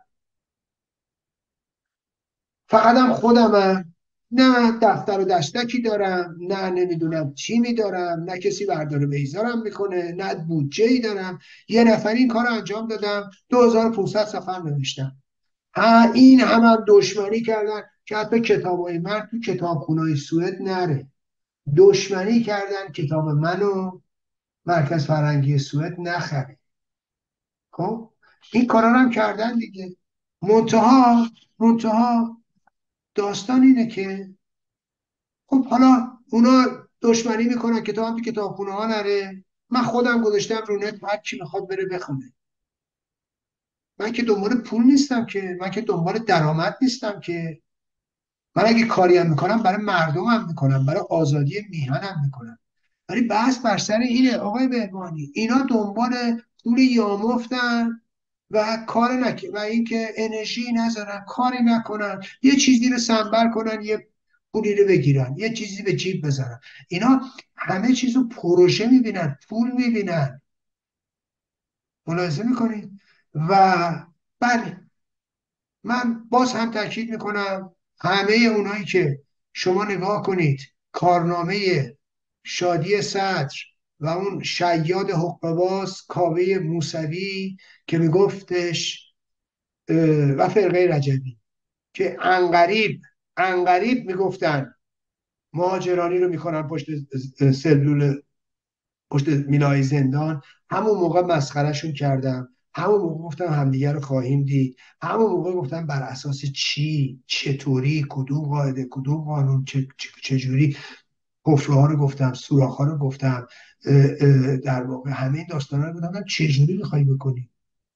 فقط هم خودمم، نه دفتر و دستکی دارم، نه نمیدونم چی دارم، نه کسی برداره بیزارم میکنه، نه بودجه ای دارم، یه نفر این کار رو انجام دادم، دو هزار و پانصد صفحه نوشتم. ها این هم, هم دشمنی کردن که حتی کتابای من تو کتابخونه‌های سوئد نره، دشمنی کردن کتاب منو مرکز فرهنگی سوئد نخره. خب این کارا هم کردن دیگه. منتها منتها داستان اینه که خب حالا اونا دشمنی میکنن کتاب هم تو کتابخونه ها نره، من خودم گذاشتم رو نت، هر کی میخواد بره بخونه. من که دنبال پول نیستم که، من که دنبال درآمد نیستم که. من اگه کاری هم میکنم برای مردمم میکنم، برای آزادی میهنم میکنم. ولی بحث بر سر اینه آقای بهبانی، اینا دنبال پول یامفتن و کار نک و اینکه انرژی نذارن، کاری نکنن، یه چیزی رو سنبر کنن، یه پولی رو بگیرن، یه چیزی به جیب بذارن. اینا همه چیز رو پروژه میبینن، پول میبینن. ملاحظه میکنید؟ و بله، من باز هم تاکید میکنم همه اونایی که شما نگاه کنید کارنامه شادی صدر و اون شیاد حقه‌باز کاوه موسوی که میگفتش و فرقه رجبی که انقریب انقریب میگفتن مهاجرانی رو میکنن پشت سلول، پشت مینای زندان، همون موقع مسخرهشون کردم، همون موقع گفتم همدیگه رو خواهیم دید، همون موقع گفتم بر اساس چی، چطوری، کدوم قاعده، کدوم قانون، چجوری، حفره ها رو گفتم، سوراخ ها رو گفتم، در واقع همه این داستانا رو گفتم چجوری میخوای بکنی.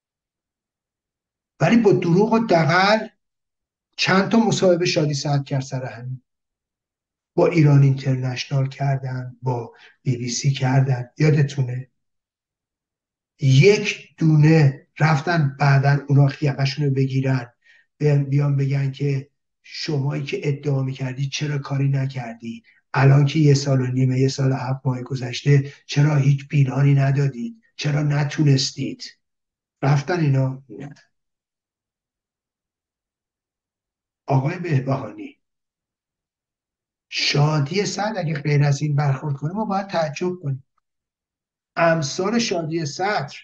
ولی با دروغ و دغل چند تا مصاحبه شادی صدر کرد سر همین، با ایران اینترنشنال کردن، با بی بی سی کردن، یادتونه؟ یک دونه رفتن بعدن اونا خیقشون رو بگیرن بیان بگن که شمایی که ادعا میکردی چرا کاری نکردی، الان که یه سال و نیمه، یه سال و هفت ماه گذشته، چرا هیچ بیرانی ندادید، چرا نتونستید؟ رفتن اینا. آقای بهبهانی، شادی صدر اگه غیر از این برخورد کنه ما باید تعجب کنیم. امثال شادی صدر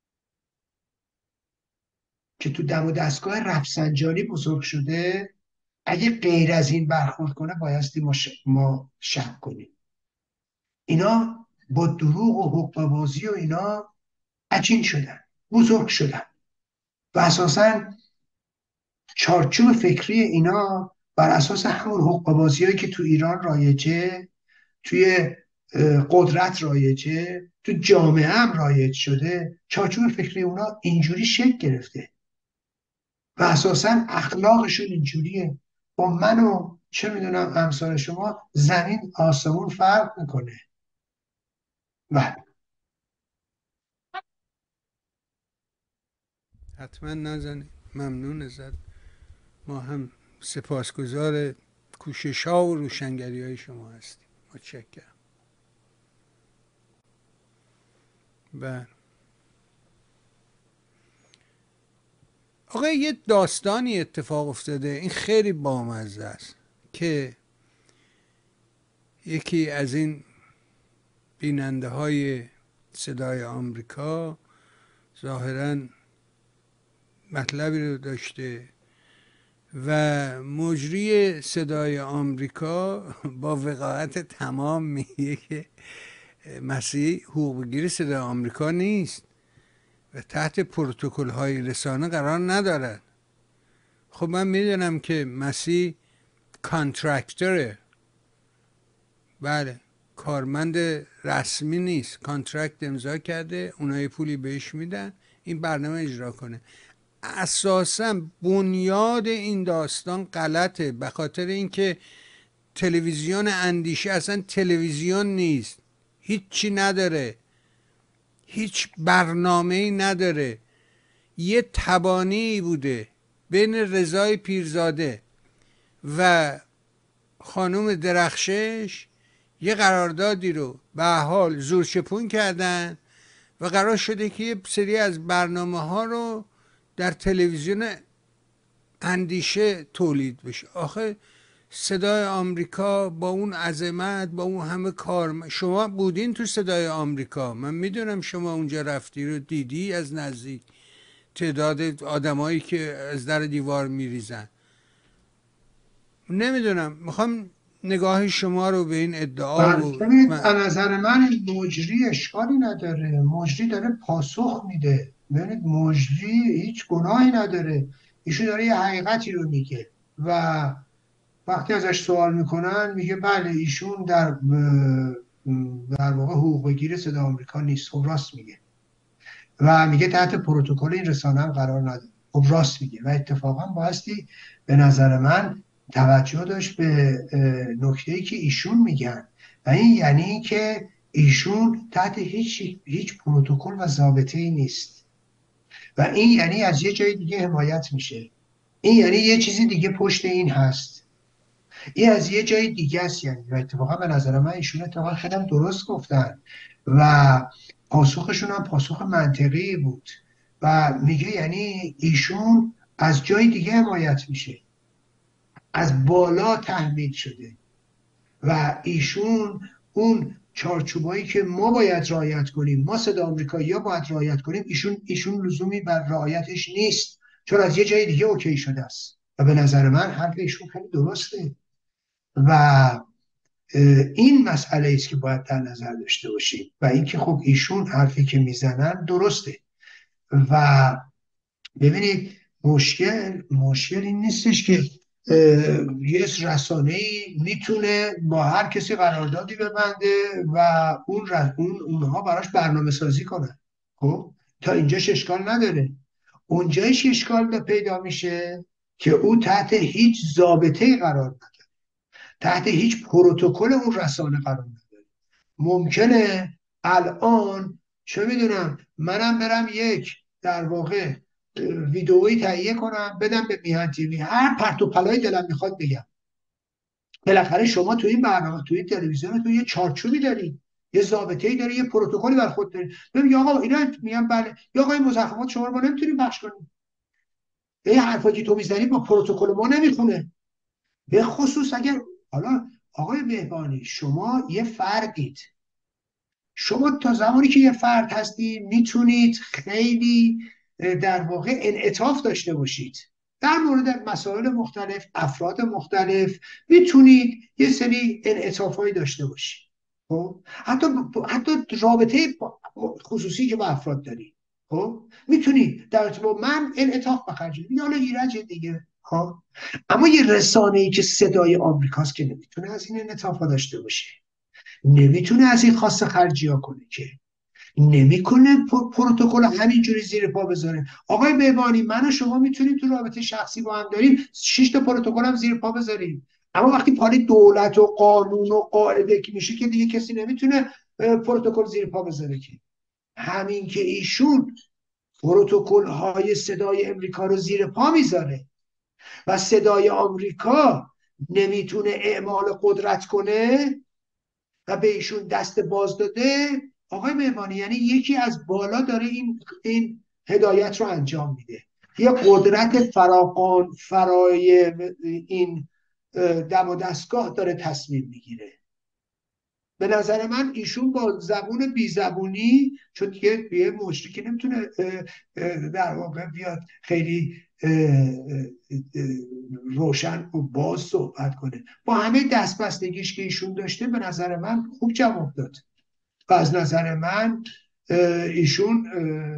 که تو دم و دستگاه رفسنجانی بزرگ شده اگه غیر از این برخورد کنه بایستی ما, ش... ما شک کنیم. اینا با دروغ و حقه‌بازی و اینا عجین شدن، بزرگ شدن و اساساً چارچوب فکری اینا بر اساس همون حقه‌بازی هایی که تو ایران رایجه، توی قدرت رایجه، تو جامعه هم رایج شده، چارچوب فکری اونا اینجوری شکل گرفته و اساساً اخلاقشون اینجوریه. با من و چه میدونم امثال شما، زمین آسمون فرق میکنه. و حتما نزنید، ممنون ازت. ما هم سپاسگزار کوشش ها و روشنگری های شما هستیم. متشکرم. بله آقا، یه داستانی اتفاق افتاده، این خیلی بامزه است، که یکی از این بیننده های صدای آمریکا ظاهراً مطلبی رو داشته و مجری صدای آمریکا با وقاحت تمام میگه که مسیح حقوق‌گیر صدای آمریکا نیست و تحت پروتکل های رسانه قرار ندارد. خب من میدونم که مسیح کانترکتره، بله، کارمند رسمی نیست، کانترکت امضا کرده، اونایی پولی بهش میدن این برنامه اجرا کنه. اساسا بنیاد این داستان غلطه، به خاطر اینکه تلویزیون اندیشه اصلا تلویزیون نیست، هیچی نداره، هیچ برنامه‌ای نداره. یه تبانی بوده بین رضای پیرزاده و خانم درخشش، یه قراردادی رو به حال زورچپون کردن و قرار شده که یه سری از برنامه ها رو در تلویزیون اندیشه تولید بشه. آخه صدای آمریکا با اون عظمت، با اون همه کار، شما بودین تو صدای آمریکا، من میدونم شما اونجا رفتی رو دیدی از نزدیک، تعداد آدمایی که از در دیوار میریزن. نمیدونم، میخوام نگاه شما رو به این ادعا بله، و ببینید من... از نظر من مجری اشکالی نداره، مجری داره پاسخ میده. ببینید مجری هیچ گناهی نداره، ایشون داره یه حقیقتی رو میگه و وقتی ازش سوال میکنن میگه بله ایشون در در واقع حقوق بگیر صدا آمریکا نیست. خب راست میگه و میگه تحت پروتکل این رسانه هم قرار نداره. خب راست میگه و اتفاقا بایستی به نظر من توجه داشت به نکته‌ای که ایشون میگن و این یعنی که ایشون تحت هیچ هیچ پروتکل و ضابطه‌ای نیست و این یعنی از یه جای دیگه حمایت میشه، این یعنی یه چیزی دیگه پشت این هست، این از یه جای دیگه است. یعنی و اتفاقا به نظر من ایشون اتفاقا خیلی درست گفتن و پاسخشون هم پاسخ منطقی بود و میگه یعنی ایشون از جای دیگه حمایت میشه، از بالا تحمیل شده و ایشون اون چارچوبایی که ما باید رعایت کنیم، ما صدا آمریکایی‌ها باید رعایت کنیم، ایشون ایشون لزومی بر رعایتش نیست چون از یه جای دیگه اوکی شده است و به نظر من حرف ایشون خیلی درسته و این مسئله است که باید در نظر داشته باشیم و اینکه خب ایشون حرفی که میزنن درسته و ببینید مشکل مشکل این نیستش که یه رسانه‌ای میتونه با هر کسی قراردادی ببنده و اون اون اونها براش برنامه سازی کنن. خب تا اینجاش اشکال نداره. اونجایش اشکال پیدا میشه که او تحت هیچ ضابطه‌ای قرار نداره، تحت هیچ پروتکل اون رسانه قرار نداره. ممکنه الان چه میدونم منم برم یک در واقع ویدئویی تهیه کنم بدم به میهن تیوی، هر پرت و پلای دلم میخواد بگم. بالاخره شما تو این برنامه، تو این تلویزیون، تو یه چارچوبی داری، یه ضابطه‌ای داری، یه پروتکلی بر خود داری. ببین آقا اینا میگم بله، یا آقا این مزخرفات شما رو ما نمیتونیم پخش کنیم، این حرفایی که تو میزنی با پروتکل ما نمیخونه. به خصوص اگر حالا آقای بهبانی شما یه فردید، شما تا زمانی که یه فرد هستی میتونید خیلی در واقع انعطاف داشته باشید در مورد مسائل مختلف، افراد مختلف میتونید یه سری انعطافایی داشته باشید. خب حتی حتی رابطه خصوصی که با افراد دارید، خب میتونید در ارتباط من انعطاف بخرجید، یا ایرج دیگه. خب اما یه رسانه‌ای که صدای آمریکاست که نمیتونه از این انعطافا داشته باشه، نمیتونه از این خاص خرجی ها کنه، که نمیکنه پروتکل همینجوری زیر پا بذاره. آقای بهبانی من و شما میتونیم تو رابطه شخصی با هم داریم شش تا پروتکل هم زیر پا بذاریم، اما وقتی پای دولت و قانون و قاعده که میشه که دیگه کسی نمیتونه پروتکل زیر پا بذاره. که همین که ایشون پروتکل های صدای امریکا رو زیر پا میذاره و صدای آمریکا نمیتونه اعمال قدرت کنه و به ایشون دست باز داده، آقای مهمانی یعنی یکی از بالا داره این این هدایت رو انجام میده. یه قدرت فراقان فرای این دم و دستگاه داره تصمیم میگیره. به نظر من ایشون با زبون بی زبونی، چون دیگه یه مشرکی نمیتونه در واقع بیاد خیلی روشن و باز صحبت کنه، با همه دستبستگیش که ایشون داشته به نظر من خوب جواب داد و از نظر من ایشون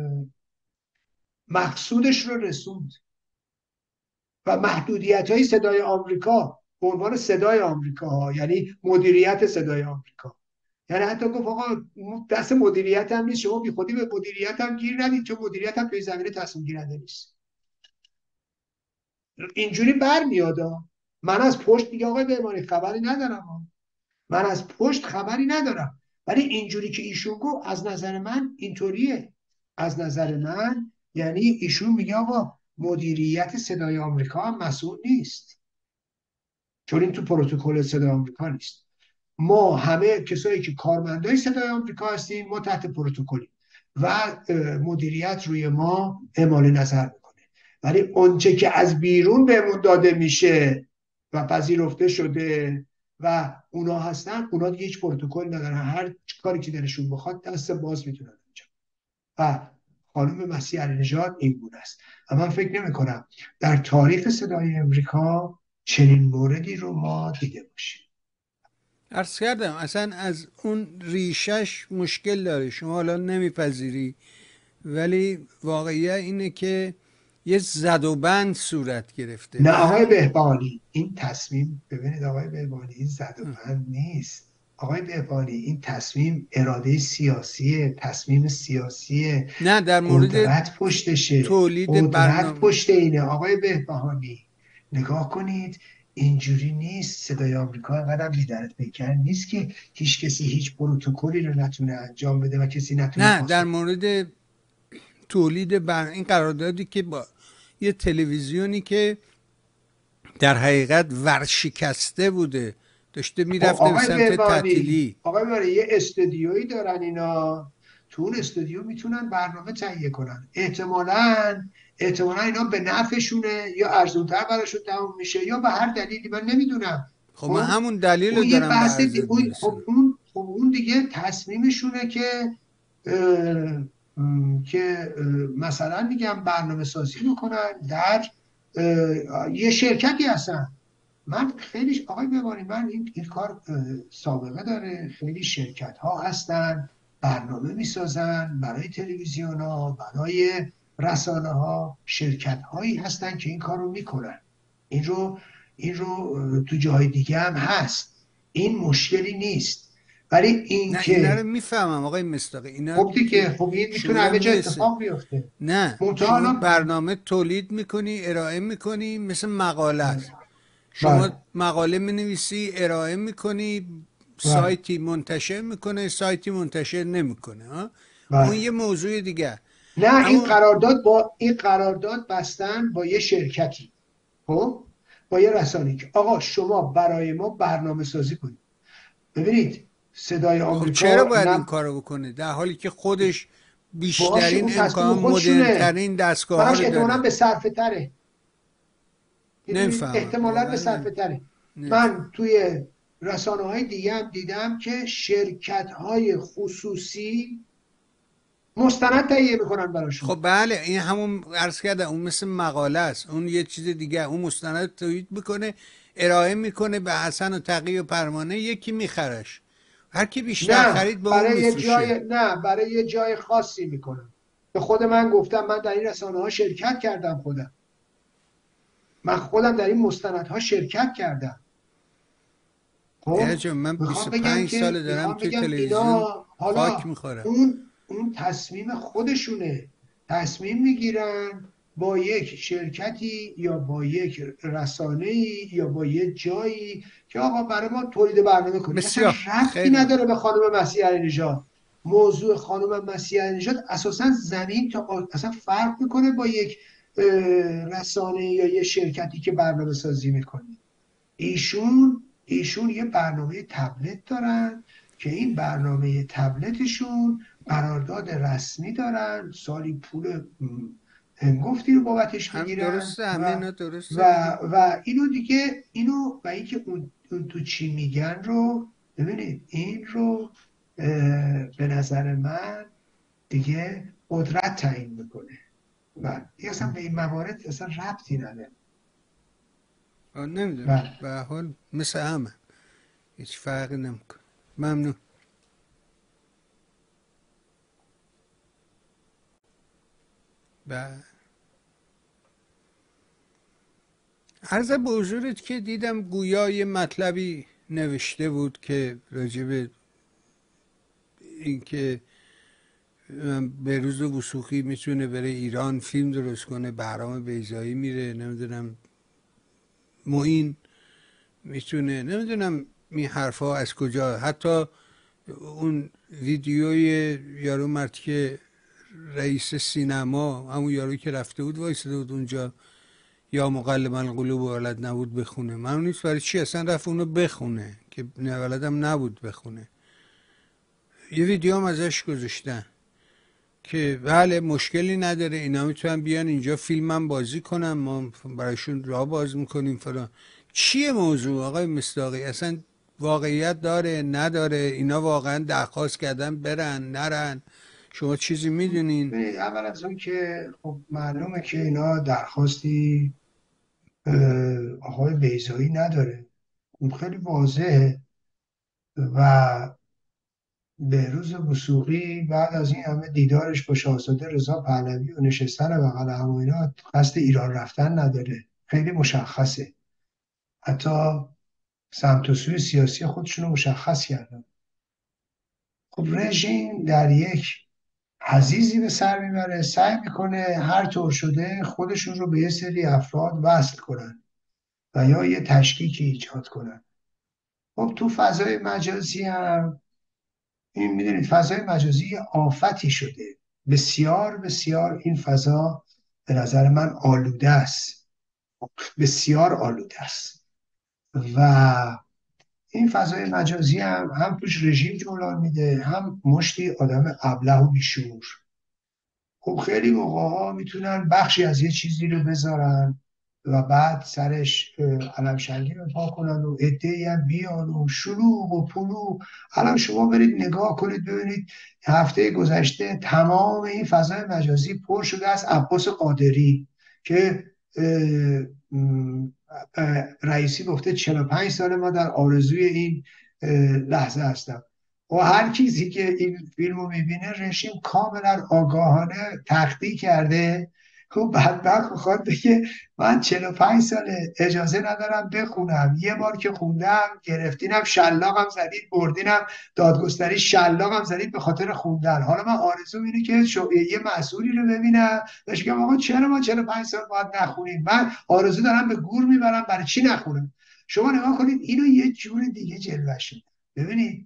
مقصودش رو رسوند و محدودیت های صدای آمریکا به عنوان صدای آمریکا، یعنی مدیریت صدای آمریکا، یعنی حتی گفت آقا دست مدیریت هم نیست، شما بی خودی به مدیریت هم گیر ندید چون مدیریت هم توی زمینه تصمیم گیرنده نیست. اینجوری برمیاد. من از پشت دیگه آقای بهبانی خبری ندارم، من از پشت خبری ندارم، ولی اینجوری که ایشون گفت از نظر من اینطوریه. از نظر من یعنی ایشون میگه آقا مدیریت صدای آمریکا هم مسئول نیست، چون این تو پروتکل صدای آمریکا نیست. ما همه کسایی که کارمندای صدای آمریکا هستیم ما تحت پروتکلیم و مدیریت روی ما اعمال نظر میکنه، ولی اونچه که از بیرون بهمون داده میشه و پذیرفته شده و اونا هستن، اونا دیگه هیچ پروتکل ندارن، هر کاری که دلشون بخواد دست باز میتونن انجام. و خانم مسیح علی نژاد این گونه است و من فکر نمی کنم در تاریخ صدای امریکا چنین موردی رو ما دیده باشیم. عرض کردم اصلا از اون ریشش مشکل داره، شما حالا نمیپذیری، ولی واقعیه اینه که یه زد و بند صورت گرفته. نه آقای بهبانی این تصمیم، ببینید آقای بهبانی این زد و بند نیست آقای بهبانی، این تصمیم اراده سیاسیه، تصمیم سیاسیه. نه در مورد قدرت پشتشه، تولید قدرت برنامه پشت اینه آقای بهبانی. نگاه کنید اینجوری نیست. صدای آمریکا اینقدر بی‌درد پیکر نیست که هیچ کسی هیچ پروتکلی رو نتونه انجام بده و کسی نتونه. نه در مورد تولید برنامه، این قراردادی که با یه تلویزیونی که در حقیقت ورشکسته بوده داشته میرفته به سمت تعطیلی. آقای بهبانی یه استودیویی دارن اینا، تو اون استودیو میتونن برنامه تهیه کنن، احتمالاً احتمالاً اینا به نفعشونه یا ارزونتر براشون تموم میشه یا به هر دلیلی من نمیدونم. خب من همون دلیل رو دارم بحث دی... خب اون خب اون دیگه تصمیمشونه که اه... که اه... مثلا میگم برنامه سازی بکنن در اه... یه شرکتی هستن. من خیلی آقای بهبانی من این, این کار سابقه داره، خیلی شرکت ها هستن برنامه میسازن برای تلویزیون ها، برای رسانه ها، شرکت هایی هستن که این کار رو میکنن. این رو این رو تو جای دیگه هم هست، این مشکلی نیست. ولی این نه که اینا رو میفهمم آقای مصداقی، اینا خب دیگه خب این میتونه همه جا اتفاق بیفته. نه شما برنامه تولید میکنی ارائه میکنی مثل مقاله است. شما بله. مقاله مینویسی ارائه میکنی، سایتی منتشر میکنه، سایتی منتشر نمیکنه ها بله. اون یه موضوع دیگه. نه اما... این قرارداد با این قرارداد بستن با یه شرکتی، خب با یه رسانه‌ای که آقا شما برای ما برنامه سازی کنید. ببینید صدای آمریکا خب چرا باید نه... این کارو بکنه در حالی که خودش بیشترین امکان مدرن‌ترین دستگاه ها رو داره؟ احتمالاً به صرفه تره، نمیفهمم احتمالاً به صرفه تره. من توی رسانه های دیگه هم دیدم که شرکت های خصوصی مستند تهیه میکنن براشون. خب بله این همون عرض کرده اون مثل مقاله است، اون یه چیز دیگه، اون مستند تولید میکنه ارائه میکنه به حسن و تقی و پروانه، یکی میخرش، هر کی بیشتر خرید با اون میفروشه. جای... نه برای یه جای خاصی میکنن. به خود من گفتم من در این رسانه ها شرکت کردم، خودم من خودم در این مستندها شرکت کردم. خب من بیست و پنج سال دارم توی تلویزیون خاک میخورم. اون اون تصمیم خودشونه، تصمیم میگیرن با یک شرکتی یا با یک رسانه‌ای یا با یک جایی که آقا برای ما تولید برنامه کنید. اصلا بسیار ربطی خیلی نداره ممنون. به خانم مسیح علی‌نژاد. موضوع خانم مسیح علی‌نژاد اساسا زمین تا آ- اصلا فرق میکنه با یک رسانه یا یه شرکتی که برنامه سازی میکنه. ایشون ایشون یه برنامه تبلت دارن که این برنامه تبلتشون قرارداد رسمی دارن، سالی پول هنگفتی رو بابتش هم میگیرن درسته، همه و اینا و درسته دیگه. و اینو دیگه اینو و اینکه اون, اون تو چی میگن رو ببینید، این رو به نظر من دیگه قدرت تعیین میکنه و این اصلا به این موارد اصلا ربطی نداره. نمیدونم، بله. به هر حال مثل همه هیچ فرقی نمیکنه. ممنون. بله. عرض به حضورت که دیدم گویا یه مطلبی نوشته بود که راجب اینکه بهروز وثوقی میتونه بره ایران فیلم درست کنه، بهرام بیضایی میره، نمیدونم معین میتونه، نمیدونم این حرفا از کجا. حتی اون ویدیوی یارو مرد که رئیس سینما، همون یارو که رفته بود وایساده بود اونجا یا مقلب القلوب ولد نبود بخونه، من نیست برای چی اصلا رفت اونو بخونه که ولدم نبود بخونه. یه ویدیو هم ازش گذاشتن که بله مشکلی نداره، اینا میتونن بیان اینجا فیلمم بازی کنن، ما برایشون راه باز میکنیم فلان. چیه موضوع آقای مصداقی؟ اصلا واقعیت داره نداره؟ اینا واقعا درخواست کردن برن نرن؟ شما چیزی میدونین؟ ببینید، اول از اون که خب معلومه که اینا درخواستی آقای بیضایی نداره، خب خیلی واضحه. و بهروز وثوقی بعد از این همه دیدارش با شاهزاده رضا پهلوی و نشستن بغل هم و اینا قصد ایران رفتن نداره، خیلی مشخصه. حتی سمت و سوی سیاسی خودشون رو مشخص کردن. خب رژیم در یک حضیضی به سر میبره، سعی میکنه هر طور شده خودشون رو به یه سری افراد وصل کنن و یا یه تشکیکی ایجاد کنن. خب تو فضای مجازی هم این میدونید فضای مجازی آفتی شده، بسیار بسیار این فضا به نظر من آلوده است، بسیار آلوده است. و این فضای مجازی هم هم توش رژیم جولان میده، هم مشتی آدم ابله و بیشور. خب خیلی موقع ها میتونن بخشی از یه چیزی رو بذارن و بعد سرش علمشنگی رو پا کنن و عده‌ای هم بیان و شلوغ و پلوغ. الان شما برید نگاه کنید ببینید هفته گذشته تمام این فضای مجازی پر شده از عباس قادری که اه، اه، رئیسی گفته چهل و پنج سال ما در آرزوی این لحظه هستم. و هر کسی که این فیلم رو میبینه رژیم کاملا آگاهانه تخطی کرده. خب بدبخت میخواد بگه من چهل و پنج ساله اجازه ندارم بخونم، یه بار که خوندم گرفتینم شلاقم زدید، بردینم دادگستری شلاقم زدید به خاطر خوندن. حالا من آرزو اینه که شو... یه مسئولی رو ببینم بهش بگم آقا چرا ما چهل و پنج سال باید نخونیم؟ من آرزو دارم به گور میبرم برای چی نخونم؟ شما نگاه کنید اینو یه جور دیگه جلوه شد. ببینید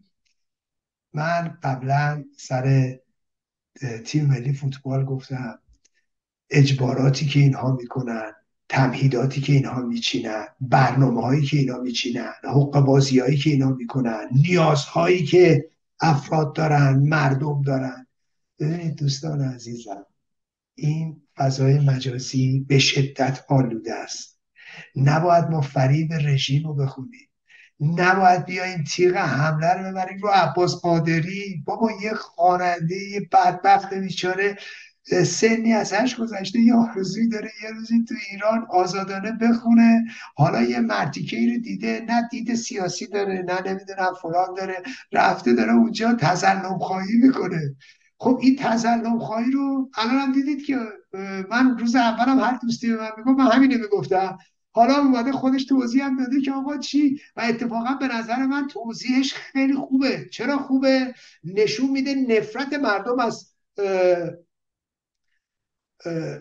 من قبلا سر تیم ملی فوتبال گفتم اجباراتی که اینها میکنن، تمهیداتی که اینها میچینن، برنامه هایی که اینها میچینن، حقوق بازی هایی که اینها میکنن، نیازهایی که افراد دارن، مردم دارن. ببینید دوستان عزیزم، این فضای مجازی به شدت آلوده است. نباید ما فریب رژیم رو بخونیم، نباید بیایم تیغ حمله رو ببریم رو عباس قادری. بابا یه خواننده یه بدبخت بیچاره سنی ازش گذشته، یه آرزویی داره یه روزی تو ایران آزادانه بخونه. حالا یه مرتیکه ای رو دیده، نه دید سیاسی داره نه نمیدونم فلان داره، رفته داره اونجا تظلم خواهی میکنه. خب این تظلم خواهی رو الان هم دیدید که من روز اولم هر دوستی به من میگفت من همینه میگفتم، حالا اومده خودش توضیح هم داده که آقا چی. و اتفاقا به نظر من توضیحش خیلی خوبه. چرا خوبه؟ نشون میده نفرت مردم از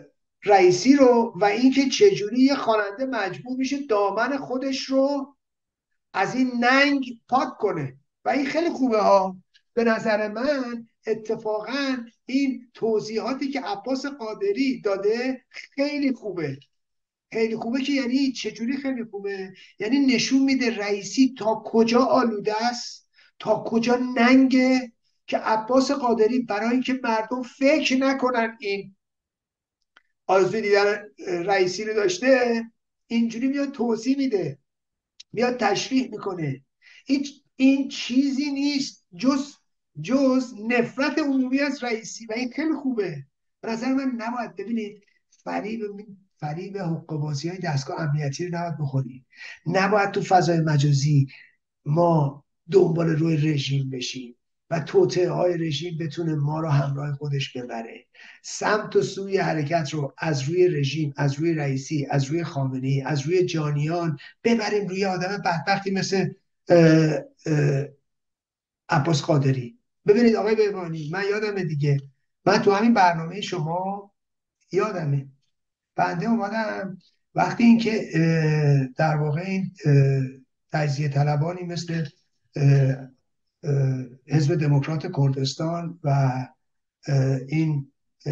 رئیسی رو و اینکه چجوری یه خواننده مجبور میشه دامن خودش رو از این ننگ پاک کنه و این خیلی خوبه ها. به نظر من اتفاقا این توضیحاتی که عباس قادری داده خیلی خوبه. خیلی خوبه که یعنی چجوری خیلی خوبه؟ یعنی نشون میده رئیسی تا کجا آلوده است، تا کجا ننگه، که عباس قادری برای اینکه مردم فکر نکنن این آرزوی دیدن رئیسی رو داشته، اینجوری میاد توضیح میده، میاد تشریح میکنه. این این چیزی نیست جز جز نفرت عمومی از رئیسی و این خیلی خوبه. به نظر من نباید، ببینید، فریب فریب حقه‌بازی های دستگاه امنیتی رو نباید بخورید. نباید تو فضای مجازی ما دنبال روی رژیم بشیم و توطئه های رژیم بتونه ما رو همراه خودش ببره. سمت و سوی حرکت رو از روی رژیم، از روی رئیسی، از روی خامنه‌ای، از روی جانیان ببریم روی آدم بدبختی مثل اه اه عباس قادری. ببینید آقای بهبانی، من یادمه دیگه، من تو همین برنامه شما یادمه بنده اومدم وقتی اینکه در واقع این تجزیه طلبانی مثل حزب دموکرات کردستان و این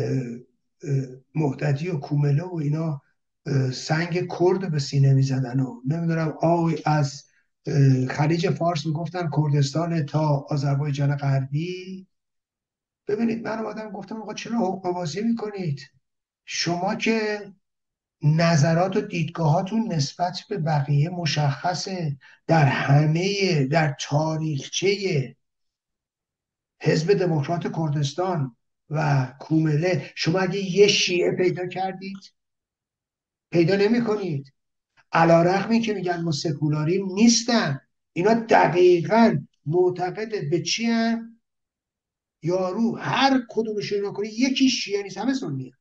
مهددی و کومله و اینا سنگ کرد به سینه میزدن و نمیدونم آوی از خلیج فارس میگفتن کردستان تا آذربایجان غربی. ببینید من اومدم گفتم آقا چرا حقه‌بازی میکنید؟ شما که نظرات و دیدگاهاتون نسبت به بقیه مشخصه، در همه در تاریخچه حزب دموکرات کردستان و کومله شما اگه یه شیعه پیدا کردید؟ پیدا نمی کنید. علی رغمی که میگن ما سکولاریم، نیستن. اینا دقیقاً معتقد به چی هن؟ یارو هر کدومش رو کنی یکی شیعه نیست، همه سنی.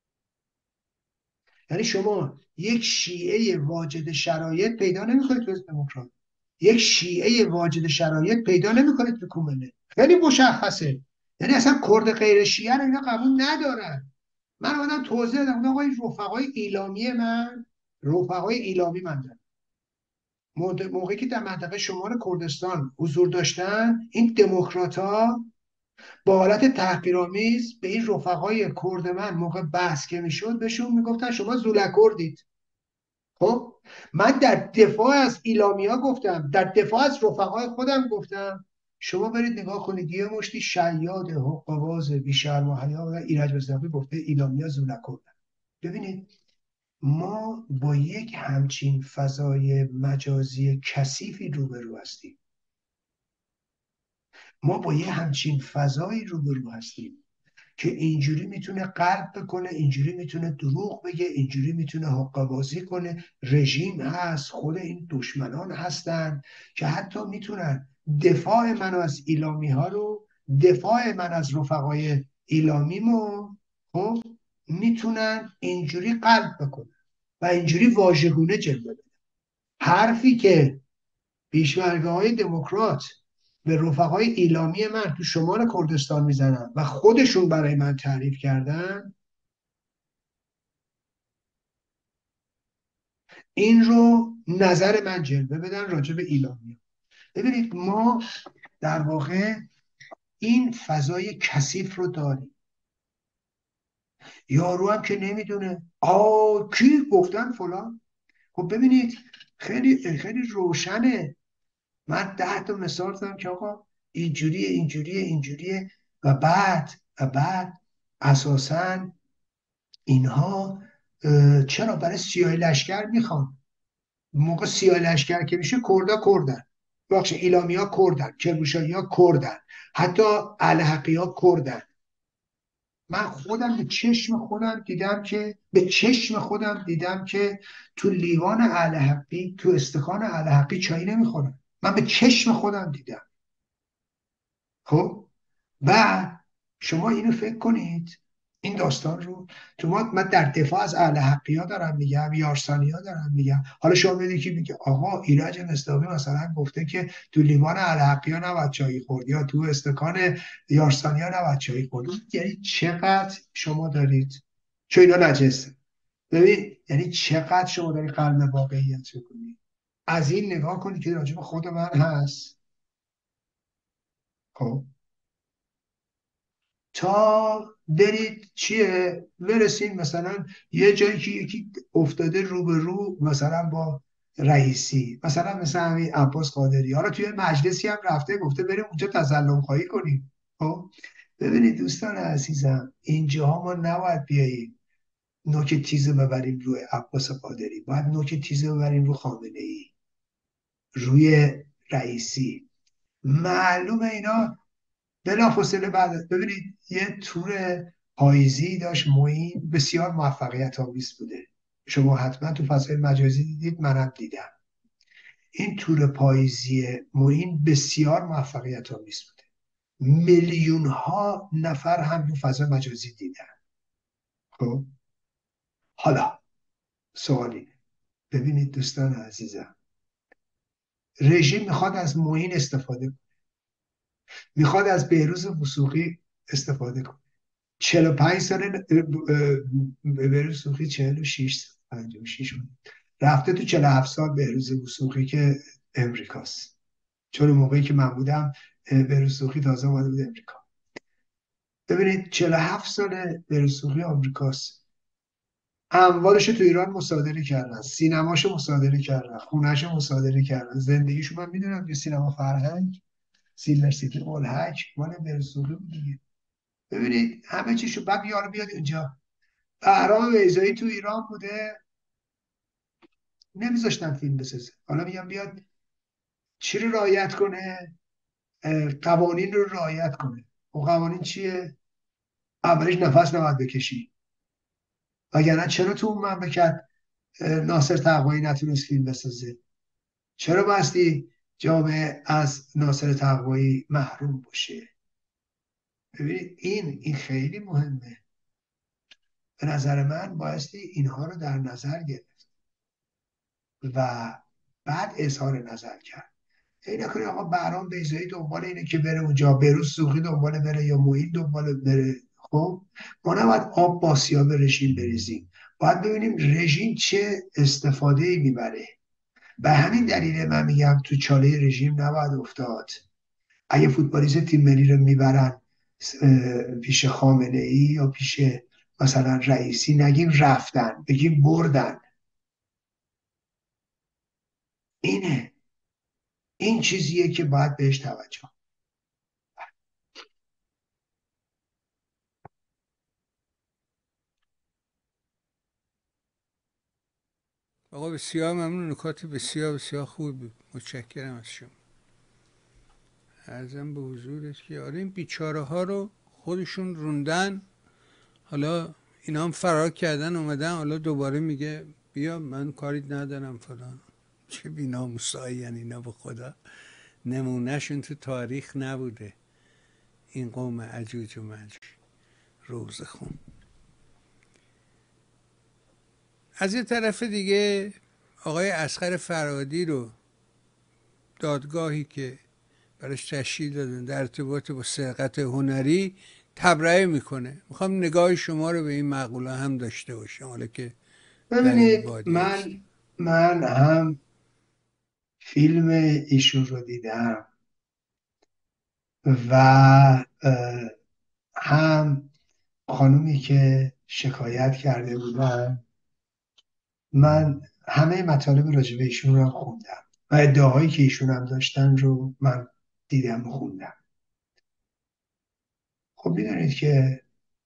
یعنی شما یک شیعه واجد شرایط پیدا نمی‌کنید تو دموکرات، یک شیعه واجد شرایط پیدا نمی‌کنید تو کومله. خیلی مشخصه. یعنی اصلا کرد غیر شیعه رو اینا قبول ندارن. من اومدم توضیح دادم آقا این رفقای ایلامی من، رفقای ایلامی من دارم. موقعی که در منطقه شمال کردستان حضور داشتن، این دموکرات‌ها با حالت تحقیرآمیز به این رفقای کرد من موقع بحث که میشد بهشون میگفتن شما زولکردید. خب من در دفاع از ایلامیا گفتم، در دفاع از رفقای خودم گفتم شما برید نگاه کنید یه مشتی شیاد حقه‌باز بی شرم و حیا و ایرج بزرگی گفته ایلامیا زولکردن. ببینید ما با یک همچین فضای مجازی کثیفی روبرو هستیم. ما با یه همچین فضایی روبرو هستیم که اینجوری میتونه قلب بکنه، اینجوری میتونه دروغ بگه، اینجوری میتونه حقه‌بازی کنه. رژیم هست، خود این دشمنان هستن که حتی میتونن دفاع من از ایلامی ها رو، دفاع من از رفقای ایلامیمو، خب میتونن اینجوری قلب بکنن و اینجوری واژگونه جلوه بدن. حرفی که پیشمرگه های دموکرات به رفقای ایلامی من تو شمال کردستان میزنن و خودشون برای من تعریف کردن، این رو نظر من جلوه بدن راجع به ایلامی. ببینید ما در واقع این فضای کثیف رو داریم. یارو هم که نمیدونه آ کی گفتن فلان. خب ببینید خیلی خیلی روشنه. من ده تا مثال زدم که آقا اینجوریه اینجوریه اینجوریه و بعد و بعد اساساً اینها چرا برای سیاه لشکر میخوان؟ موقع سیاه لشکر که میشه کردا کردن، بخش ایلامی ها کردن، کرمانشاهی ها کردن، حتی اهل حقی ها کردن. من خودم به چشم خودم دیدم که به چشم خودم دیدم که تو لیوان اهل حقی، تو استخوان اهل حقی چای نمیخورن. من به چشم خودم دیدم. خب و شما اینو فکر کنید این داستان رو تو ما من در دفاع از اهل حقی ها دارم میگم، یارسانی ها دارم میگم. حالا شما میگید که میگه آقا ایرج مصداقی مثلا گفته که تو لیوان اهل حقی ها نباید چای خورد یا تو استکان یارسانی ها نباید چای خورد. یعنی چقدر شما دارید چون اینا نجسه. ببین یعنی چقدر شما داری قلب واقعیت رو کنی. از این نگاه کنی که راجع به خود من هست، خب تا برید چیه برسین مثلا یه جایی که یکی افتاده رو به رو مثلا با رئیسی، مثلا مثلا همین عباس قادری، حالا توی مجلسی هم رفته گفته بریم اونجا تظلم خواهی کنیم. خب ببینید دوستان عزیزم، اینجاها ما نباید بیاییم نوک تیز ببریم روی عباس قادری، باید نوک تیز ببریم رو خامنه ای، روی رئیسی. معلومه اینا بلافاصله بعد. ببینید یه تور پاییزی داشت معین، بسیار موفقیت آمیز بوده، شما حتما تو فضای مجازی دیدید، منم دیدم. این تور پاییزی معین بسیار موفقیت آمیز بوده، میلیون ها نفر هم رو فضای مجازی دیدن. خب حالا سوالی، ببینید دوستان عزیزم، رژیم میخواد از معین استفاده کنه، میخواد از بهروز وثوقی استفاده کنه. چهل و پنج سال بهروز وثوقی، چهل و شش سال، پنجاه و شش بود، رفته تو چهل و هفت سال بهروز وثوقی که امریکاست، چون موقعی که من بودم بهروز وثوقی تازه اومده بود امریکا. ببینید چهل و هفت سال بهروز وثوقی آمریکاست، اموالش تو ایران مصادره کردن، سینماشو مصادره کردن، خونهشو مصادره کردن، زندگیشو من میدونم که سینما فرهنگ، سیلور سیتی ملحک مال بهروز وثوقی بود دیگه. ببینید همه چیشو بعد یارو بیاد اینجا. بهرام بیضایی تو ایران بوده، نمیذاشتن فیلم بسازه، حالا میگم بیاد چی رو رعایت کنه؟ قوانین رو رعایت کنه. و قوانین چیه؟ اولش نفس نباید بکشی، وگرنه چرا تو اون مملکت ناصر تقوایی نتونست فیلم بسازه؟ چرا باستی جامعه از ناصر تقوایی محروم باشه؟ ببینید این این خیلی مهمه. به نظر من بایستی اینها رو در نظر گرفت و بعد اظهار نظر کرد. این نکنه آقا بهرام بیضایی دنبال اینه که بره اونجا، بهروز وثوقی دنبال بره یا معین دنبال بره. خب ما نباید آب با سیاه رژیم بریزیم، باید ببینیم رژیم چه استفاده ای میبره. به همین دلیل من میگم تو چاله رژیم نباید افتاد. اگه فوتبالیست تیم ملی رو میبرن پیش خامنه ای یا پیش مثلا رئیسی، نگیم رفتن، بگیم بردن. اینه، این چیزیه که باید بهش توجه. آقا بسیار ممنون، نکات بسیار بسیار خوب بود، متشکرم از شما. عرضم به حضورت که آره این بیچاره ها رو خودشون روندن، حالا اینا هم فرار کردن اومدن، حالا دوباره میگه بیا من کاری ندارم فلان. چه بی‌ناموسایی یعنی اینا، به خدا نمونهشون تو تاریخ نبوده این قوم عجوج و مجوج روز خون. از یه طرف دیگه آقای اصغر فرهادی رو دادگاهی که براش تشکیل دادن در ارتباط با سرقت هنری تبرئه میکنه. میخوام نگاه شما رو به این مقوله هم داشته باشم، حالا که در این ببینید وادی هست. من من هم فیلم ایشون رو دیدم و هم خانومی که شکایت کرده بودن، من همه مطالب راجع به ایشون رو خوندم و ادعاهایی که ایشون هم داشتن رو من دیدم و خوندم. خب میدونید که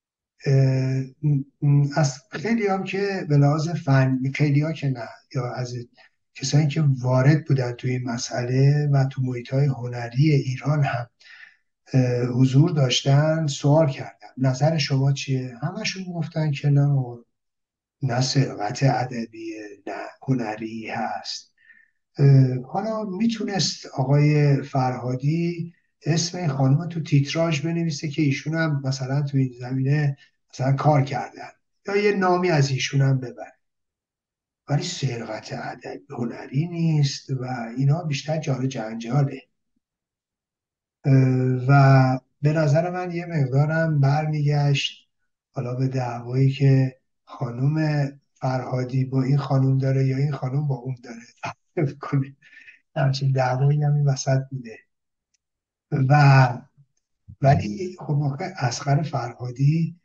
از خیلی هم که به لحاظ فن، خیلی ها که نه، یا از کسانی که وارد بودن توی این مسئله و تو محیط های هنری ایران هم حضور داشتن، سوال کردم نظر شما چیه؟ همشون گفتن که نه، نه سرقت ادبی نه هنری هست. حالا میتونست آقای فرهادی اسم این خانم تو تیتراژ بنویسه که ایشون هم مثلا تو این زمینه مثلا کار کردن، یا یه نامی از ایشون هم ببر، ولی سرقت ادبی هنری نیست و اینا بیشتر جار جنجاله. و به نظر من یه مقدارم برمیگشت حالا به دعوایی که خانم فرهادی با این خانوم داره یا این خانوم با اون داره فرق کنه. همچین دعوایی هم این وسط بوده. و ولی خب آخه اصغر فرهادی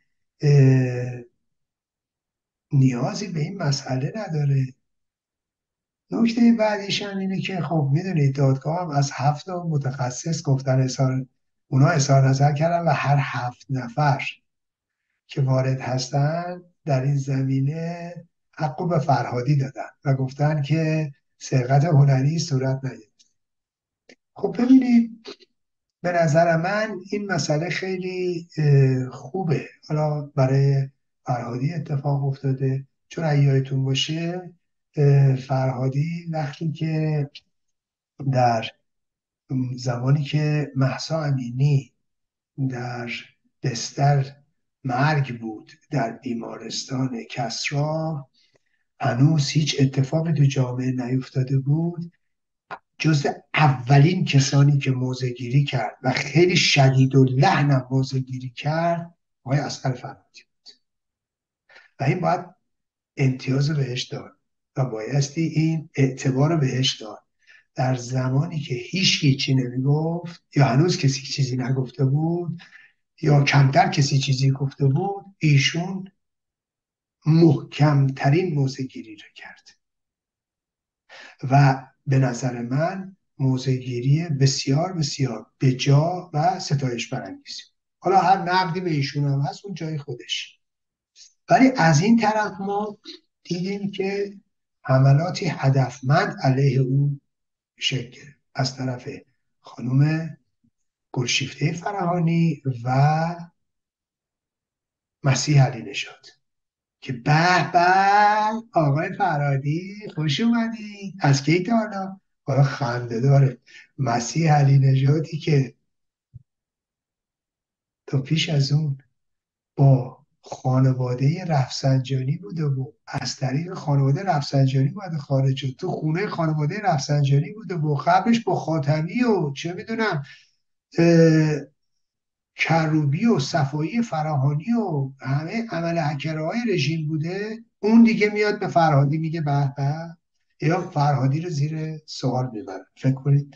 نیازی به این مسئله نداره. نکته بعدیش هم اینه که خب میدونید دادگاه هم از هفت تا متخصص گفتن اظهار اونا اظهار نظر کردن و هر هفت نفر که وارد هستن در این زمینه حقو به فرهادی دادن و گفتن که سرقت هنری صورت نگرفت. خب ببینید به نظر من این مسئله خیلی خوبه. حالا برای فرهادی اتفاق افتاده، چون اگه یادتون باشه فرهادی وقتی که در زمانی که مهسا امینی در بستر مرگ بود در بیمارستان کسری، هنوز هیچ اتفاقی تو جامعه نیفتاده بود، جزو اولین کسانی که موضع‌گیری کرد و خیلی شدید و لحنم موضع‌گیری کرد آقای اصغر فرهادی بود و این باید امتیاز بهش داد و بایستی این اعتبار بهش داد. در زمانی که هیچ هیچی نمیگفت یا هنوز کسی چیزی نگفته بود یا کمتر کسی چیزی گفته بود، ایشون محکمترین موضع‌گیری رو کرد و به نظر من موضع‌گیری بسیار بسیار بجا و ستایش برانگیزی. حالا هر نقدی به ایشون هم هست اون جای خودش، ولی از این طرف ما دیدیم که حملاتی هدفمند علیه او شکل گرفت از طرف خانم گلشیفته فراهانی و مسیح علی نژاد که به به آقای فرهادی خوش اومدید از کی تا حالا. حالا خنده داره مسیح علی نژادی که تا پیش از اون با خانواده رفسنجانی بوده و از طریق خانواده رفسنجانی باید خارج شد، تو خونه خانواده رفسنجانی بوده و قبلش با خاتمی و چه میدونم کروبی و صفایی فراهانی و همه عمل هکرهای رژیم بوده، اون دیگه میاد به فرهادی میگه به به، یا فرهادی رو زیر سوال میبره. فکر کنید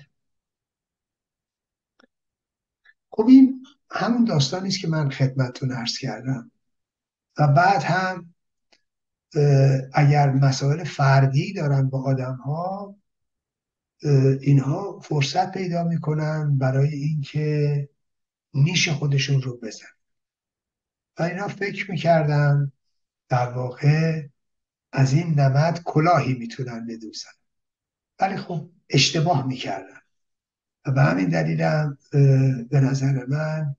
خب این همون داستانی است که من خدمتتون عرض کردم. و بعد هم اگر مسائل فردی دارن با آدم ها، اینها فرصت پیدا میکنن برای اینکه نیش خودشون رو بزن و اینا فکر میکردن در واقع از این نمد کلاهی میتونن بدوزن، ولی خب اشتباه میکردن و به همین دلیل هم به نظر من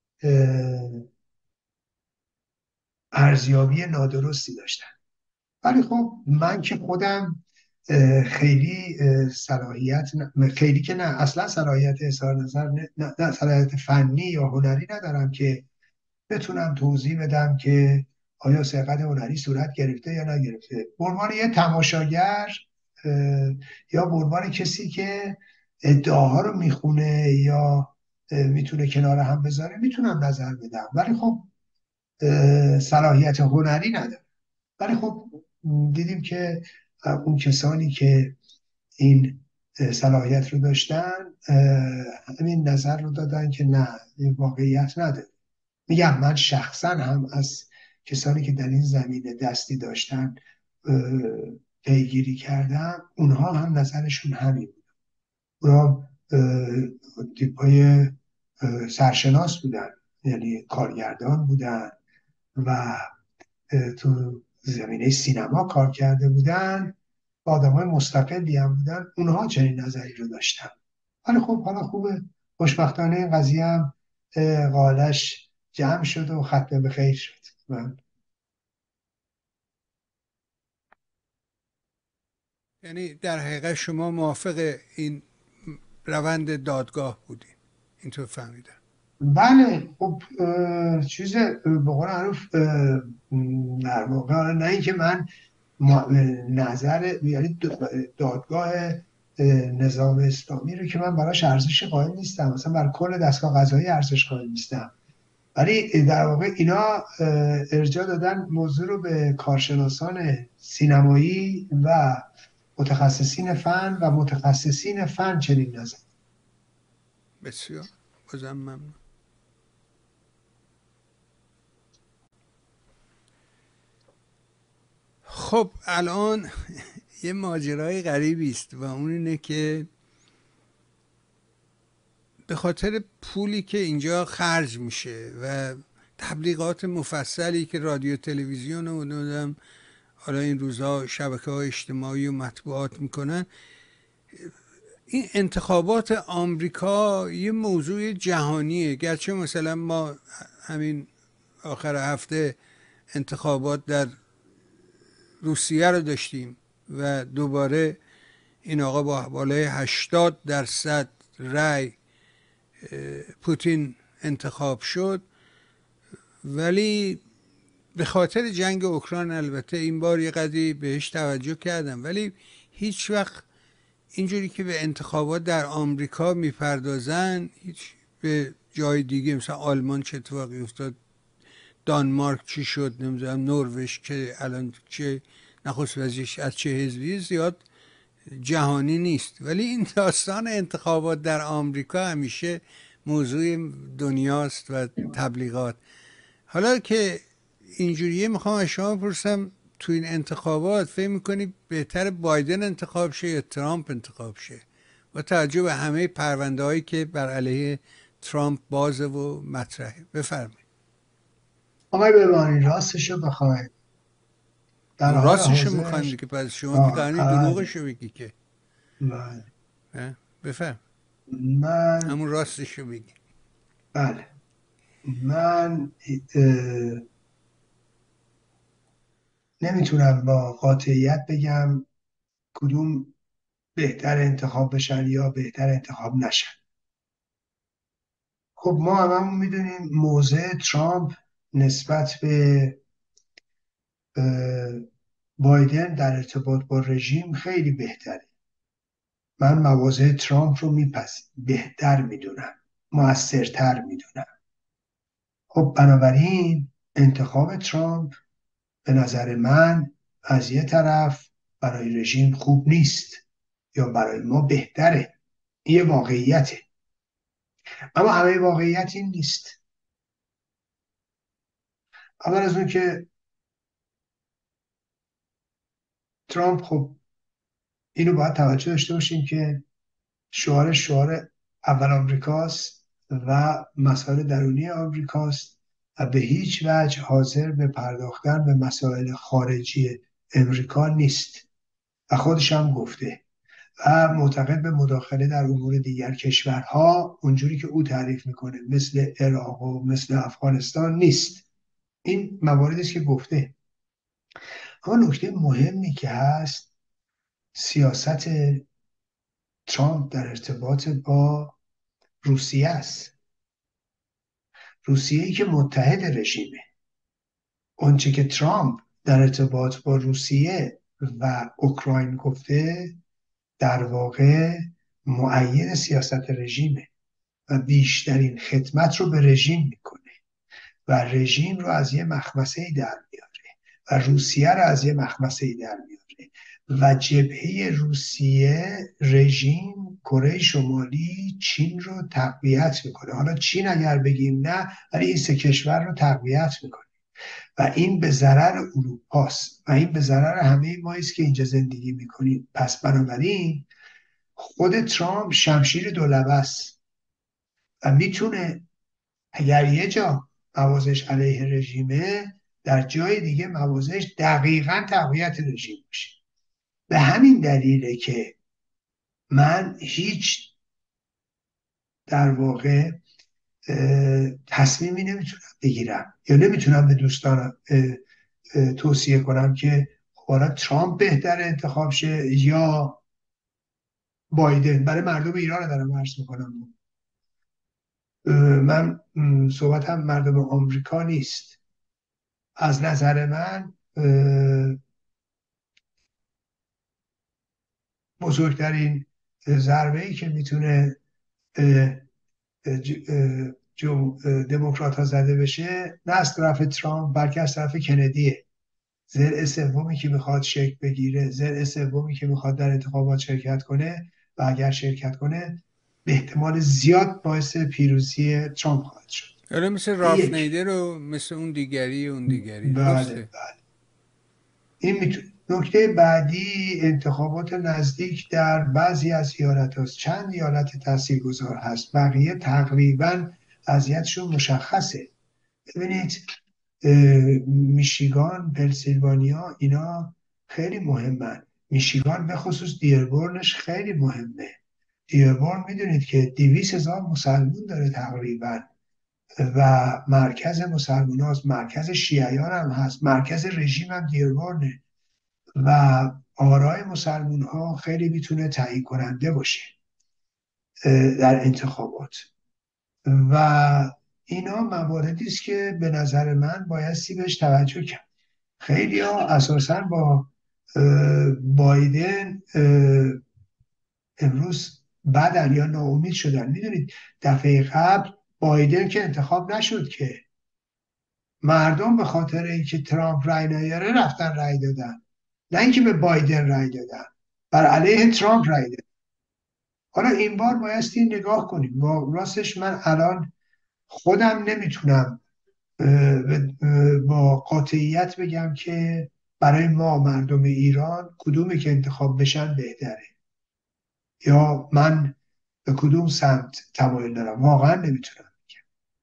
ارزیابی نادرستی داشتن. ولی خب من که خودم خیلی صلاحیت خیلی که نه اصلا صلاحیت اظهار نظر نه, نه صلاحیت فنی یا هنری ندارم که بتونم توضیح بدم که آیا سرقت هنری صورت گرفته یا نگرفته. به عنوان یه تماشاگر یا به عنوان کسی که ادعاها رو میخونه یا میتونه کنار هم بذاره میتونم نظر بدم، ولی خب صلاحیت هنری ندارم. ولی خب دیدیم که اون کسانی که این صلاحیت رو داشتن همین نظر رو دادن که نه واقعیت نداره. میگم من شخصا هم از کسانی که در این زمینه دستی داشتن پیگیری کردم، اونها هم نظرشون همین بود. اونها تیپای سرشناس بودن، یعنی کارگردان بودن و تو زمینه سینما کار کرده بودن و آدمای مستقلی هم بودن، اونها چنین نظری رو داشتن. ولی خب حالا خوبه، خوشبختانه این قضیه هم قالش جمع شد و ختم به خیر شد. من یعنی در حقیقت شما موافق این روند دادگاه بودین، اینطور فهمیدم؟ بله خب چیز به قول معروف در واقع نه اینکه من نظر یعنی دادگاه نظام اسلامی رو که من براش ارزش قائل نیستم، مثلا بر کل دستگاه قضایی ارزش قائل نیستم، ولی در واقع اینا ارجاع دادن موضوع رو به کارشناسان سینمایی و متخصصین فن و متخصصین فن چنین نظر. بسیار بازم ممنون. خب الان یه ماجرای غریبی است و اون اینه که به خاطر پولی که اینجا خرج میشه و تبلیغات مفصلی که رادیو تلویزیون و نمیدونم حالا این روزها شبکه های اجتماعی و مطبوعات میکنن، این انتخابات آمریکا یه موضوع جهانیه. گرچه مثلا ما همین آخر هفته انتخابات در روسیه رو داشتیم و دوباره این آقا با بالای هشتاد درصد رای پوتین انتخاب شد، ولی به خاطر جنگ اوکراین البته این بار یه قدری بهش توجه کردم، ولی هیچ وقت اینجوری که به انتخابات در آمریکا میپردازن هیچ به جای دیگه مثلا آلمان چه اتفاقی افتاد، دانمارک چی شد، نمیدونم نروژ که الان چه نخست وزیرش از چه حزبی زیاد جهانی نیست. ولی این داستان انتخابات در آمریکا همیشه موضوع دنیاست و تبلیغات. حالا که اینجوریه میخوام از شما بپرسم تو این انتخابات فکر میکنی بهتر بایدن انتخاب شه یا ترامپ انتخاب شه با توجه به همه پرونده هایی که بر علیه ترامپ بازه و مطرحه؟ بفرمایید. آقای ببانی راستشو بخواید در حال راستشو حاضر میخوایم دیگه، پس شما که قرنی دروغشو بگی که. بله بفرم. من همون راستشو بگی. بله من نمیتونم با قاطعیت بگم کدوم بهتر انتخاب بشن یا بهتر انتخاب نشن. خب ما هممون میدونیم موضع ترامپ نسبت به بایدن در ارتباط با رژیم خیلی بهتره. من مواضع ترامپ رو میپس بهتر میدونم، موثرتر میدونم. خب بنابراین انتخاب ترامپ به نظر من از یه طرف برای رژیم خوب نیست یا برای ما بهتره، این یه واقعیته. اما همه واقعیت این نیست. اول از اون که ترامپ، خب اینو باید توجه داشته باشیم که شعار شعار اول آمریکاست و مسائل درونی آمریکاست و به هیچ وجه حاضر به پرداختن به مسائل خارجی امریکا نیست و خودش هم گفته و معتقد به مداخله در امور دیگر کشورها اونجوری که او تعریف میکنه مثل عراق و مثل افغانستان نیست. این مواردی است که گفته. اما نکته مهمی که هست سیاست ترامپ در ارتباط با روسیه است. روسیه‌ای که متحد رژیمه. اونچه که ترامپ در ارتباط با روسیه و اوکراین گفته در واقع مؤید سیاست رژیمه و بیشترین خدمت رو به رژیم میکنه و رژیم رو از یه مخمسه‌ای در میاره و روسیه رو از یه مخمسه‌ای در میاره و جبهه روسیه، رژیم، کره شمالی، چین رو تقویت میکنه. حالا چین اگر بگیم نه، ولی این سه کشور رو تقویت میکنه و این به ضرر اروپاست و این به ضرر همه ما است که اینجا زندگی میکنیم. پس بنابراین خود ترامپ شمشیر دولبه است و میتونه اگر یه جا موازش علیه رژیمه، در جای دیگه موازش دقیقاً تقویت رژیم باشه. به همین دلیله که من هیچ در واقع تصمیمی نمیتونم بگیرم یا نمیتونم به دوستانم توصیه کنم که حالا ترامپ بهتر انتخاب شه یا بایدن. برای مردم ایران رو دارم عرض میکنم. من صحبتم مردم آمریکا نیست. از نظر من بزرگترین ضربه‌ای که میتونه جو دموکرات ها زده بشه نه از طرف ترامپ بلکه از طرف کندیه. زرع سومی که میخواد شکل بگیره، زرع سومی که میخواد در انتخابات شرکت کنه و اگر شرکت کنه به احتمال زیاد باعث پیروزی ترامپ خواهد شد. آره مثل رالف نیدر و مثل اون دیگری اون دیگری. بله درسته. بله. این میتونه. نکته بعدی انتخابات نزدیک در بعضی از ایالت هست. چند ایالت تاثیرگذار هست، بقیه تقریبا وضعیتشون مشخصه. ببینید میشیگان، پنسیلوانیا، اینا خیلی مهمن. میشیگان به خصوص دیربورنش خیلی مهمه. دیربورن میدونید که دویست هزار مسلمون داره تقریبا و مرکز مسلمان هاست، مرکز شیعیان هم هست، مرکز رژیم هم دیربورنه و آرای مسلمون ها خیلی میتونه تعیین کننده باشه در انتخابات و اینا مواردی است که به نظر من بایستی بهش توجه کرد. خیلی ها اساساً با بایدن امروز بدن یا ناامید شدن. میدونید دفعه قبل بایدن که انتخاب نشد که مردم به خاطر اینکه ترامپ رای نیاره رفتن رای دادن، نه اینکه به بایدن رای دادن، بر علیه ترامپ رای دادن. حالا این بار بایستی نگاه کنیم. راستش من الان خودم نمیتونم با قاطعیت بگم که برای ما مردم ایران کدومی که انتخاب بشن بهتره یا من به کدوم سمت تمایل دارم. واقعا نمیتونم بگم.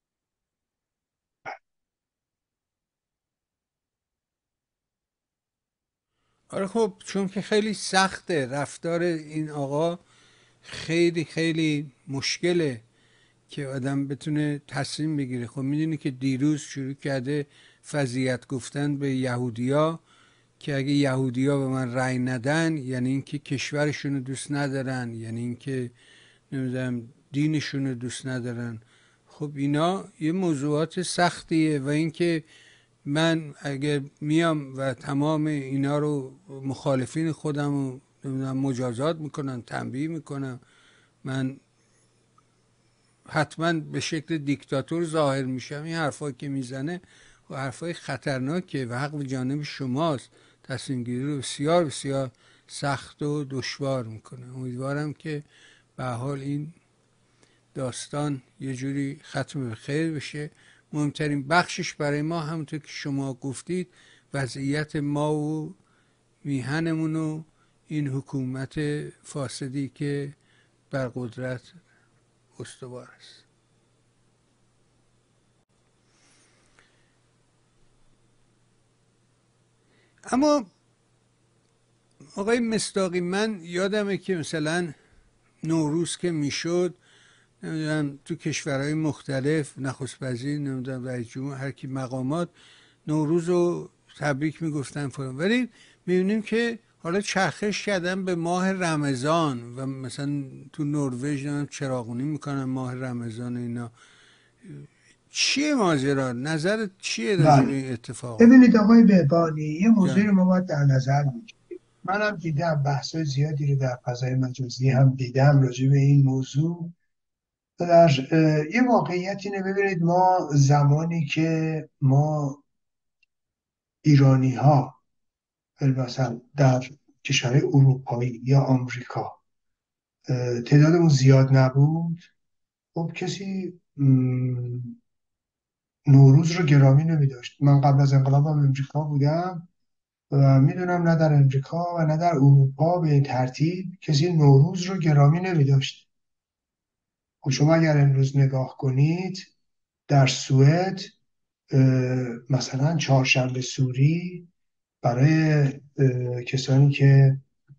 آره خب چون که خیلی سخته رفتار این آقا، خیلی خیلی مشکله که آدم بتونه تصمیم بگیره. خب میدونی که دیروز شروع کرده فضیحت گفتن به یهودیا که اگه یهودیا به من رأی ندن یعنی اینکه کشورشون رو دوست ندارن، یعنی اینکه نمیدونم دینشون رو دوست ندارن. خب اینا یه موضوعات سختیه و اینکه من اگر میام و تمام اینا رو مخالفین خودم رو نمیدونم مجازات میکنم، تنبیه میکنم، من حتما به شکل دیکتاتور ظاهر میشم. این حرفایی که میزنه و حرفای خطرناکه و حق به جانب شماست. تصمیم گیری رو بسیار بسیار سخت و دشوار میکنه. امیدوارم که به حال این داستان یه جوری ختم به خیر بشه. مهمترین بخشش برای ما همونطور که شما گفتید وضعیت ما و میهنمون و این حکومت فاسدی که بر قدرت استوار است. اما آقای مصداقی من یادمه که مثلا نوروز که میشد نمیدونم تو کشورهای مختلف نخست وزیر نمیدونم رئیس جمهور هر کی مقامات نوروز رو تبریک میگفتن فلان، ولی میبینیم که حالا چرخش کردن به ماه رمضان و مثلا تو نروژ چراغونی میکنن ماه رمضان. اینا چیه ماجرا؟ نظرت چیه راجع به این اتفاق؟ ببینید آقای بهبانی، یه موضوعی رو ما باید در نظر بگیریم. منم دیدم بحث‌های زیادی رو در فضای مجازی هم دیدم راجع به این موضوع. در یه واقعیت اینه، ببینید ما زمانی که ما ایرانی ها مثلا در کشورهای اروپایی یا آمریکا تعدادمون زیاد نبود، خب کسی نوروز رو گرامی نمی داشت. من قبل از انقلابم امریکا بودم و میدونم نه در امریکا و نه در اروپا به این ترتیب کسی نوروز رو گرامی نمی داشت. خب شما اگر امروز نگاه کنید در سوئد مثلا چهارشنبه سوری برای کسانی که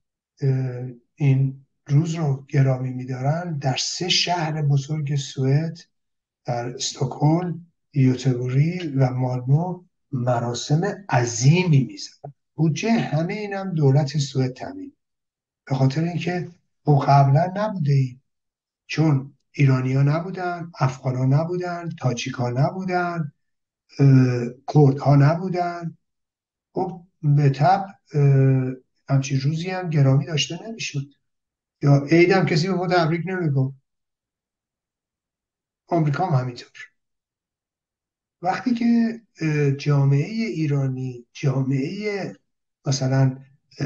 این روز رو گرامی می‌دارن در سه شهر بزرگ سوئد، در استکهلم، گیوتبوری و مالمو، مراسم عظیمی میزنن. بودجه همه اینم دولت سوئد تامین، به خاطر اینکه او قبلا نبوده ایم، چون ایرانی‌ها نبودن، افغان‌ها نبودن، تاجیک‌ها نبودن، کردها نبودن. خب به طب همچین روزی هم گرامی داشته نمیشد. یا عید هم کسی به ما تبریک نمیگفت. آمریکا هم همینطور. وقتی که جامعه ایرانی، جامعه مثلا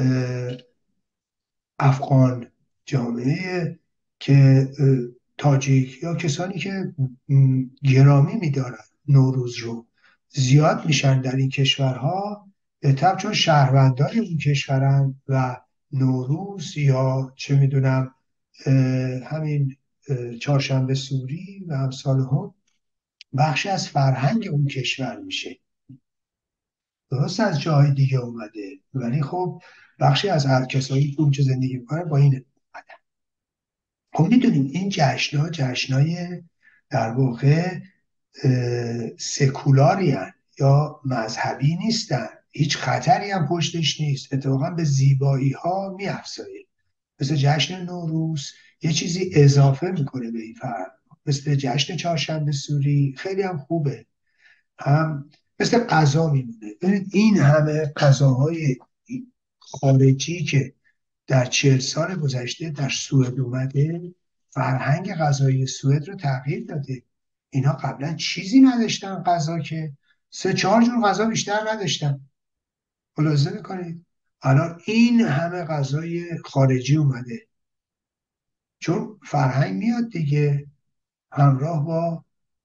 افغان، جامعه که تاجیک یا کسانی که گرامی می‌دارن نوروز رو زیاد میشن در این کشورها، به طب چون شهروندان اون کشورن و نوروز یا چه میدونم همین چهارشنبه سوری و امثال هم بخشی از فرهنگ اون کشور میشه. درست از جاهای دیگه اومده ولی خب بخشی از هر کسایی که اونجا زندگی میکنن با این اومدن. خب میدونیم این جشنها جشنهای در واقع سکولاری هن یا مذهبی نیستن، هیچ خطری هم پشتش نیست، اتفاقا به زیبایی ها میافزایه. مثل جشن نوروز یه چیزی اضافه میکنه به این فرهنگ، مثل جشن چهارشنبه سوری خیلی هم خوبه، هم مثل غذا میمونه. ببینید این همه غذاهای خارجی که در چهل سال گذشته در سوئد اومده فرهنگ غذایی سوئد رو تغییر داده. اینا قبلا چیزی نداشتن غذا، که سه چهار جور غذا بیشتر نداشتن. ملاحظه میکنید الان این همه غذای خارجی اومده، چون فرهنگ میاد دیگه، همراه با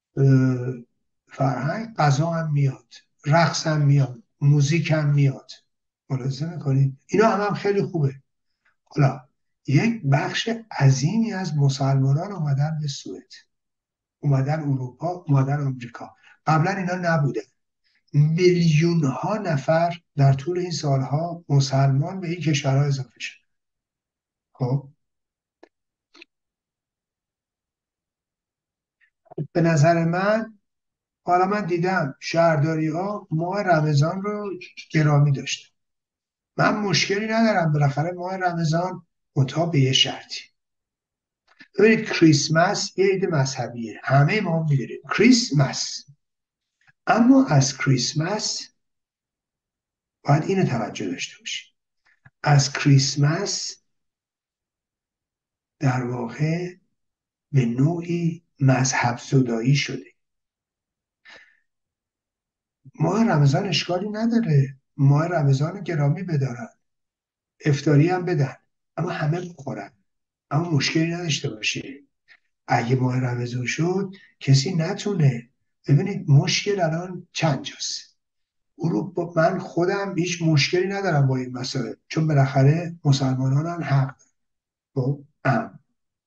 فرهنگ غذا هم میاد، رقص هم میاد، موزیک هم میاد. ملاحظه میکنید اینا هم, هم خیلی خوبه. حالا یک بخش عظیمی از مسلمانان اومدن به سوئد، اومدن اروپا، اومدن آمریکا. قبلا اینا نبودن. میلیون ها نفر در طول این سالها مسلمان به این کشورها اضافه شد. خب به نظر من، حالا من دیدم شهرداری ها ماه رمضان رو گرامی داشتن. من مشکلی ندارم، بالاخره ماه رمضان منتها به یه شرطی. ببینید کریسمس یه عید مذهبیه، همه ما میدونیم کریسمس، اما از کریسمس باید اینو توجه داشته باشیم، از کریسمس در واقع به نوعی مذهب زدایی شده. ماه رمضان اشکالی نداره، ماه رمضان رو گرامی بدارن، افطاری هم بدن، اما همه بخورن، اما مشکلی نداشته باشه. اگه ماه رمضان شد کسی نتونه. ببینید مشکل الان چند جاست. اروپا، من خودم هیچ مشکلی ندارم با این مسائل، چون بالاخره مسلمانان هم حق دارن. ام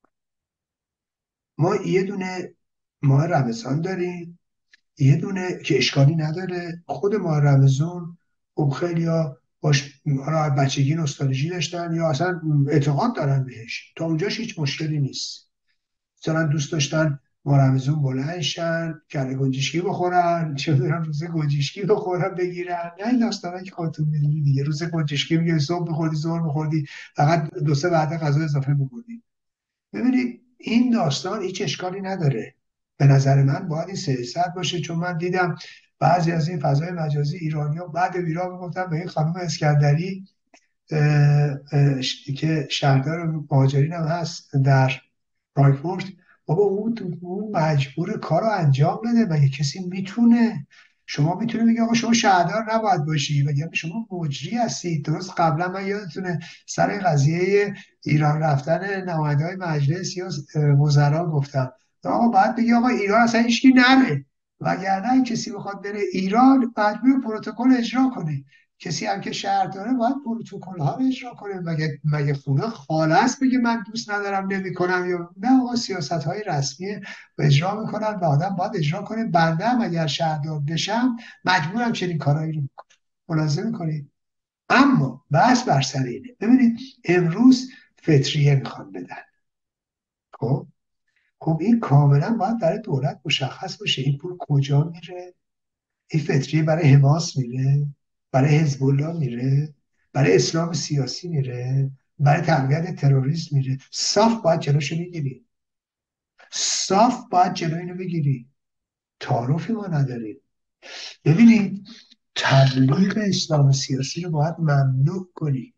ما یه دونه ماه رمضان داریم، یه دونه که اشکالی نداره. خود ماه رمضان خب خیلیا باش حالا بچگی نوستالژی داشتن یا اصلا اعتقاد دارن بهش، تا اونجاش هیچ مشکلی نیست. مثلا دوست داشتن ماه رمضان بلند شن، کره گنجشکی بخورن، چه می‌دونم روز گنجشکی بخورن بگیرن، نه این داستانا که خودتون میدونید دیگه. روز گنجشکی میگه صبح بخوردی ظهر بخوردی فقط دو سه وعده غذا اضافه بخوردی. ببینید این داستان هیچ اشکالی نداره. به نظر من باید این سیاست باشه، چون من دیدم بعضی از این فضای مجازی ایرانی‌ها بعد ویرا میگفتن به این خانم اسکندری اه اه که شهردار مهاجرین هم هست در فرانکفورت، بابا اون اون مجبور کار رو انجام بده. مگه کسی میتونه؟ شما میتونه بگی آقا شما شهردار نباید باشی، مگه شما مجری هستید؟ درست قبلا من یادتونه سر قضیه ایران رفتن نماینده‌های مجلس یا وزرا گفتم آقا باید بگی آقا ایران اصلا هیچکی نره، وگرنه کسی بخواد بره ایران مجبور پروتکل اجرا کنه. کسی هم که شهر داره باید پروتکل ها رو اجرا کنه. مگه مگه خونه خاله است بگه من دوست ندارم نمیکنم؟ یا نه آقا سیاست های رسمی اجرا میکنن و آدم باید اجرا کنه. بنده هم اگر شهردار بشم مجبورم چنین کارایی رو بکنم. ملاحظه میکنید؟ اما بحث بر سر اینه. ببینید امروز فطریه میخوان بدن. خب خب این کاملا باید برای دولت مشخص باشه این پول کجا میره. این فطریه برای حماس میره، برای حزب الله میره، برای اسلام سیاسی میره، برای تقویت تروریسم میره. صاف باید جلوشو بگیری، صاف باید جلو اینو بگیری. تعارفی ما نداریم. ببینید تبلیغ اسلام سیاسی رو باید ممنوع کنی.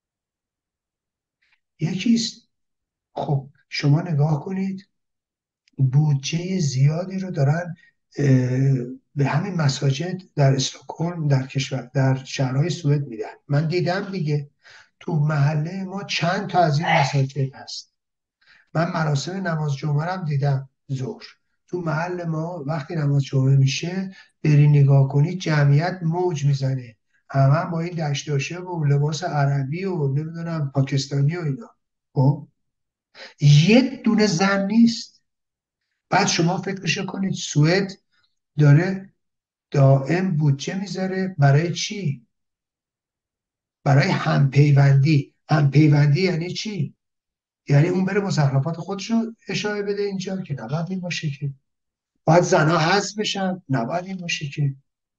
یکیست، خب شما نگاه کنید بودجه زیادی رو دارن به همین مساجد در استکهلم، در کشور، در شهرهای سوئد میدن. من دیدم دیگه، تو محله ما چند تا از این مساجد هست. من مراسم نماز جمعه هم دیدم ظهر تو محل ما. وقتی نماز جمعه میشه بری نگاه کنی جمعیت موج میزنه، همه هم با این دشداشه و لباس عربی و نمیدونم پاکستانی و اینا. خب یه دونه زن نیست. بعد شما فکرشو کنید سوئد داره دائم بودجه میذاره برای چی؟ برای همپیوندی. همپیوندی یعنی چی؟ یعنی اون بره مزخرفات خودش رو اشاره بده اینجا، که نباید این باشه که. باید زنها حذف بشن، نباید این باشه که.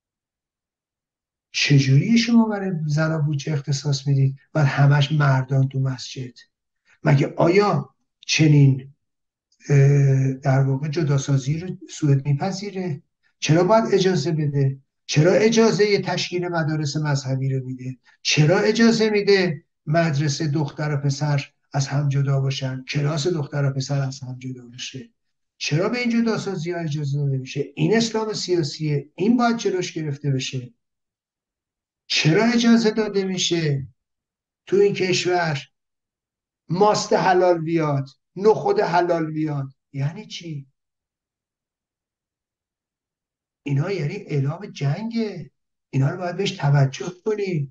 چجوری شما برای زنها بودجه اختصاص میدید بعد همش مردان تو مسجد؟ مگه آیا چنین در واقع جداسازی رو سوئد میپذیره؟ چرا باید اجازه بده؟ چرا اجازه یه تشکیل مدارس مذهبی رو میده؟ چرا اجازه میده مدرسه دختر و پسر از هم جدا باشن، کلاس دختر و پسر از هم جدا بشه؟ چرا به این جداسازی ها اجازه داده میشه؟ این اسلام سیاسیه، این باید جلوش گرفته بشه. چرا اجازه داده میشه تو این کشور ماست حلال بیاد، نخود حلال بیاد؟ یعنی چی؟ اینا یعنی اعلام جنگه. اینا رو باید بهش توجه کنید.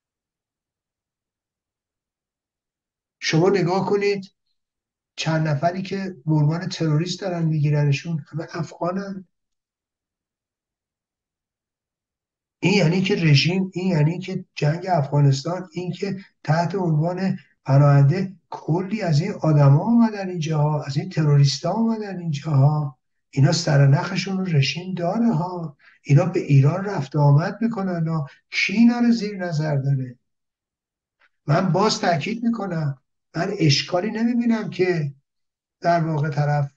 شما نگاه کنید چند نفری که به عنوان تروریست دارن میگیرنشون همه افغانن. این یعنی که رژیم، این یعنی که جنگ افغانستان، این که تحت عنوان پناهنده کلی از این آدما اومدن اینجا، از این تروریستا اومدن اینجا. اینا سرنخشون رو رژیم داره ها. اینا به ایران رفت و آمد میکنن ها. کی اینا رو زیر نظر داره؟ من باز تاکید میکنم، من اشکالی نمیبینم که در واقع طرف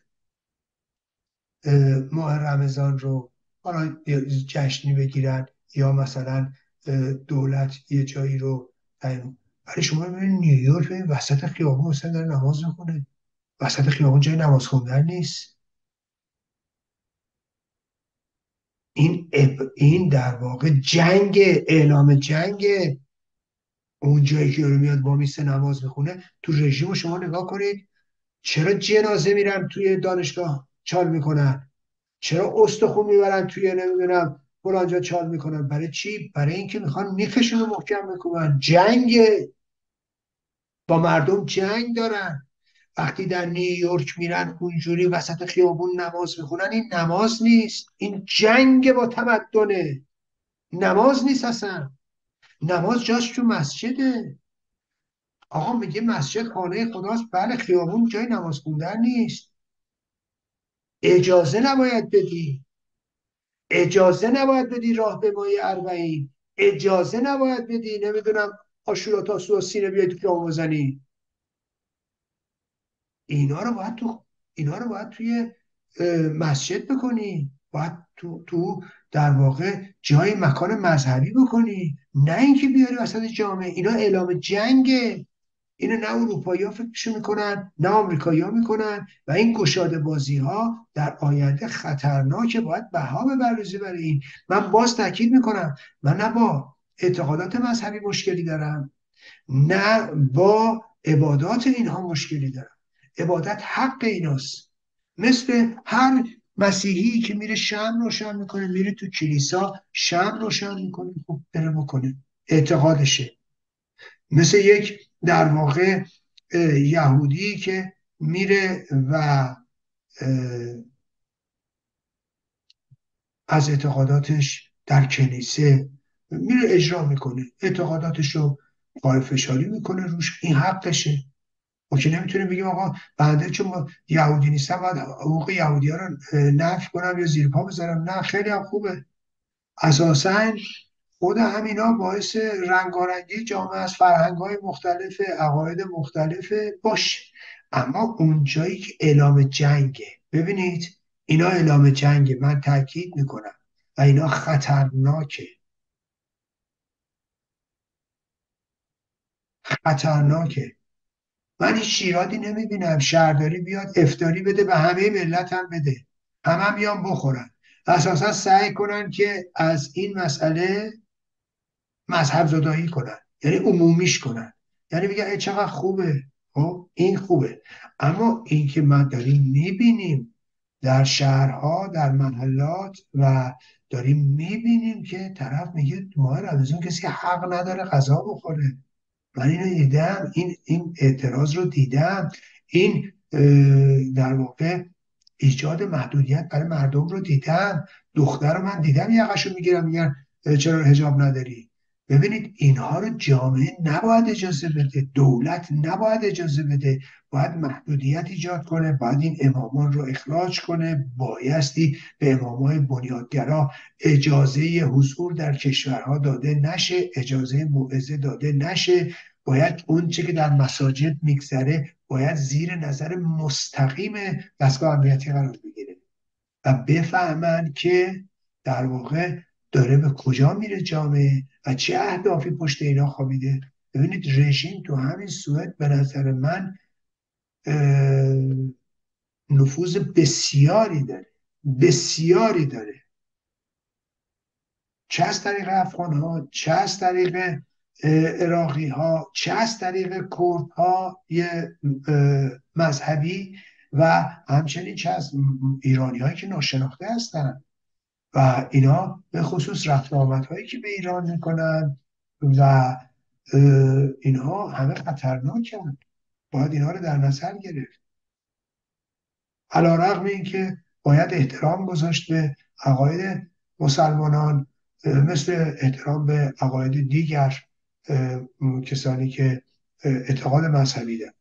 ماه رمضان رو حالا جشنی بگیرن یا مثلا دولت یه جایی رو تعیین. ولی شما ببینید نیویورک، ببینید وسط خیابون مثلا داره نماز میخونه. وسط خیابون جای نماز خوندن نیست. این اپ این در واقع جنگ، اعلام جنگ. اون جایی که رو میاد با میسه نماز میخونه. تو رژیم رو شما نگاه کنید، چرا جنازه میرن توی دانشگاه چال میکنن؟ چرا استخون میبرن توی نمیدونم فلانجا چال میکنن؟ برای چی؟ برای اینکه میخوان میخشون رو محکم بکنن. جنگ، با مردم جنگ دارن. وقتی در نیویورک میرن اونجوری وسط خیابون نماز میخونن، این نماز نیست، این جنگ با تمدنه. نماز نیست اصلا. نماز جاش تو مسجده. آقا میگه مسجد خانه خداست، بله، خیابون جای نماز خوندن نیست. اجازه نباید بدی. اجازه نباید بدی راه به مای اربعین. اجازه نباید بدی نمیدونم آشورا تاسوعا سینه بیای تو خیابون بزنی. اینا رو باید تو اینا رو باید توی مسجد بکنی. باید تو تو در واقع جای مکان مذهبی بکنی، نه اینکه بیاری وسط جامعه. اینا اعلام جنگه. اینو نه اروپایی ها فکرشو میکنن نه آمریکایی ها میکنن. و این گشاده بازی ها در آینده خطرناکه. باید بها بپردازی برای این. من باز تاکید میکنم، من نه با اعتقادات مذهبی مشکلی دارم، نه با عبادات اینها مشکلی دارم. عبادت حق ایناست. مثل هر مسیحی که میره شمع روشن میکنه، میره تو کلیسا شمع روشن میکنه، خب بره بکنه، اعتقادشه. مثل یک در واقع یهودی که میره و از اعتقاداتش در کنیسه میره اجرا میکنه، اعتقاداتش رو پایه‌فشاری میکنه روش، این حقشه. ما که نمیتونیم بگیم آقا بنده چون ما یهودی نیستم باید حقوق یهودی ها رو نفی کنم یا زیر پا بذارم. نه، خیلی هم خوبه. اساساً خود همینا باعث رنگارنگی جامعه از فرهنگ‌های مختلف، عقاید مختلف باش. اما اون جایی که اعلام جنگه، ببینید اینا اعلام جنگه، من تاکید میکنم، و اینا خطرناکه. خطرناکه. من هیچ ایرادی نمیبینم شهرداری بیاد افطاری بده به همه ملت هم بده، همه هم بیان بخورن، اساسا سعی کنن که از این مسئله مذهب زدایی کنن، یعنی عمومیش کنن، یعنی بگن ای چقدر خوبه، خب این خوبه. اما این که ما داریم میبینیم در شهرها در محلات و داریم میبینیم که طرف میگه ماه رمضان کسی حق نداره غذا بخوره. من اینو دیدم، این این اعتراض رو دیدم، این در واقع ایجاد محدودیت برای مردم رو دیدم. دختر رو من دیدم یقشو میگیرم میگن چرا حجاب نداری. ببینید اینها رو جامعه نباید اجازه بده، دولت نباید اجازه بده، باید محدودیت ایجاد کنه، باید این امامان رو اخراج کنه، بایستی به امامای بنیادگرا اجازه حضور در کشورها داده نشه، اجازه موعظه داده نشه، باید اون چه که در مساجد میگذره باید زیر نظر مستقیم دستگاه امنیتی قرار بگیره و بفهمن که در واقع داره به کجا میره جامعه و چه اهدافی پشت اینا خوابیده. ببینید رژیم تو همین سوئد به نظر من نفوذ بسیاری داره، بسیاری داره، چه از طریق افغان ها، چه از طریق عراقی ها، چه از طریق کرد ها مذهبی و همچنین چه از ایرانی هایی که ناشناخته هستن و اینا به خصوص رفت آمد هایی که به ایران میکنن و اینها همه خطرناکن، باید اینها رو در نظر گرفت. علی‌رغم این که باید احترام گذاشت به عقاید مسلمانان مثل احترام به عقاید دیگر کسانی که اعتقاد مذهبی دارند.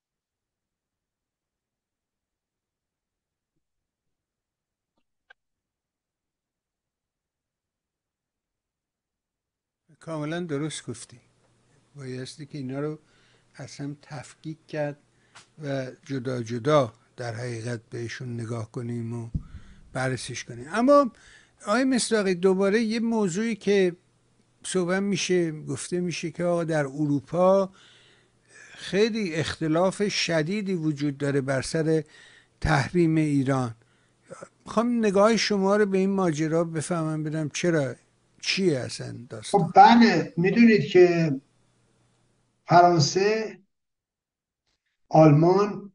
کاملا درست گفتی. بایستی که اینا رو اصلا تفکیک کرد و جدا جدا در حقیقت بهشون نگاه کنیم و بررسیش کنیم. اما آقای مصداقی دوباره یه موضوعی که صحبت میشه گفته میشه که آقا در اروپا خیلی اختلاف شدیدی وجود داره بر سر تحریم ایران. میخوام نگاه شما رو به این ماجرا بفهمم، بدم چرا، چیه اصلا داستان؟ خب بله، میدونید که فرانسه، آلمان،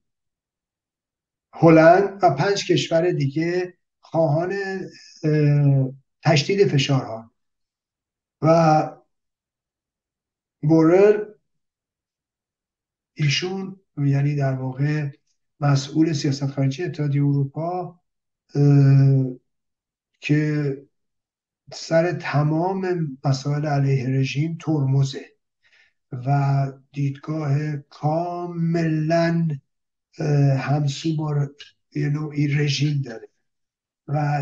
هلند و پنج کشور دیگه خواهان تشدید فشارها و بورل ایشون یعنی در واقع مسئول سیاست خارجی اتحادیه اروپا که سر تمام مسائل علیه رژیم ترمزه و دیدگاه کاملا همسو با یه نوعی رژیم داره و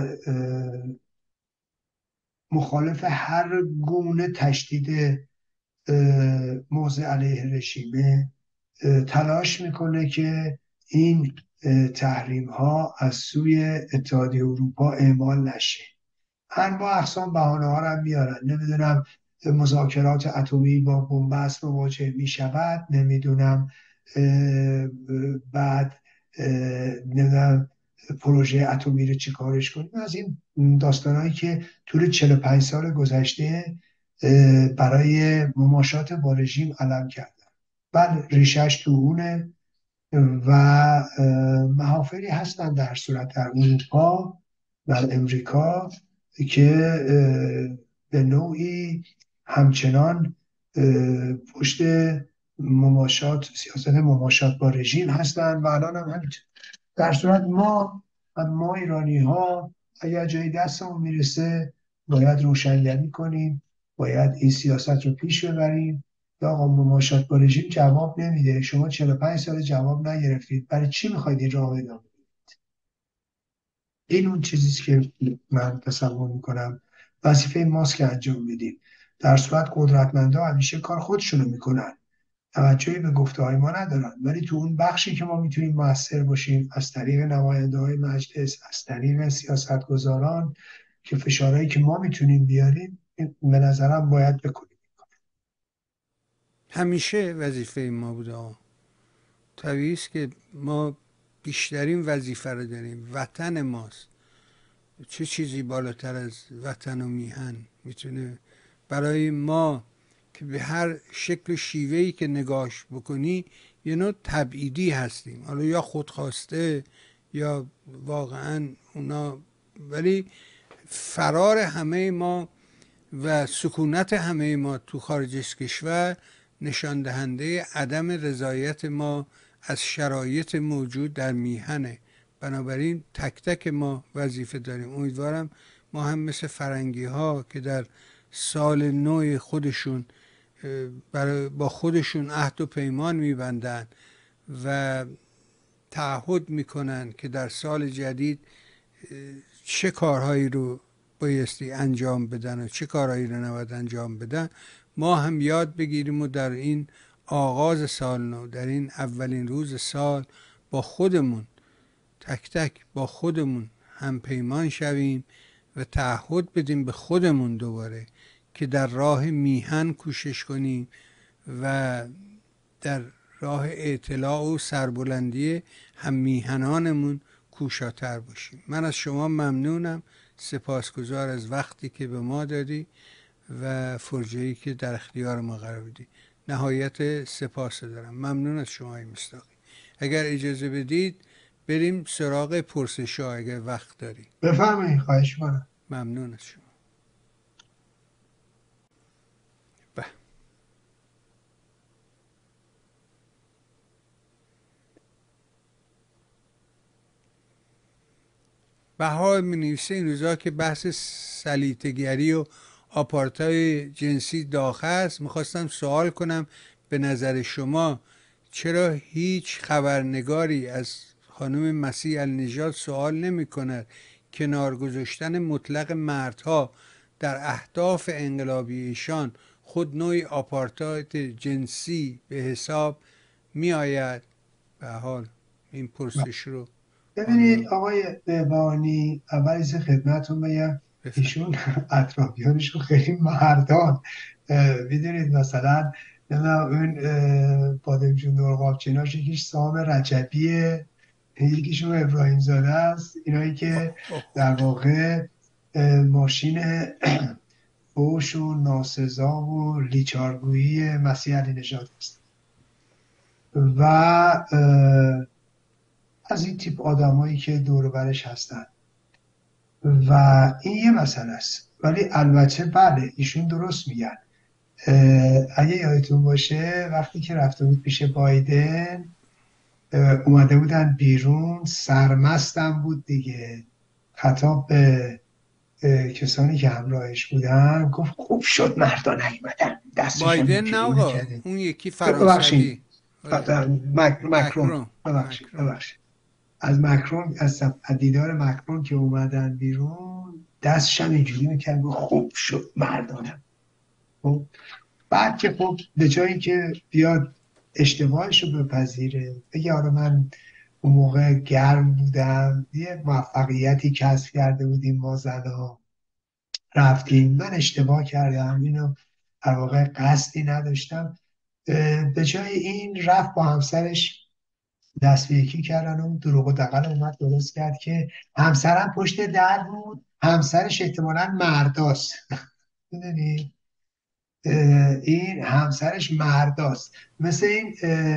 مخالف هر گونه تشدید موضع علیه رژیمه، تلاش میکنه که این تحریم ها از سوی اتحادیه اروپا اعمال نشه. انواع اقسام بهانه ها رو هم میارن، نمیدونم مذاکرات اتمی با بنبست مواجه میشود، نمیدونم بعد نمیدونم پروژه اتمی رو چی کارش کنیم، از این داستانهایی که طول چهل و پنج سال گذشته برای مماشات با رژیم علم کردن. بله ریشش تو اونه و محافلی هستن در صورت در اروپا در امریکا که به نوعی همچنان پشت مماشات سیاست مماشات با رژیم هستن و الان هم همینطور. در صورت ما ما ایرانی ها اگر جای دستمون میرسه باید روشنگری کنیم، باید این سیاست رو پیش ببریم. یا آقا مماشات با رژیم جواب نمیده، شما چهل و پنج سال جواب نگرفتید، برای چی میخواید این راه ادامه بدید؟ این اون چیزیست که من تصور میکنم وظیفه ماست که انجام بدیم. در صورت قدرتمندا همیشه کار خودشونو میکنن، توجهی به گفته های ما ندارن، ولی تو اون بخشی که ما میتونیم موثر باشیم از طریق نماینده های مجلس، از طریق سیاستگزاران که فشارهایی که ما میتونیم بیاریم به نظرم باید بکنیم. همیشه وظیفه ما بوده. طبیعی است که ما بیشترین وظیفه رو داریم، وطن ماست. چه چیزی بالاتر از وطن و میهن میتونه برای ما که به هر شکل و شیوهی که نگاش بکنی یه نوع تبعیدی هستیم، حالا یا خودخواسته یا واقعا اونا، ولی فرار همه ما و سکونت همه ما تو خارج از کشور نشان دهنده عدم رضایت ما از شرایط موجود در میهنه. بنابراین تک تک ما وظیفه داریم. امیدوارم ما هم مثل فرنگی ها که در سال نو خودشون برای با خودشون عهد و پیمان میبندن و تعهد میکنن که در سال جدید چه کارهایی رو بایستی انجام بدن و چه کارهایی رو نباید انجام بدن، ما هم یاد بگیریم و در این آغاز سال نو، در این اولین روز سال، با خودمون تک تک با خودمون هم پیمان شویم و تعهد بدیم به خودمون دوباره که در راه میهن کوشش کنیم و در راه اطلاع و سربلندی هم میهنانمون کوشاتر باشیم. من از شما ممنونم، سپاسگزار از وقتی که به ما دادی و فرجه‌ای که در اختیار ما قرار بدی. نهایت سپاس دارم. ممنون از شما مصداقی. اگر اجازه بدید بریم سراغ پرسش ها اگر وقت داری. بفرمایید، خواهش کنم. ممنون از شما. به بها می‌نویسه این روزا که بحث سلیطه‌گری و آپارتای جنسی داخل است. میخواستم سوال کنم به نظر شما چرا هیچ خبرنگاری از خانم مسیح النژاد سوال نمی کند کنار گذاشتن مطلق مردها در اهداف انقلابی ایشان خود نوعی آپارتایت جنسی به حساب می آید؟ به حال این پرسش رو ببینید آقای بهبهانی، اول از خدمتتون بگم ایشون اطرافیانشون خیلی مردان، میدونید مثلا اون بادمجون نورقابچیناش یکیش سام رجبیه، یکیشون ابراهیم زاده است، اینایی که در واقع ماشین فوش و ناسزا و لیچارگویی مسیح علی نژاد است و از این تیپ آدمایی که دور و برش هستن و این یه مسئله است. ولی البته بله ایشون درست میگن. اگه یادتون باشه وقتی که رفته بود پیش بایدن اومده بودن بیرون، سرمستم بود دیگه، خطاب به کسانی که همراهش بودن گفت خوب شد مردا نیومدن دستشون بایدن نه آقا، اون یکی فرانسوی مکرون ببخشید ببخشید از مکرون، از دیدار مکرون که اومدن بیرون دستشم اینجوری میکرد خوب شد مردانم. خب بعد که خب به جایی که بیاد اشتباهش رو بپذیره بگه آره من اون موقع گرم بودم، یه موفقیتی کسب کرده بودیم ما زنا، رفتیم من اشتباه کردم، اینو در واقع قصدی نداشتم، به جای این رفت با همسرش دست به یکی کردن و دروغ و دغل اومد درست کرد که همسرم پشت در بود، همسرش احتمالاً مرداست. میدونی این همسرش مرداست، مثل این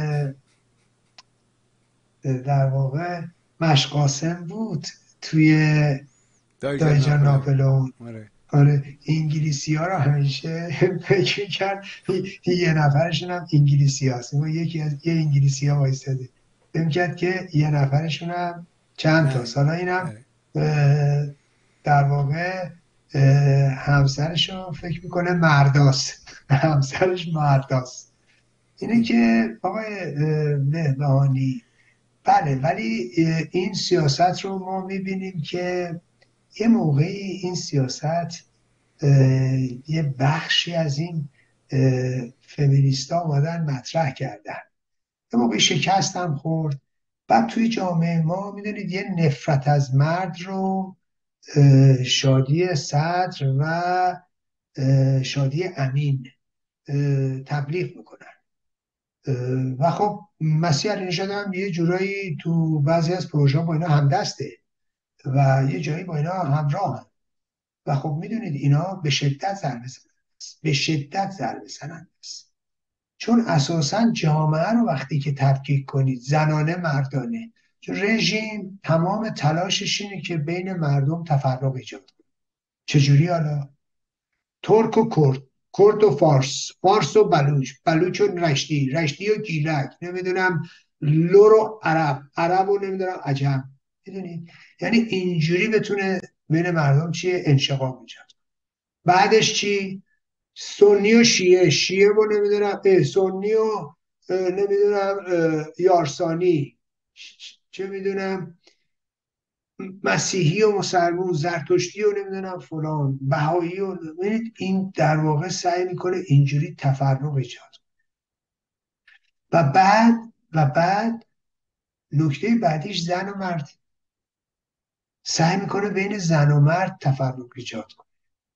در واقع مشقاسم بود توی دایجان ناپلئون. آره انگلیسی ها رو همیشه فکر کرد یه نفرشون هم انگلیسی هست، یکی از یه انگلیسی ها وایستده فکر کرد که یه نفرشون هم چند تا سالا اینم در واقع همسرش رو فکر میکنه مرداست، همسرش مرداست. اینه که آقای بهبهانی بله، ولی این سیاست رو ما میبینیم که یه موقعی این سیاست یه بخشی از این فمینیستا اومدن مطرح کردن، یه موقعی شکست هم خورد. بعد توی جامعه ما میدونید یه نفرت از مرد رو شادی صدر و شادی امین تبلیغ میکنن. و خب مسیح علی نژاد هم یه جورایی تو بعضی از پروژه با اینا همدسته و یه جایی با اینا همراه هم. و خب میدونید اینا به شدت ضربه زننده است، به شدت ضربه زننده است. چون اساسا جامعه رو وقتی که تفکیک کنید، زنانه مردانه، چون رژیم تمام تلاشش اینه که بین مردم تفرق ایجاد کنه. چجوری حالا؟ ترک و کرد، کرد و فارس، فارس و بلوچ، بلوچ و رشتی، رشتی و گیلک، نمیدونم لور و عرب، عرب و نمیدونم عجم. میدونید یعنی اینجوری بتونه بین مردم چیه انشقاق ایجاد. بعدش چی؟ سنی و شیعه، شیعه و نمیدونم سنی و نمیدونم یارسانی، چه میدونم مسیحی و مسلمون، زرتشتی و نمیدونم فلان، بهایی و ببینید این در واقع سعی میکنه اینجوری تفرق ایجاد. و بعد و بعد نکته بعدیش زن و مرد، سعی میکنه بین زن و مرد تفرق ایجاد کنه.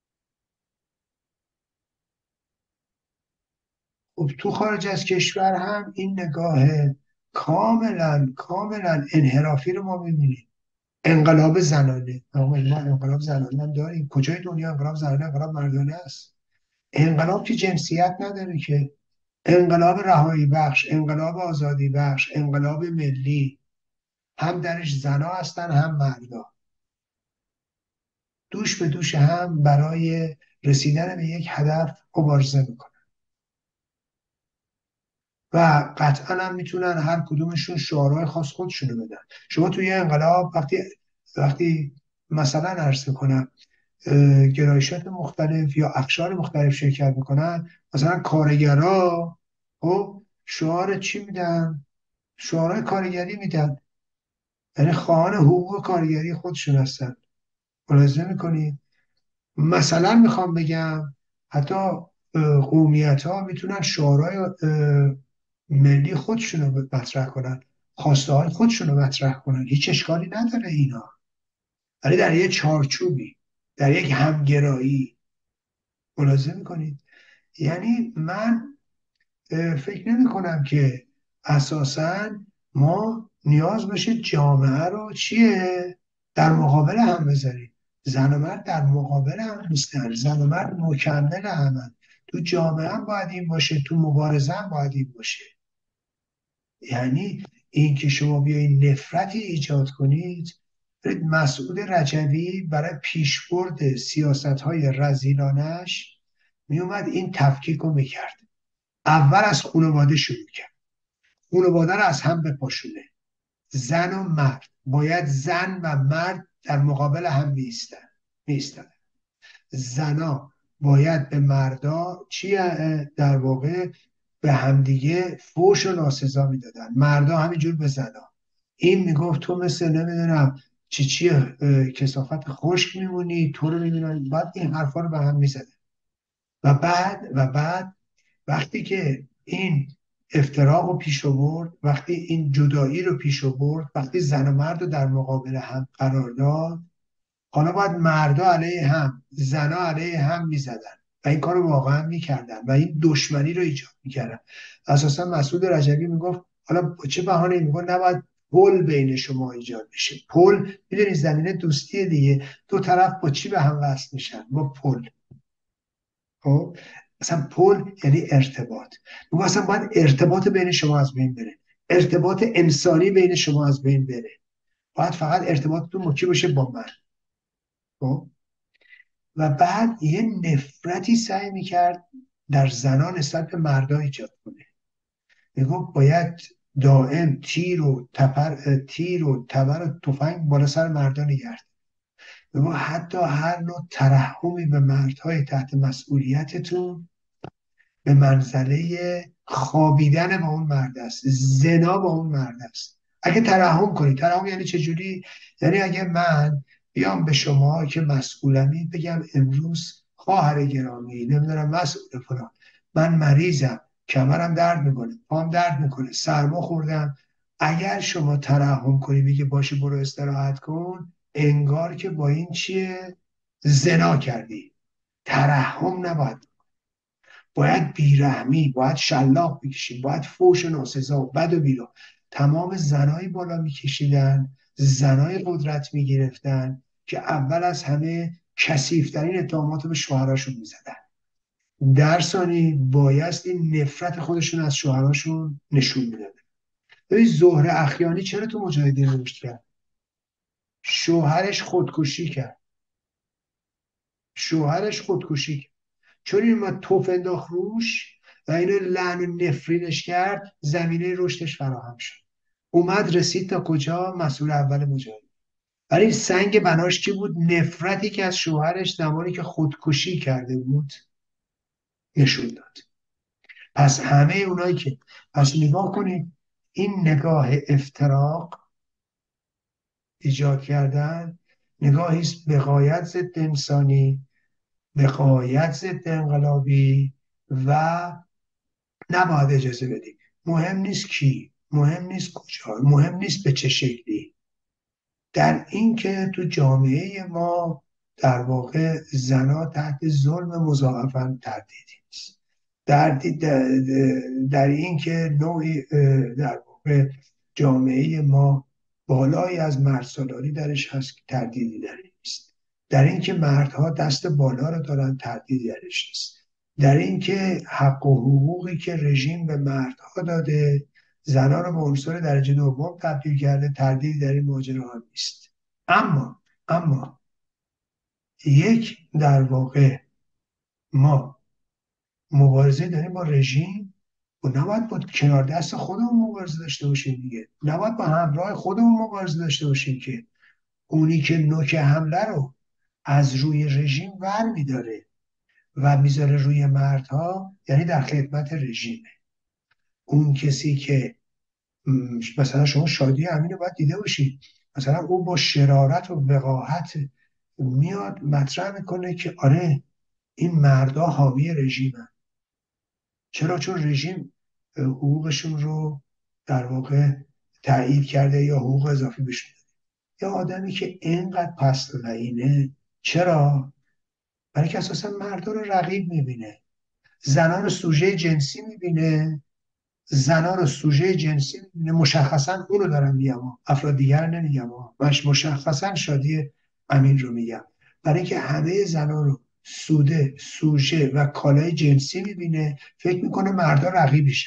خب تو خارج از کشور هم این نگاه کاملا کاملا انحرافی رو ما میبینیم. انقلاب زنانه، ما انقلاب زنانه هم داریم. کجای دنیا انقلاب زنانه انقلاب مردانه است؟ انقلاب که جنسیت نداره که. انقلاب رهایی بخش، انقلاب آزادی بخش، انقلاب ملی، هم درش زنا هستن هم مردا، دوش به دوش هم برای رسیدن به یک هدف مبارزه میکنن و قطعا هم میتونن هر کدومشون شعارهای خاص خودشونو بدن. شما توی انقلاب وقتی وقتی مثلا عرض میکنم گرایشات مختلف یا اقشار مختلف شرکت میکنن، مثلا کارگرها خب شعار چی میدن؟ شعارهای کارگری میدن، یعنی خواهان حقوق کارگری خودشون هستن. ملاحظه میکنید؟ مثلا میخوام بگم حتی قومیت ها میتونن شعارهای ملی خودشون رو مطرح کنن، خواسته های خودشون رو مطرح کنن، هیچ اشکالی نداره اینا، ولی در یک چارچوبی، در یک همگرایی. ملاحظه میکنید؟ یعنی من فکر نمی کنم که اساساً ما نیاز باشه جامعه رو چیه در مقابل هم بذاریم. زن و مرد در مقابل هم نیستن، زن و مرد مکمل همن. تو جامعه هم باید این باشه، تو مبارزه هم باید این باشه. یعنی این که شما بیاین نفرتی ایجاد کنید. مسعود رجوی برای پیشبرد سیاست‌های رذیلانش میومد این تفکیک رو میکرد. اول از خانواده شروع کرد، خانواده رو از هم بپاشونه. زن و مرد باید، زن و مرد در مقابل هم میستن میستن زنا باید به مردا چی در واقع به همدیگه فوش و ناسزا میدادن، مردا همینجور به زنا. این میگفت تو مثل نمیدونم چی چی کثافت خشک میمونی، تو رو میدونن. بعد این حرفا رو به هم میزدن. و بعد و بعد وقتی که این افتراق رو پیش آورد، وقتی این جدایی رو پیش آورد، وقتی زن و مرد رو در مقابل هم قرار داد، حالا باید مردا علیه هم، زنا علیه هم میزدن و این کار رو واقعا میکردن و این دشمنی رو ایجاد میکردن. اساسا مسعود رجوی میگفت حالا با چه بهانه‌ای میگفت نباید پل بین شما ایجاد بشه. پل میدونی زمینه دوستیه دیگه، دو طرف با چی به هم وصل میشن؟ با پل. خب اصلا پل یعنی ارتباط. میگه اصلا باید ارتباط بین شما از بین بره، ارتباط انسانی بین شما از بین بره، باید فقط ارتباطتون مکی باشه با من. خب و بعد یه نفرتی سعی میکرد در زنان نسبت به مردان ایجاد کنه. میگه باید دائم تیر و تپر تیر و تبر و تفنگ بالا سر مردان نگرد. میگه حتی هر نوع ترحمی به مردهای تحت مسئولیتتون به منزله خوابیدن با اون مرد است، زنا با اون مرد است. اگه ترحم کنی، ترحم یعنی چجوری؟ یعنی اگه من بیام به شما که مسئولمی بگم امروز خواهر گرامی نمیدونم مسئول فلان، من مریضم، کمرم درد میکنه، پام درد میکنه، سرما خوردم، اگر شما ترحم کنی بگی باشه برو استراحت کن، انگار که با این چیه؟ زنا کردی. ترحم نباید. باید بیرحمی، باید شلاق بکشیم، باید فوش و ناسزا و بد و بیرا. تمام زنای بالا میکشیدن، زنای قدرت میگرفتن که اول از همه کثیف‌ترین اتهامات رو به شوهراشون میزدن. در ثانی بایستی نفرت خودشون از شوهراشون نشون میدادن. ببین زهره اخیانی چرا تو مجاهدین رشد کرد؟ شوهرش خودکشی کرد. شوهرش خودکشی کرد چون این اومد توف انداخت روش و اینو لعن و نفرینش کرد، زمینه رشدش فراهم شد. اومد رسید تا کجا؟ مسئول اول مجاهد. ولی سنگ بناش چی بود؟ نفرتی که از شوهرش زمانی که خودکشی کرده بود نشون داد. پس همه اونایی که پس نگاه کنید، این نگاه افتراق ایجاد کردن نگاهی است به غایت ضد انسانی، به غایت ضد انقلابی و نباید اجازه بدیم. مهم نیست کی، مهم نیست کجا، مهم نیست به چه شکلی. در این که تو جامعه ما در واقع زنا تحت ظلم مضاعفاً تردیدی است. در, در, در این که نوعی در واقع جامعه ما بالایی از مردسالاری درش هست، تردیدی در این نیست. در این که مردها دست بالا رو دارن، تردیدی درش نیست. در این که حق و حقوقی که رژیم به مردها داده زنان رو به عنصر درجه دوم تبدیل کرده، تردیدی در این ماجرا هم نیست. اما اما یک در واقع ما مبارزه داریم با رژیم و نباید با کنار دست خودمون مبارزه داشته باشیم دیگه. نباید با همراه خودمون مبارزه داشته باشیم که اونی که نوک حمله رو از روی رژیم ور میداره و میذاره روی مردها، یعنی در خدمت رژیمه. اون کسی که مثلا شما شادی امین رو باید دیده باشید، مثلا او با شرارت و وقاحت میاد مطرح میکنه که آره این مردا حامی رژیمن. چرا؟ چون رژیم حقوقشون رو در واقع تایید کرده یا حقوق اضافی بهشون داده. یا آدمی که اینقدر پست و لعینه، چرا؟ برای که اساسا مردا رو رقیب میبینه، زنان رو سوژه جنسی میبینه، زنان رو سوژه جنسی میبینه. مشخصا اون رو دارم میگم، افراد دیگر نمیگم، مش مشخصا شادی امین رو میگم. برای اینکه همه زنان رو سوده، سوژه و کالای جنسی میبینه، فکر میکنه مردا رقیبشن.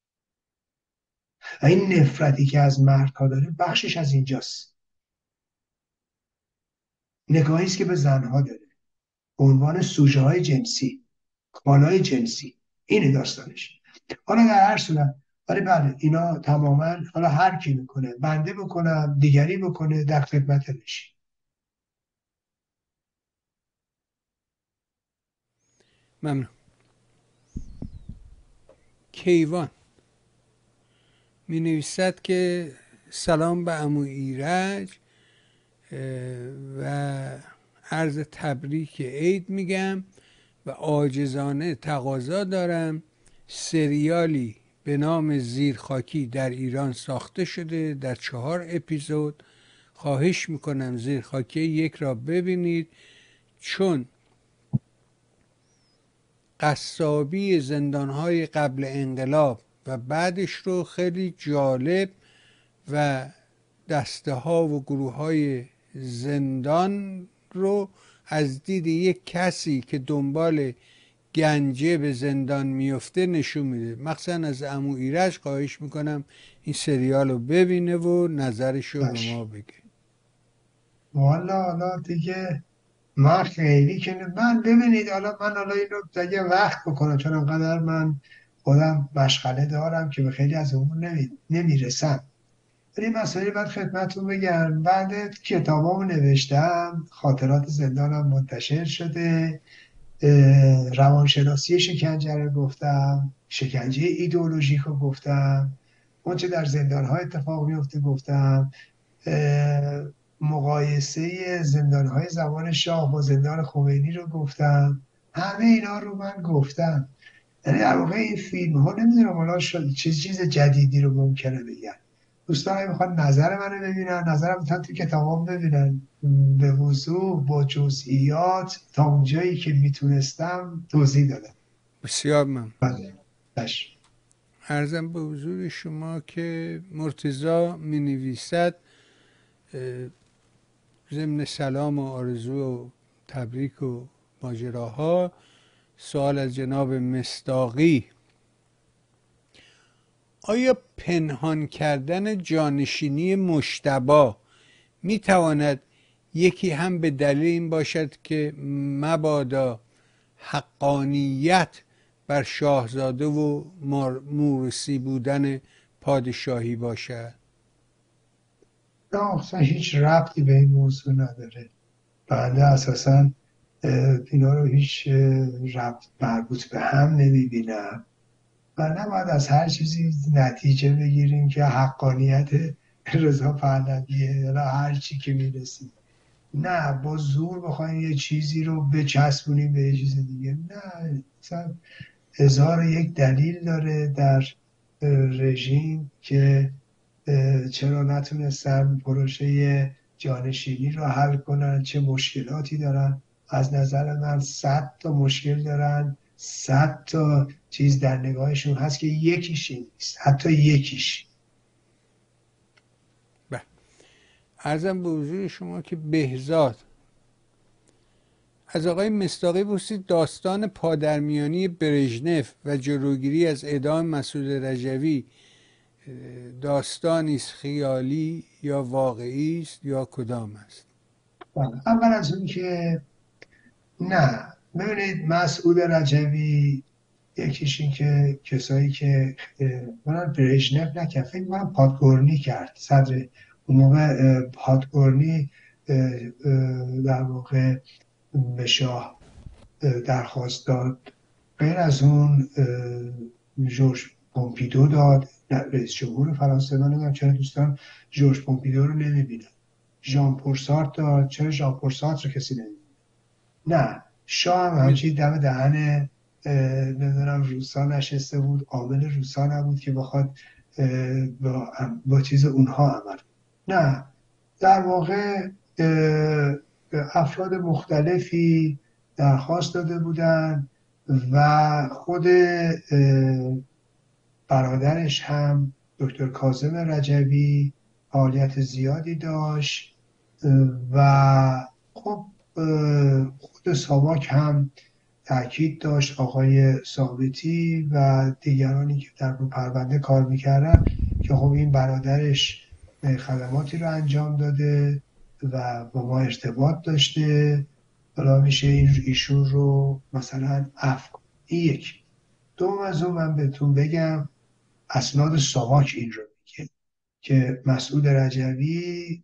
و این نفرتی که از مردها داره بخشش از اینجاست. نگاهی است که به زنها داره به عنوان سوژه های جنسی، کالای جنسی. اینه داستانش. حالا در هر صورت، ولی بله اینا تماما، حالا هر کی میکنه، بنده بکنم، دیگری بکنه، در خدمت رژیم. ممنون. کیوان می نویسد که سلام به عمو ایرج و عرض تبریک عید میگم و عاجزانه تقاضا دارم سریالی به نام زیرخاکی در ایران ساخته شده در چهار اپیزود. خواهش میکنم زیرخاکی یک را ببینید، چون قصابی زندانهای قبل انقلاب و بعدش رو خیلی جالب و دسته ها و گروه های زندان رو از دید یک کسی که دنبال گنجه به زندان میفته نشون میده. مخصوصا از عمو ایرج خواهش میکنم این سریال رو ببینه و نظرش رو به ما بگه. والا حالا دیگه من خیلی که من ببینید، حالا من حالا اینو دیگه وقت بکنم، چون انقدر من خودم مشغله دارم که به خیلی از اون نمی... نمیرسم. ولی مسئله بعد خدمتتون بگم، بعد کتابامو نوشتم، خاطرات زندانم منتشر شده، روانشناسی شکنجه رو گفتم، شکنجه ایدئولوژیک رو گفتم، اونچه در زندان‌ها اتفاق میفته گفتم، مقایسه زندان‌های زمان شاه با زندان خمینی رو گفتم. همه اینا رو من گفتم. یعنی در واقع این فیلم ها نمیدونم حالا چه چیز جدیدی رو ممکنه بگن. دوستان میخوان نظر منو ببینن، نظرم میتونن توی کتابام ببینن، به وضوح با جزئیات تا اونجایی که میتونستم توضیح دادم. بسیار ممنون. بله. باش. عرضم به حضور شما که مرتضی می نویسد ضمن سلام و آرزو و تبریک و ماجراها، سوال از جناب مصداقی: آیا پنهان کردن جانشینی مجتبی می تواند یکی هم به دلیل این باشد که مبادا حقانیت بر شاهزاده و موروثی بودن پادشاهی باشد؟ نه اصلا هیچ ربطی به این موضوع نداره. بنده اساسا اینا رو هیچ ربط مربوط به هم نمیبینم و نباید از هر چیزی نتیجه بگیریم که حقانیت رضا پهلویه یا هر چی که میرسیم. نه با زور بخوایم یه چیزی رو بچسبونیم به یه چیز دیگه. نه، مثلا هزار و یک دلیل داره در رژیم که چرا نتونستن پروژه جانشینی رو حل کنن، چه مشکلاتی دارن. از نظر من صد تا مشکل دارن، صد تا چیز در نگاهشون هست که یکیش این نیست، حتی یکیش. بله. عرضم به حضور شما که بهزاد از آقای مصداقی پرسید داستان پادرمیانی برژنف و جلوگیری از اعدام مسعود رجوی داستانی است خیالی یا واقعی است یا کدام است؟ اول از اون که نه، ببینید مسعود رجوی یکیش این که کسایی که من برژنف نکرد، فکر می‌کنم پادگورنی کرد، صدر اون موقع پادگورنی در واقع به شاه درخواست داد. غیر از اون ژورژ پومپیدو داد، رئیس جمهور فرانسه. من نمیدونم چرا دوستان ژورژ پومپیدو رو نمیبینن. ژان پل سارتر داد، چرا ژان پل سارتر رو کسی نمیبینه؟ نه، شاه هم همچین دم دهن نمیدونم روسا نشسته بود، عامل روسا نبود که بخواد با, با چیز اونها عمل. نه، در واقع افراد مختلفی درخواست داده بودن و خود برادرش هم دکتر کاظم رجوی فعالیت زیادی داشت و خب خود ساواک هم تاکید داشت، آقای ثابتی و دیگرانی که در رو پرونده کار میکردن، که خب این برادرش خدماتی رو انجام داده و با ما ارتباط داشته، حالا میشه ایشون رو مثلا عفو کن. این یک. دوم از اون من بهتون بگم اسناد ساواک این رو میگه که مسعود رجوی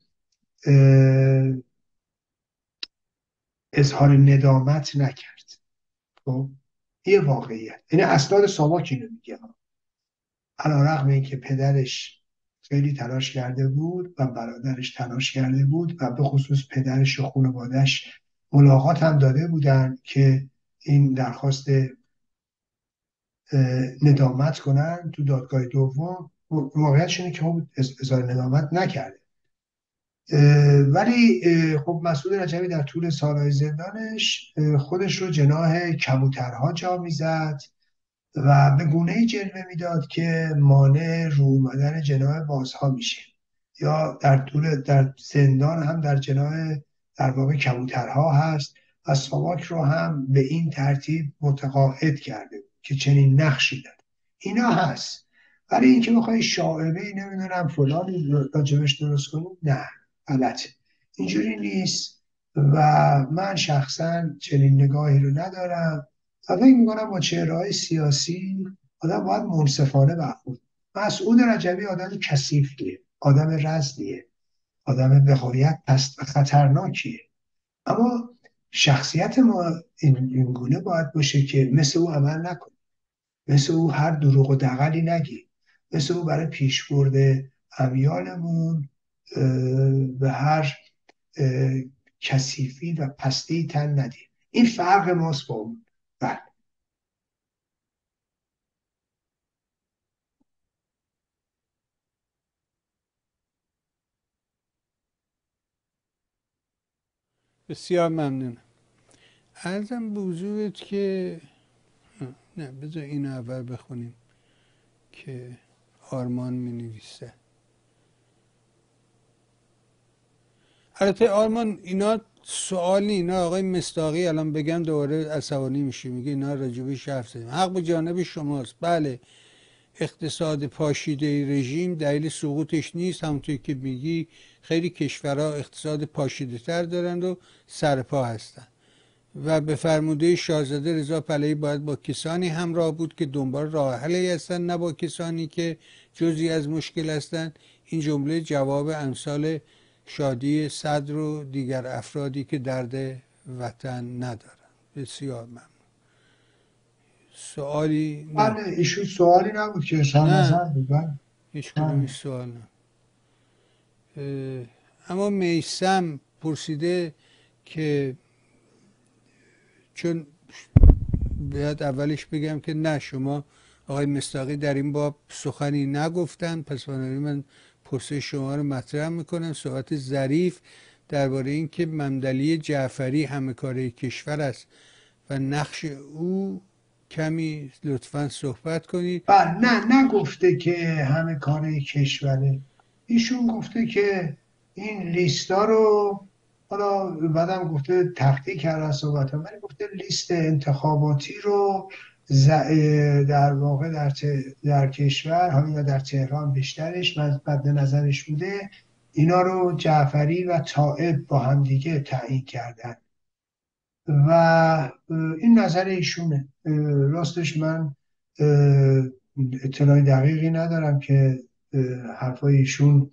اظهار ندامت نکرد. خب یه واقعیت، یعنی اسناد ساواک اینو میگه. علیرغم اینکه پدرش خیلی تلاش کرده بود و برادرش تلاش کرده بود و به خصوص پدرش و خانواده‌اش ملاقات هم داده بودن که این درخواست ندامت کنن تو دادگاه دوم، واقعیتش اینه که خب اظهار ندامت نکرده. ولی خب مسعود رجوی در طول سالهای زندانش خودش رو جناح کبوترها جا میزد و به گونه‌ای جلوه میداد که مانع رو اومدن جناح بازها میشه، یا در طول در زندان هم در جناح در واقع کبوترها هست و ساواک رو هم به این ترتیب متقاعد کرده که چنین نقشی داره. اینا هست. ولی اینکه بخوای شائبه نمیدونم فلانی راجبش درست کنی، نه، غلطه. اینجوری نیست و من شخصا چنین نگاهی رو ندارم و فکر میکنم با چهره‌های سیاسی آدم باید منصفانه برخورد. مسعود رجوی آدم کثیفیه، آدم رزلیه، آدم به غایت پست و خطرناکیه، اما شخصیت ما این گونه باید باشه که مثل او عمل نکنه، مثل او هر دروغ و دغلی نگی، مثل او برای پیشبرد امیالمون به هر کثیفی و پستی تن ندیم. این فرق ماست با اون. بله. بسیار ممنونم. عرضم به حضورت که نه بذار اینو اول بخونیم که آرمان می نویسه. البته آرمان اینا سوال نی، اینا آقای مصداقی الان بگم دوباره عصبانی میشه، میگه اینا راجبش حرف زدیم. حق به جانب شماست. بله اقتصاد پاشیده رژیم دلیل سقوطش نیست، همونطور که میگی خیلی کشورها اقتصاد پاشیده تر دارند و سرپا هستند و به فرموده شاهزاده رضا پهلوی باید با کسانی همراه بود که دنبال راه حلی هستند، نه با کسانی که جزئی از مشکل هستند. این جمله جواب امثال شادی صدر و دیگر افرادی که درد وطن ندارند. بسیار ممنون. سوالی؟ نه بله ایشون سوالی نبود که اظهار نظر نه بود. بله. هیچ کدوم سوال نه. اه، اما میسم پرسیده که چون باید اولش بگم که نه شما آقای مصداقی در این باب سخنی نگفتن، پس بنابراین من پرسش شما رو مطرح میکنم. صحبت ظریف درباره این که ممدلی جعفری همه کاره کشور است و نقش او کمی لطفا صحبت کنید. بله نه نگفته که همه کاره کشوره، ایشون گفته که این لیستا رو، حالا بعدم گفته تخطی کردن صحبت ها، ولی گفته لیست انتخاباتی رو ز- در واقع در, ت- در کشور، حالا یا در تهران بیشترش مد نظرش بوده، اینا رو جعفری و طائب با هم دیگه تعیین کردن و این نظر ایشونه. راستش من اطلاع دقیقی ندارم که حرفای ایشون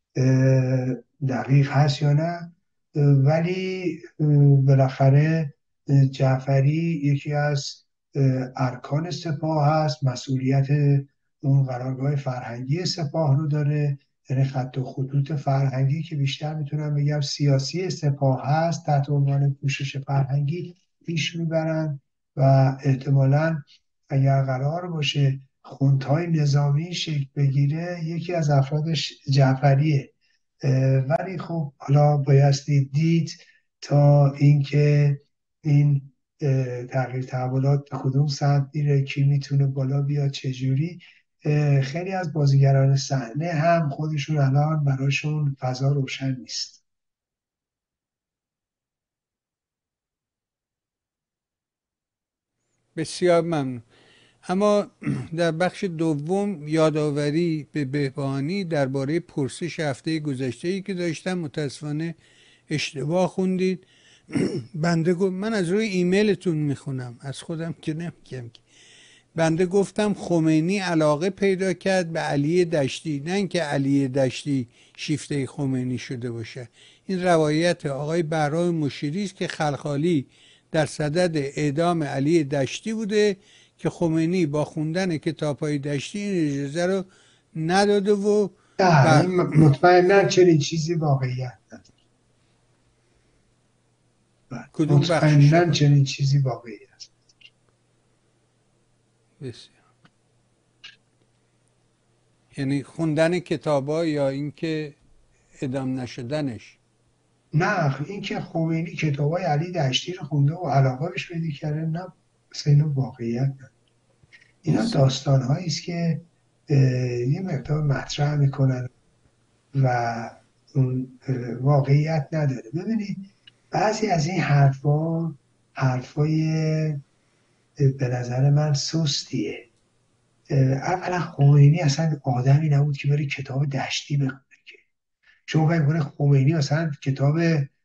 دقیق هست یا نه، ولی بالاخره جعفری یکی از ارکان سپاه هست، مسئولیت اون قرارگاه فرهنگی سپاه رو داره، یعنی خط و خطوط فرهنگی که بیشتر میتونم بگم سیاسی سپاه هست تحت عنوان پوشش فرهنگی پیش میبرن و احتمالاً اگر قرار باشه خونتای نظامی شکل بگیره یکی از افرادش جعفریه. ولی خب حالا بایستی دید تا اینکه این تغییر تحولات به کدوم سمت میره، کی میتونه بالا بیاد چجوری. خیلی از بازیگران صحنه هم خودشون الان براشون فضا روشن نیست. بسیار ممنون. اما در بخش دوم یادآوری به بهبهانی درباره پرسش هفته گذشته ای که داشتم متاسفانه اشتباه خوندید. بنده گفت، من از روی ایمیلتون میخونم از خودم که نمیگم که بنده گفتم خمینی علاقه پیدا کرد به علی دشتی، نه اینکه علی دشتی شیفته خمینی شده باشه. این روایت آقای بهرام مشیری است که خلخالی در صدد اعدام علی دشتی بوده که خمینی با خوندن کتاب‌های دشتی این اجازه رو نداده و نه بر... این مطمئنا چنین چیزی واقعیت نداره. کدوم بخشش؟ مطمئنا چنین چیزی واقعیت. بسیار. یعنی خوندن کتابا یا اینکه اعدام نشدنش؟ نه اینکه خمینی کتابای علی دشتی رو خونده و علاقه بهش پیدا کرده، نه مثلا اینا واقعیت نداره. اینا داستان‌هایی است که یه مقدار مطرح میکنن و اون واقعیت نداره. ببینید بعضی از این حرفا حرفای به نظر من سستیه. اولا خمینی اصلا آدمی نبود که بره کتاب دشتی بخونه. که شما فکر کنید خمینی مثلا کتاب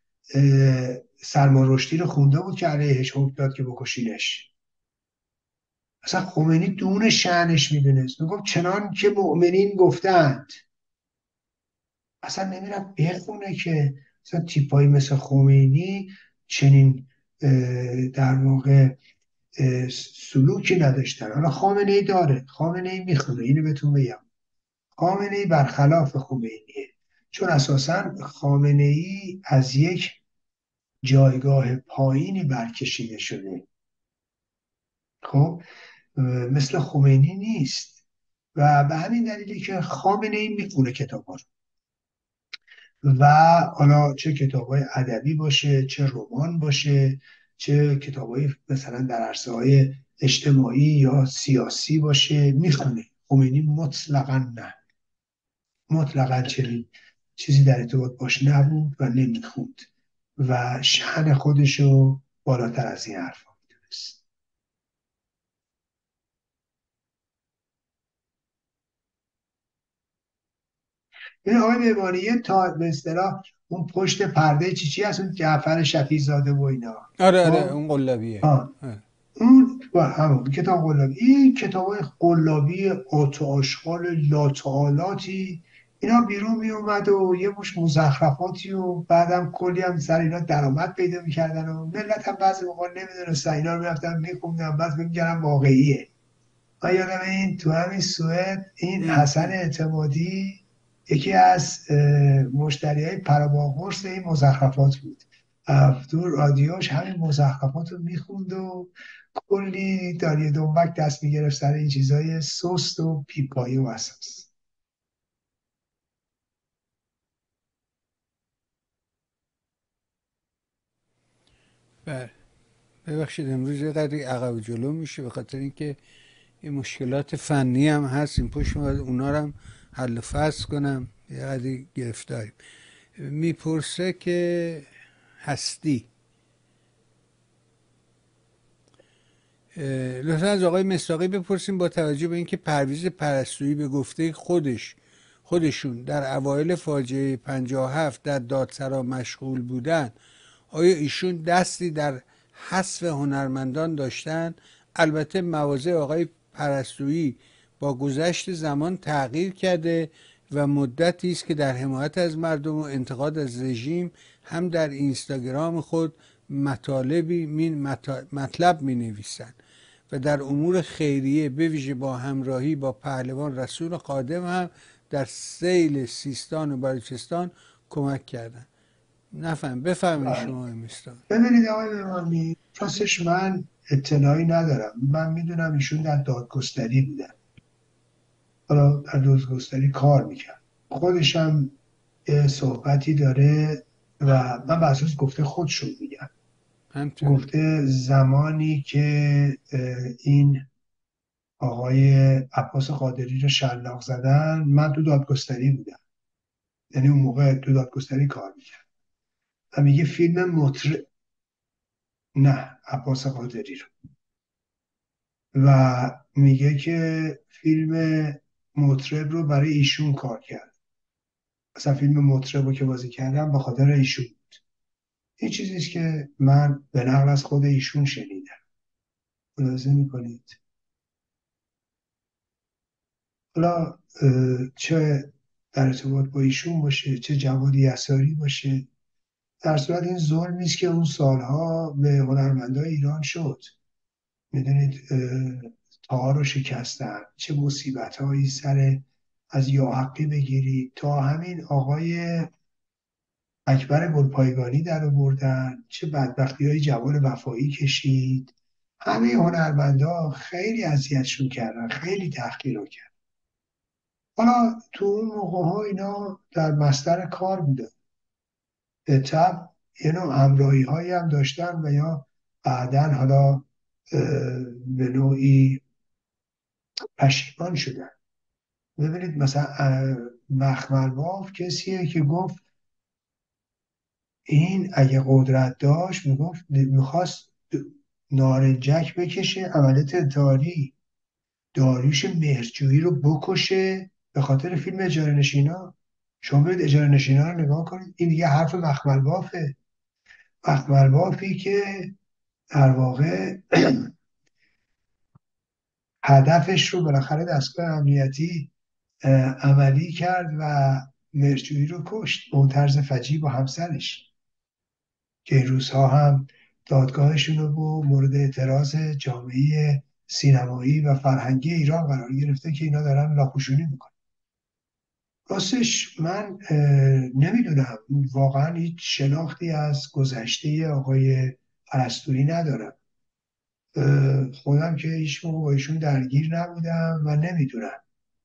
سلمان رشدی رو خونده بود که علیهش حکم داد که بکشینش؟ اصلا خمینی دون شأنش میدونست، میگفت چنان که مؤمنین گفتند. اصلا نمیرم بخونه که مثلا تیپایی مثل خمینی چنین در واقع سلوکی نداشتن. حالا خامنه ای داره، خامنه ای میخونه، اینو بهتون بگم، خامنه ای برخلاف خمینیه، چون اساسا خامنه ای از یک جایگاه پایینی برکشیده شده، خب مثل خمینی نیست و به همین دلیلی که خامنه ای میخونه کتابا رو و حالا چه کتابای ادبی باشه چه رمان باشه چه کتابایی مثلا در عرصه های اجتماعی یا سیاسی باشه میخونه. خمینی مطلقا نه، مطلقا چنین چیزی در ارتباط باش نبود و نمیخوند و شأن خودشو بالاتر از این حرفا میدونست. این آقای معماری تا به اصطلاح اون پشت پرده چی چی هست، اون جعفر شفیع زاده و اینا. آره آره خب؟ اون قلابیه. آه. اون با همون کتاب قلابی، این کتاب های قلابی آت و آشغال لاتعالاتی اینا بیرون می اومد و یه مش مزخرفاتی و بعدم کلی هم سر اینا درآمد پیدا میکردن و ملت هم بعضی موقع نمیدونستن اینا رو میرفتن میخوندن بعد میگردن واقعیه. من یادم این تو همین سوئد این حسن اعتمادی یکی از مشتری های پراباقرص این مزخرفات بود، تو رادیوش همین مزخرفات رو میخوند و کلی داری دنبک دست میگرفت سر این چیزای سست و پیپایی و اساس. بله ببخشید امروز یه قدری عقب جلو میشه به خاطر اینکه این مشکلات فنی هم هست، این پشت باید اونا رو هم حل و فصل کنم، یه قدری گرفتاریم. میپرسه که هستی لطفا از آقای مصداقی بپرسیم با توجه به اینکه پرویز پرستویی به گفته خودش خودشون در اوایل فاجعه پنجاه و هفت در دادسرا مشغول بودن، آیا ایشون دستی در حذف هنرمندان داشتن؟ البته مواضع آقای پرستویی با گذشت زمان تغییر کرده و مدتی است که در حمایت از مردم و انتقاد از رژیم هم در اینستاگرام خود مطالبی مطلب می نویسند و در امور خیریه به ویژه با همراهی با پهلوان رسول قادم هم در سیل سیستان و بلوچستان کمک کردن. نفهم بفهمید شما میستان. ببینید آقای امامی، راستش من اطلاعی ندارم، من میدونم ایشون در دادگستری بودن، حالا در دادگستری کار میکرد، خودش هم صحبتی داره و من به اساس گفته خودشون میگم. گفته زمانی که این آقای عباس قادری رو شلاق زدن من تو دادگستری بودم، یعنی اون موقع تو دادگستری کار میکرد و میگه فیلم مطرب، نه عباس قادری رو، و میگه که فیلم مطرب رو برای ایشون کار کرد، اصلا فیلم مطرب رو که بازی کردم به خاطر ایشون بود. این چیزیست که من به نقل از خود ایشون شنیدم. ملاحظه میکنید؟ حالا چه در ارتباط با ایشون باشه چه جواد یساری باشه، در صورت این ظلمی است که اون سالها به هنرمندای ایران شد. میدونید تا رو شکستن، چه مصیبت هایی سر از یا حقی بگیرید تا همین آقای اکبر گلپایگانی در آوردن، چه بدبختی های جوان وفایی کشید. همه هنرمندا خیلی اذیتشون کردن، خیلی تحقیر کردن. حالا تو اون موقع ها اینا در مصدر کار بودن، طب یه نوع همراهی هایی هم داشتن و یا بعدا حالا به نوعی پشیمان شدن. ببینید مثلا مخمل باف کسیه که گفت این اگه قدرت داشت میگفت میخواست نارنجک بکشه عملیات انتحاری، داریوش مهرجویی رو بکشه به خاطر فیلم اجاره نشینا. شما برید اجاره نشینا رو نگاه کنید، این دیگه حرف مخمل بافه. مخمل بافی که در واقع هدفش رو بالاخره دستگاه امنیتی عملی کرد و مهرجویی رو کشت به اون طرز فجیع با همسرش که این روزها هم دادگاهشون رو با مورد اعتراض جامعه سینمایی و فرهنگی ایران قرار گرفته که اینا دارن لاپوشونی میکنن. راستش من نمیدونم، واقعا هیچ شناختی از گذشته آقای پرستویی ندارم، خودم که هیچ موقع با ایشون درگیر نبودم و نمیدونم،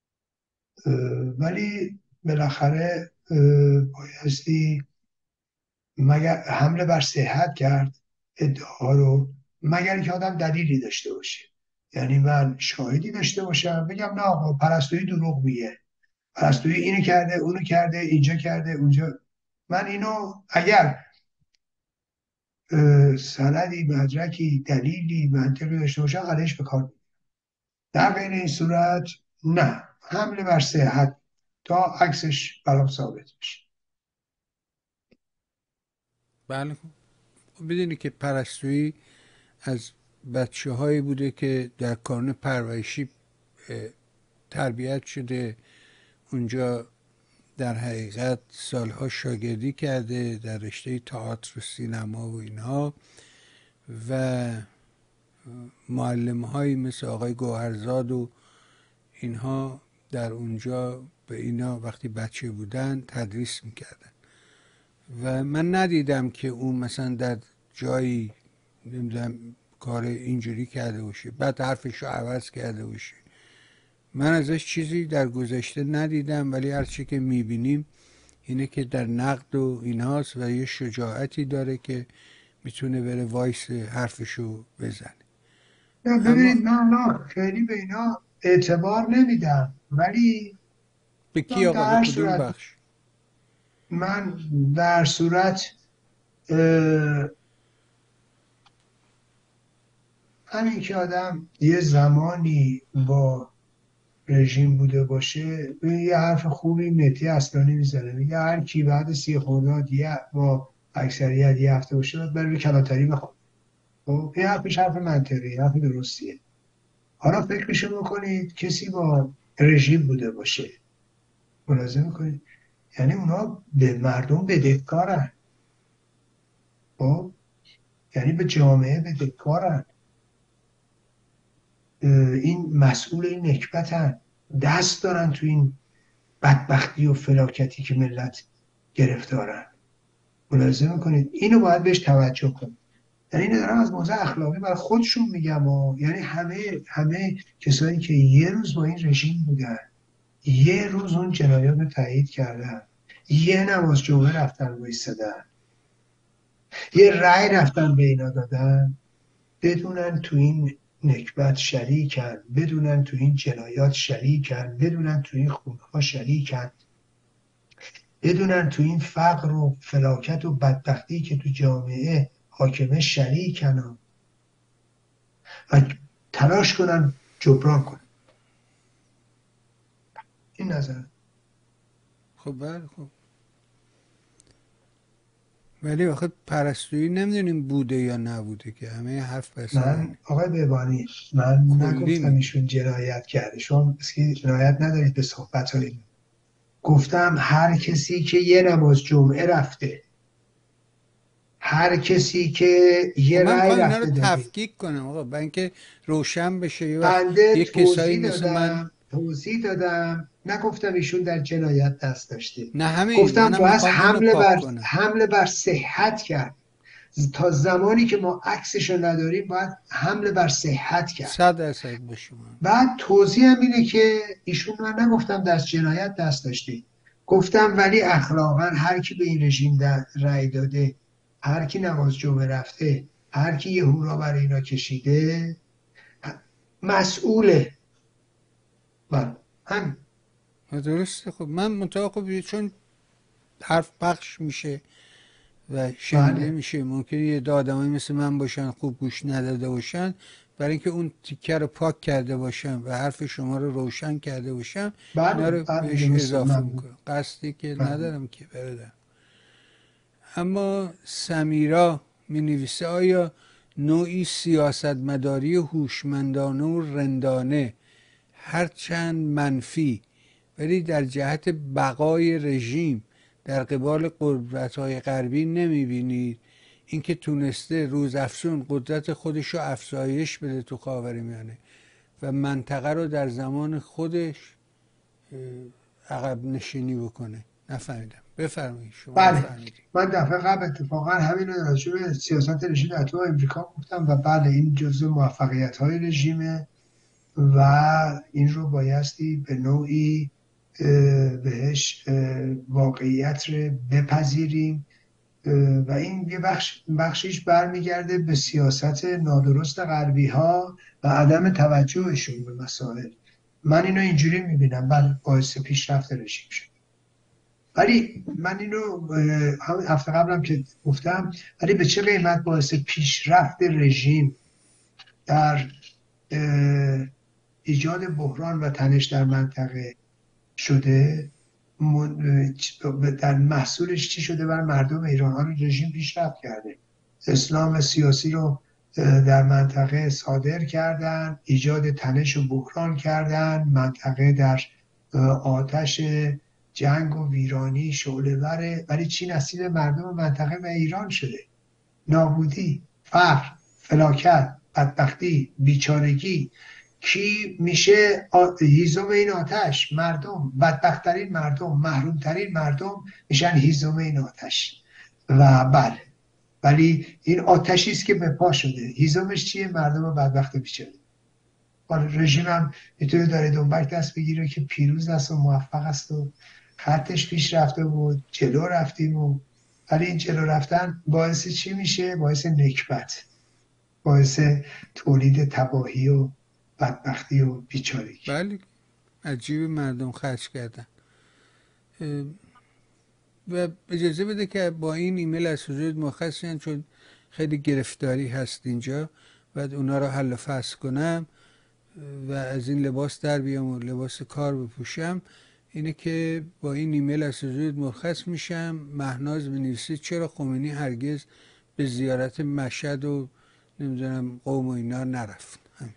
ولی بالاخره بایستی مگر حمله بر صحت کرد ادعاها رو، مگر اینکه آدم دلیلی داشته باشه. یعنی من شاهدی داشته باشم بگم نه آقا پرستویی دروغ میگه، پرستویی اینو کرده اونو کرده اینجا کرده اونجا. من اینو اگر سندی، مدرکی، دلیلی، منطقی داشته باشم علیش به کار می‌برم. در غیر این صورت نه، حمله بر صحت تا عکسش برام ثابت بشه. بله. بدونی که پرستویی از بچه هایی بوده که در کانون پرورشی تربیت شده، اونجا در حقیقت سالها شاگردی کرده در رشته تئاتر و سینما و اینها، و معلم هایی مثل آقای گوهرزاد و اینها در اونجا به اینا وقتی بچه بودن تدریس میکردن و من ندیدم که اون مثلا در جایی نمیدونم کار اینجوری کرده باشه بعد حرفشو عوض کرده باشه. من ازش چیزی در گذشته ندیدم، ولی هر چی که میبینیم اینه که در نقد و اینهاست و یه شجاعتی داره که میتونه بره وایس حرفشو بزنه. نه ببینید من نه خیلی به اینا اعتبار نمیدم، ولی به کی آقا؟ به کدوم بخش؟ من در صورت همین که آدم یه زمانی با رژیم بوده باشه، یه حرف خوبی مهدی اصلانی میزنه، میگه هر کی بعد سی خرداد یه با اکثریت یه هفته باشه باید بره کلانتری بخواد. خب این حرفش حرف منطقی، حرف درستیه. حالا فکرشو بکنید کسی با رژیم بوده باشه، ملاحظه میکنید یعنی اونا به مردم بدهکارن، خب یعنی به جامعه بدهکارن، این مسئول این نکبتن، دست دارن تو این بدبختی و فلاکتی که ملت گرفتارن. ملاحظه میکنید اینو باید بهش توجه کنید. یعنی اینو دارم از موضوع اخلاقی برای خودشون میگم و یعنی همه همه کسایی که یه روز با این رژیم بودن، یه روز اون جنایات رو تایید کردن، یه نماز جمعه رفتن وایسادن، یه رأی رفتن به اینا دادن، بدونن تو این نکبت شریکن، بدونن تو این جنایات شریکن، بدونن تو این خونها شریکن، بدونن تو این فقر و فلاکت و بدبختی که تو جامعه حاکمه شریکن و تلاش کنن جبران کنن. این نظر. خب بله خب، ولی وقت پرستویی نمیدونیم بوده یا نبوده که همه حرف بسته. من آقای بهبانی من نگفتم ایشون جنایت کرده، شما اسکی جنایت ندارید به صحبت های. گفتم هر کسی که یه نماز جمعه رفته، هر کسی که یه رأی رفته رو تفکیک کنم آقا، برای اینکه روشن بشه. بنده یه کسایی مثل دادم. من توضیح دادم، نگفتم ایشون در جنایت دست داشته. نه همین گفتم باید حمله بر کنم. حمله بر صحت کرد. تا زمانی که ما عکسشو نداریم باید حمله بر صحت کرد. صد درصد به شما. بعد توضیح هم اینه که ایشون من نگفتم دست جنایت دست داشته، گفتم ولی اخلاقا هر کی به این رژیم رأی داده، هر کی نماز جمعه رفته، هر کی یه هورا برای اینا کشیده مسئوله. بله هم درسته. خب من منطقه خب چون حرف پخش میشه و شنیده میشه، ممکنه یه دادمایی مثل من باشن خوب گوش نداده باشن، برای اینکه اون تیکه رو پاک کرده باشن و حرف شما رو روشن کرده باشن اینا رو بهش اضافه میکنم. قصدی که بله. ندارم که برادر. اما سمیرا می نویسه آیا نوعی سیاستمداری هوشمندانه و رندانه هرچند منفی ولی در جهت بقای رژیم در قبال قدرت‌های غربی نمی‌بینید؟ اینکه تونسته روزافزون قدرت خودش رو افزایش بده تو خاورمیانه و منطقه رو در زمان خودش عقب نشینی بکنه. نفهمیدم، بفرمایید شما. بله من دفعه قبل اتفاقا همین رو راجع به سیاست رژیم در تو امریکا گفتم و بله این جزء موفقیت‌های رژیمه و این رو بایستی به نوعی بهش واقعیت رو بپذیریم و این یه بخش بخشیش برمیگرده به سیاست نادرست غربی ها و عدم توجهشون به مسائل. من اینو اینجوری میبینم، بله باعث پیشرفت رژیم شد، ولی من اینو همون هفته قبلم که گفتم، ولی به چه قیمت باعث پیشرفت رژیم در ایجاد بحران و تنش در منطقه شده، در محصولش چی شده بر مردم ایران؟ آن رژیم پیشرفت کرده، اسلام سیاسی رو در منطقه صادر کردن، ایجاد تنش و بحران کردن، منطقه در آتش جنگ و ویرانی شعله وره، ولی چی نصیب مردم منطقه و ایران شده؟ نابودی، فقر، فلاکت، بدبختی، بیچارگی. کی میشه هیزم این آتش؟ مردم. بدبختترین مردم، محرومترین مردم میشن هیزم این آتش. و بله، ولی این آتشی است که به پا شده، هیزمش چیه؟ مردم بدبخت بیچاره. حالا رژیم هم میتونه داره دنبک دست بگیره که پیروز است و موفق است و خطش پیش رفته بود، جلو رفتیم و، ولی این جلو رفتن باعث چی میشه؟ باعث نکبت، باعث تولید تباهی و بدبختی و بیچارگی. بله، عجیب مردم خرج کردن. و اجازه بده که با این ایمیل از حضورت مرخص شدن، چون خیلی گرفتاری هست اینجا، بعد اونا رو حل و فصل کنم و از این لباس در بیام و لباس کار بپوشم. اینه که با این ایمیل از حضورت مرخص میشم. مهناز بنویسید چرا خمینی هرگز به زیارت مشهد و نمیدونم قوم و اینا نرفت؟ همین.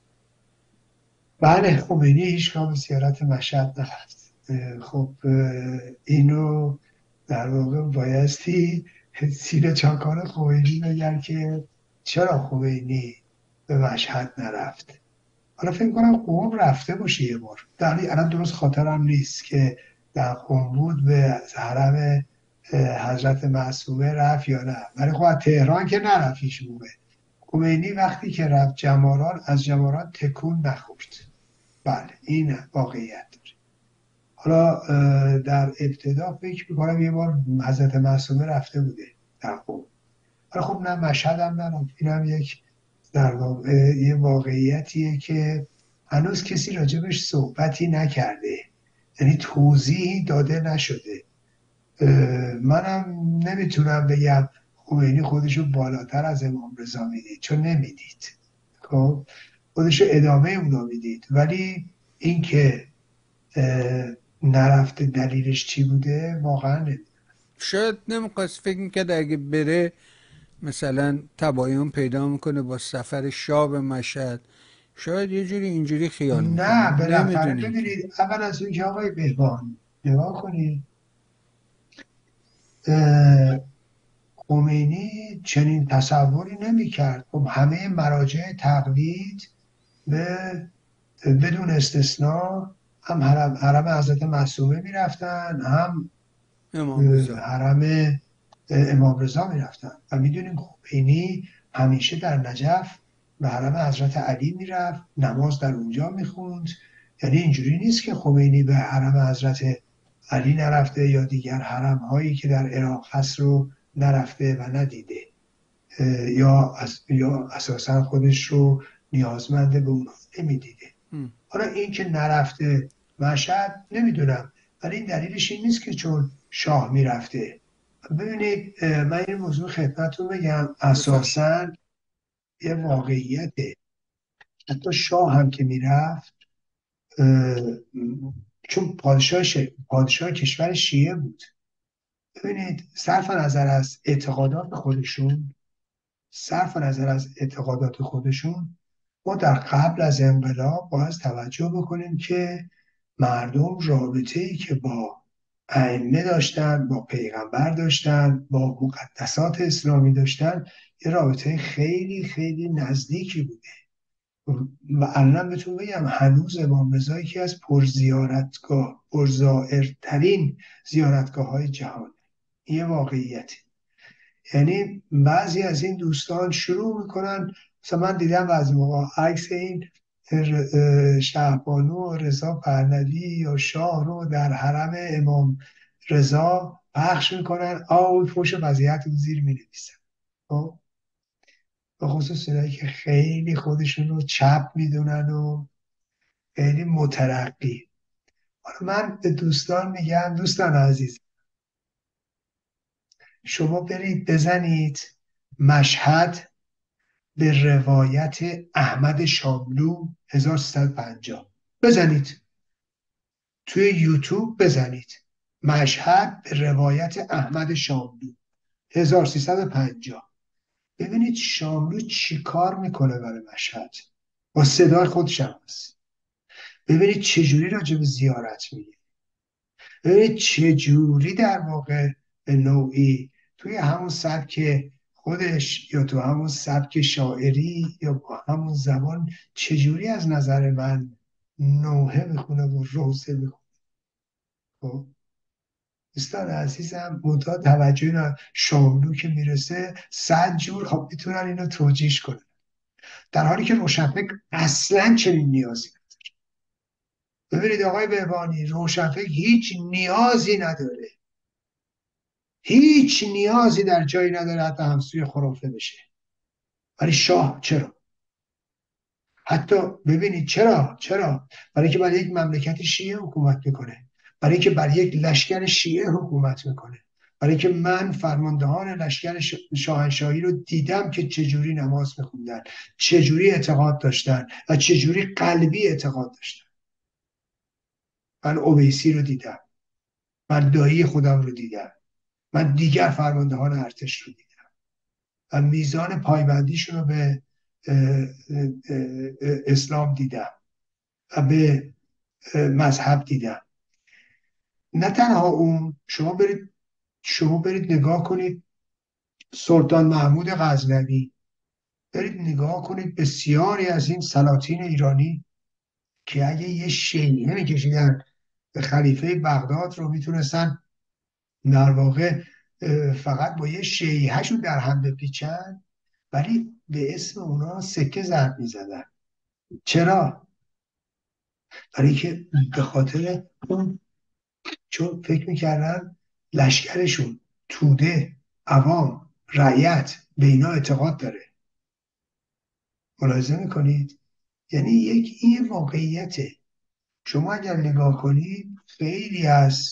بله، خمینی هیچ کام زیارت مشهد نرفت. خب اینو در واقع بایستی سیر چاکان خمینی بگن که چرا خمینی به مشهد نرفت. حالا فکر کنم قم رفته باشه یه بار، در الان درست خاطرم نیست که در قم بود به حرم حضرت معصومه رفت یا نه، ولی خب از تهران که نرفت هیچ موقع. خمینی وقتی که رفت جماران، از جماران تکون نخورد. بله این واقعیت داره. حالا در ابتدا فکر میکنم یه بار حضرت معصومه رفته بوده در قم. حالا خب نه مشهد هم نرفت. این هم یک در واقع یه واقعیتیه که هنوز کسی راجبش صحبتی نکرده، یعنی توضیحی داده نشده. منم نمیتونم بگم خمینی خودشو بالاتر از امام رضا میدید، چون نمیدید، خب خودشو ادامه اونا میدید، ولی این که نرفته دلیلش چی بوده واقعا نمیدونم. شاید نمیخواست، فکر میکرد اگه بره مثلا تباین پیدا میکنه با سفر شاه به مشهد، شاید یه جوری اینجوری خیال میکنه. نه بالاخره ببینید، اول از اون که آقای بهبان نگاه کنید، خمینی چنین تصوری نمیکرد. خب همه مراجع تقلید به بدون استثناء هم حرم, حرم حضرت معصومه میرفتن، هم امام رضا. حرم امام رضا میرفتن. و میدونیم خمینی همیشه در نجف به حرم حضرت علی میرفت، نماز در اونجا میخوند. یعنی اینجوری نیست که خمینی به حرم حضرت علی نرفته یا دیگر حرم هایی که در عراق هست رو نرفته و ندیده، یا از یا اساسا خودش رو نیازمند به اون نمیدیده. حالا این که نرفته مشهد نمیدونم، ولی این دلیلش این نیست که چون شاه میرفته. ببینید من این موضوع خدمتتون بگم، اساسا یه واقعیته. حتی شاه هم که میرفت، چون پادشاه پادشاه کشور شیعه بود. ببینید صرف نظر از اعتقادات خودشون صرف نظر از اعتقادات خودشون ما در قبل از انقلاب باید توجه بکنیم که مردم رابطه‌ای که با ائمه داشتن، با پیغمبر داشتن، با مقدسات اسلامی داشتن، یه رابطه خیلی خیلی نزدیکی بوده. و الان بهتون بگم هنوز امام رضا یکی از پرزیارتگاه پرزائرترین زیارتگاه های جهان. یه واقعیت. یعنی بعضی از این دوستان شروع میکنن، مثلا من دیدم بعضی موقع عکس این شهبانو و رضا پهلوی یا شاه رو در حرم امام رضا پخش میکنن، آوی فوش وضعیت رو زیر مینویسن. خب به خصوص اینایی که خیلی خودشون رو چپ میدونن و خیلی مترقی. حالا من به دوستان میگم دوستان عزیز، شما برید بزنید مشهد به روایت احمد شاملو هزار و سیصد و پنجاه، بزنید توی یوتیوب، بزنید مشهد به روایت احمد شاملو هزار و سیصد و پنجاه، ببینید شاملو چی کار میکنه برای مشهد با صدای خودش هم هست. ببینید چجوری راجع به زیارت میگه، ببینید چجوری در واقع به نوعی توی همون سبک خودش یا تو همون سبک شاعری یا با همون زبان چجوری از نظر من نوحه میخونه و روزه میخونه. خب دوستان عزیزم منتها توجه اینا شاملو که میرسه صد جور خب میتونن اینو توجیهش کنن، در حالی که روشنفکر اصلا چنین نیازی نداره. ببینید آقای بهبانی، روشنفکر هیچ نیازی نداره، هیچ نیازی در جایی نداره حتی همسوی خرافه بشه. ولی شاه چرا؟ حتی ببینید چرا چرا برای اینکه برای یک مملکت شیعه حکومت میکنه، برای اینکه برای یک لشکر شیعه حکومت میکنه، برای اینکه من فرماندهان لشکر شاهنشاهی رو دیدم که چجوری نماز میخوندن، چجوری اعتقاد داشتن و چجوری قلبی اعتقاد داشتن. من اویسی رو دیدم، من دایی خودم رو دیدم، من دیگر فرماندهان ارتش رو دیدم و میزان پایبندیشون رو به اسلام دیدم و به مذهب دیدم. نه تنها اون، شما برید شما برید نگاه کنید سلطان محمود غزنوی، برید نگاه کنید بسیاری از این سلاطین ایرانی که اگه یه شیعه میکشیدن به خلیفه بغداد رو میتونستن در واقع فقط با یه شیعهشون در هم بپیچن، ولی به اسم اونا سکه ضرب میزدن. چرا؟ برای که به خاطر اون، چون فکر میکردن لشکرشون، توده، عوام، رعیت به اینا اعتقاد داره. ملاحظه میکنید؟ یعنی یک این واقعیته. شما اگر نگاه کنید خیلی از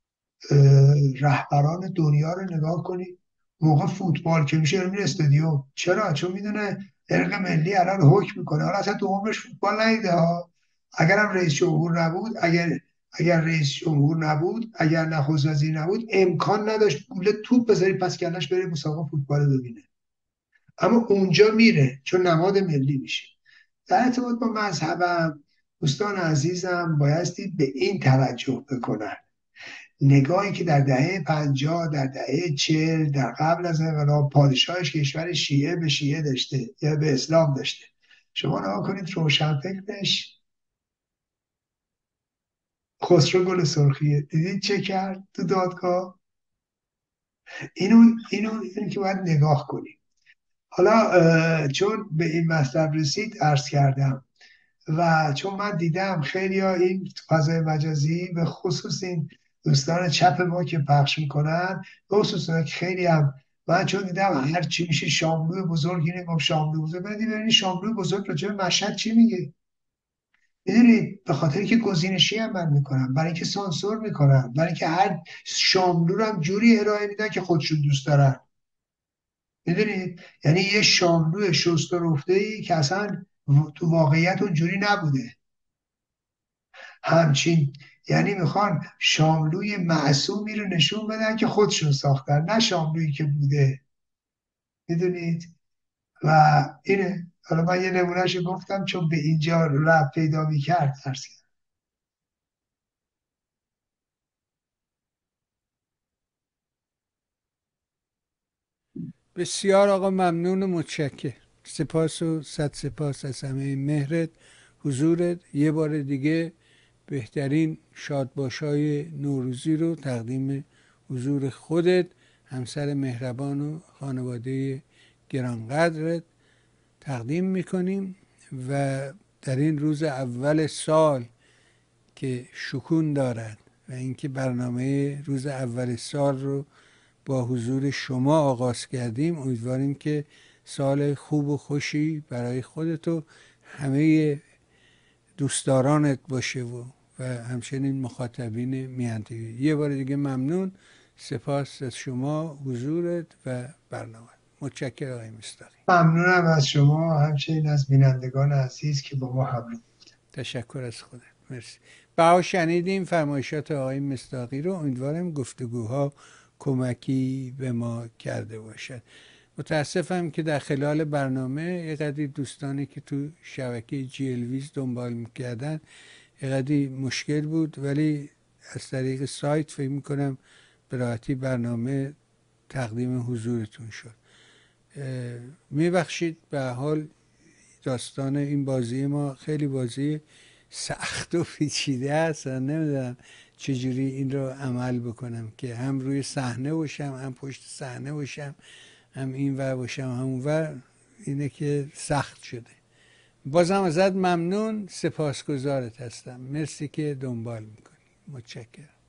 رهبران دنیا رو نگاه کنید، موقع فوتبال که میشه میره استادیوم. چرا؟ چون میدونه ارق ملی الان حکم میکنه. حالا اصلا تو عمرش فوتبال ندیده ها، اگرم رئیس جمهور نبود، اگر اگر رئیس جمهور نبود، اگر نخست وزیر نبود، امکان نداشت گوله توپ بذاری پس کلش بره مسابقه فوتبال ببینه. اما اونجا میره چون نماد ملی میشه. در ارتباط با مذهبم دوستان عزیزم بایستی به این توجه بکنن. نگاهی که در دهه پنجاه، در دهه چهل، در قبل از انقلاب پادشاهش کشور شیعه به شیعه داشته یا به اسلام داشته، شما نگاه کنید روشنفکرش خسرو گل سرخیه، دیدید چه کرد تو دادگاه؟ اینو اینو اینو که باید نگاه کنید. حالا چون به این مطلب رسید عرض کردم و چون من دیدم خیلی ها این فضای مجازی به خصوص این دوستان چپ ما که پخش میکنن، به خصوص خیلی هم من چون دیدم هر چی میشه شاملوی بزرگ، اینه گفت شاملوی بزرگ، بعدی ببینید شاملوی بزرگ راجع به مشهد چی میگه. میدونید به خاطر که گزینشی عمل میکنن، برای اینکه سانسور میکنن، برای اینکه هر شاملو رو هم جوری ارائه میدن که خودشون دوست دارن. میدونید یعنی یه شاملو شست و رفته‌ای که اصلا تو واقعیت اونجوری نبوده. همچین یعنی میخوان شاملوی معصومی رو نشون بدن که خودشون ساختن، نه شاملویی که بوده. میدونید و اینه. حالا من یه نمونهش گفتم چون به اینجا رب پیدا میکرد درس کرد. بسیار آقا ممنون و متشکر. سپاس و صد سپاس از همه مهرت، حضورت. یه بار دیگه بهترین شادباشای نوروزی رو تقدیم حضور خودت، همسر مهربان و خانواده گرانقدرت تقدیم میکنیم و در این روز اول سال که شکون دارد و اینکه برنامه روز اول سال رو با حضور شما آغاز کردیم. امیدواریم که سال خوب و خوشی برای خودت و همه دوستدارانت باشه و و همچنین مخاطبین میهن تیوی. یه بار دیگه ممنون، سپاس از شما، حضورت و برنامه. متشکرم آقای مصداقی. ممنونم از شما، همچنین از بینندگان عزیز که با ما همراه بودن. تشکر از خودت. مرسی. بها شنیدیم فرمایشات آقای مصداقی رو. امیدوارم گفتگوها کمکی به ما کرده باشد. متاسفم که در خلال برنامه یه قدری دوستانی که تو شبکه جی الویز دنبال میکردن یه قدری مشکل بود، ولی از طریق سایت فکر میکنم به راحتی برنامه تقدیم حضورتون شد. میبخشید، به حال داستان این بازی ما خیلی بازی سخت و پیچیده است. نمیدونم چجوری این رو عمل بکنم که هم روی صحنه باشم، هم پشت صحنه باشم، هم این ور باشم، هم اون ور. اینه که سخت شده. بازم ازت ممنون، سپاسگزارت هستم. مرسی که دنبال میکنی. متشکرم.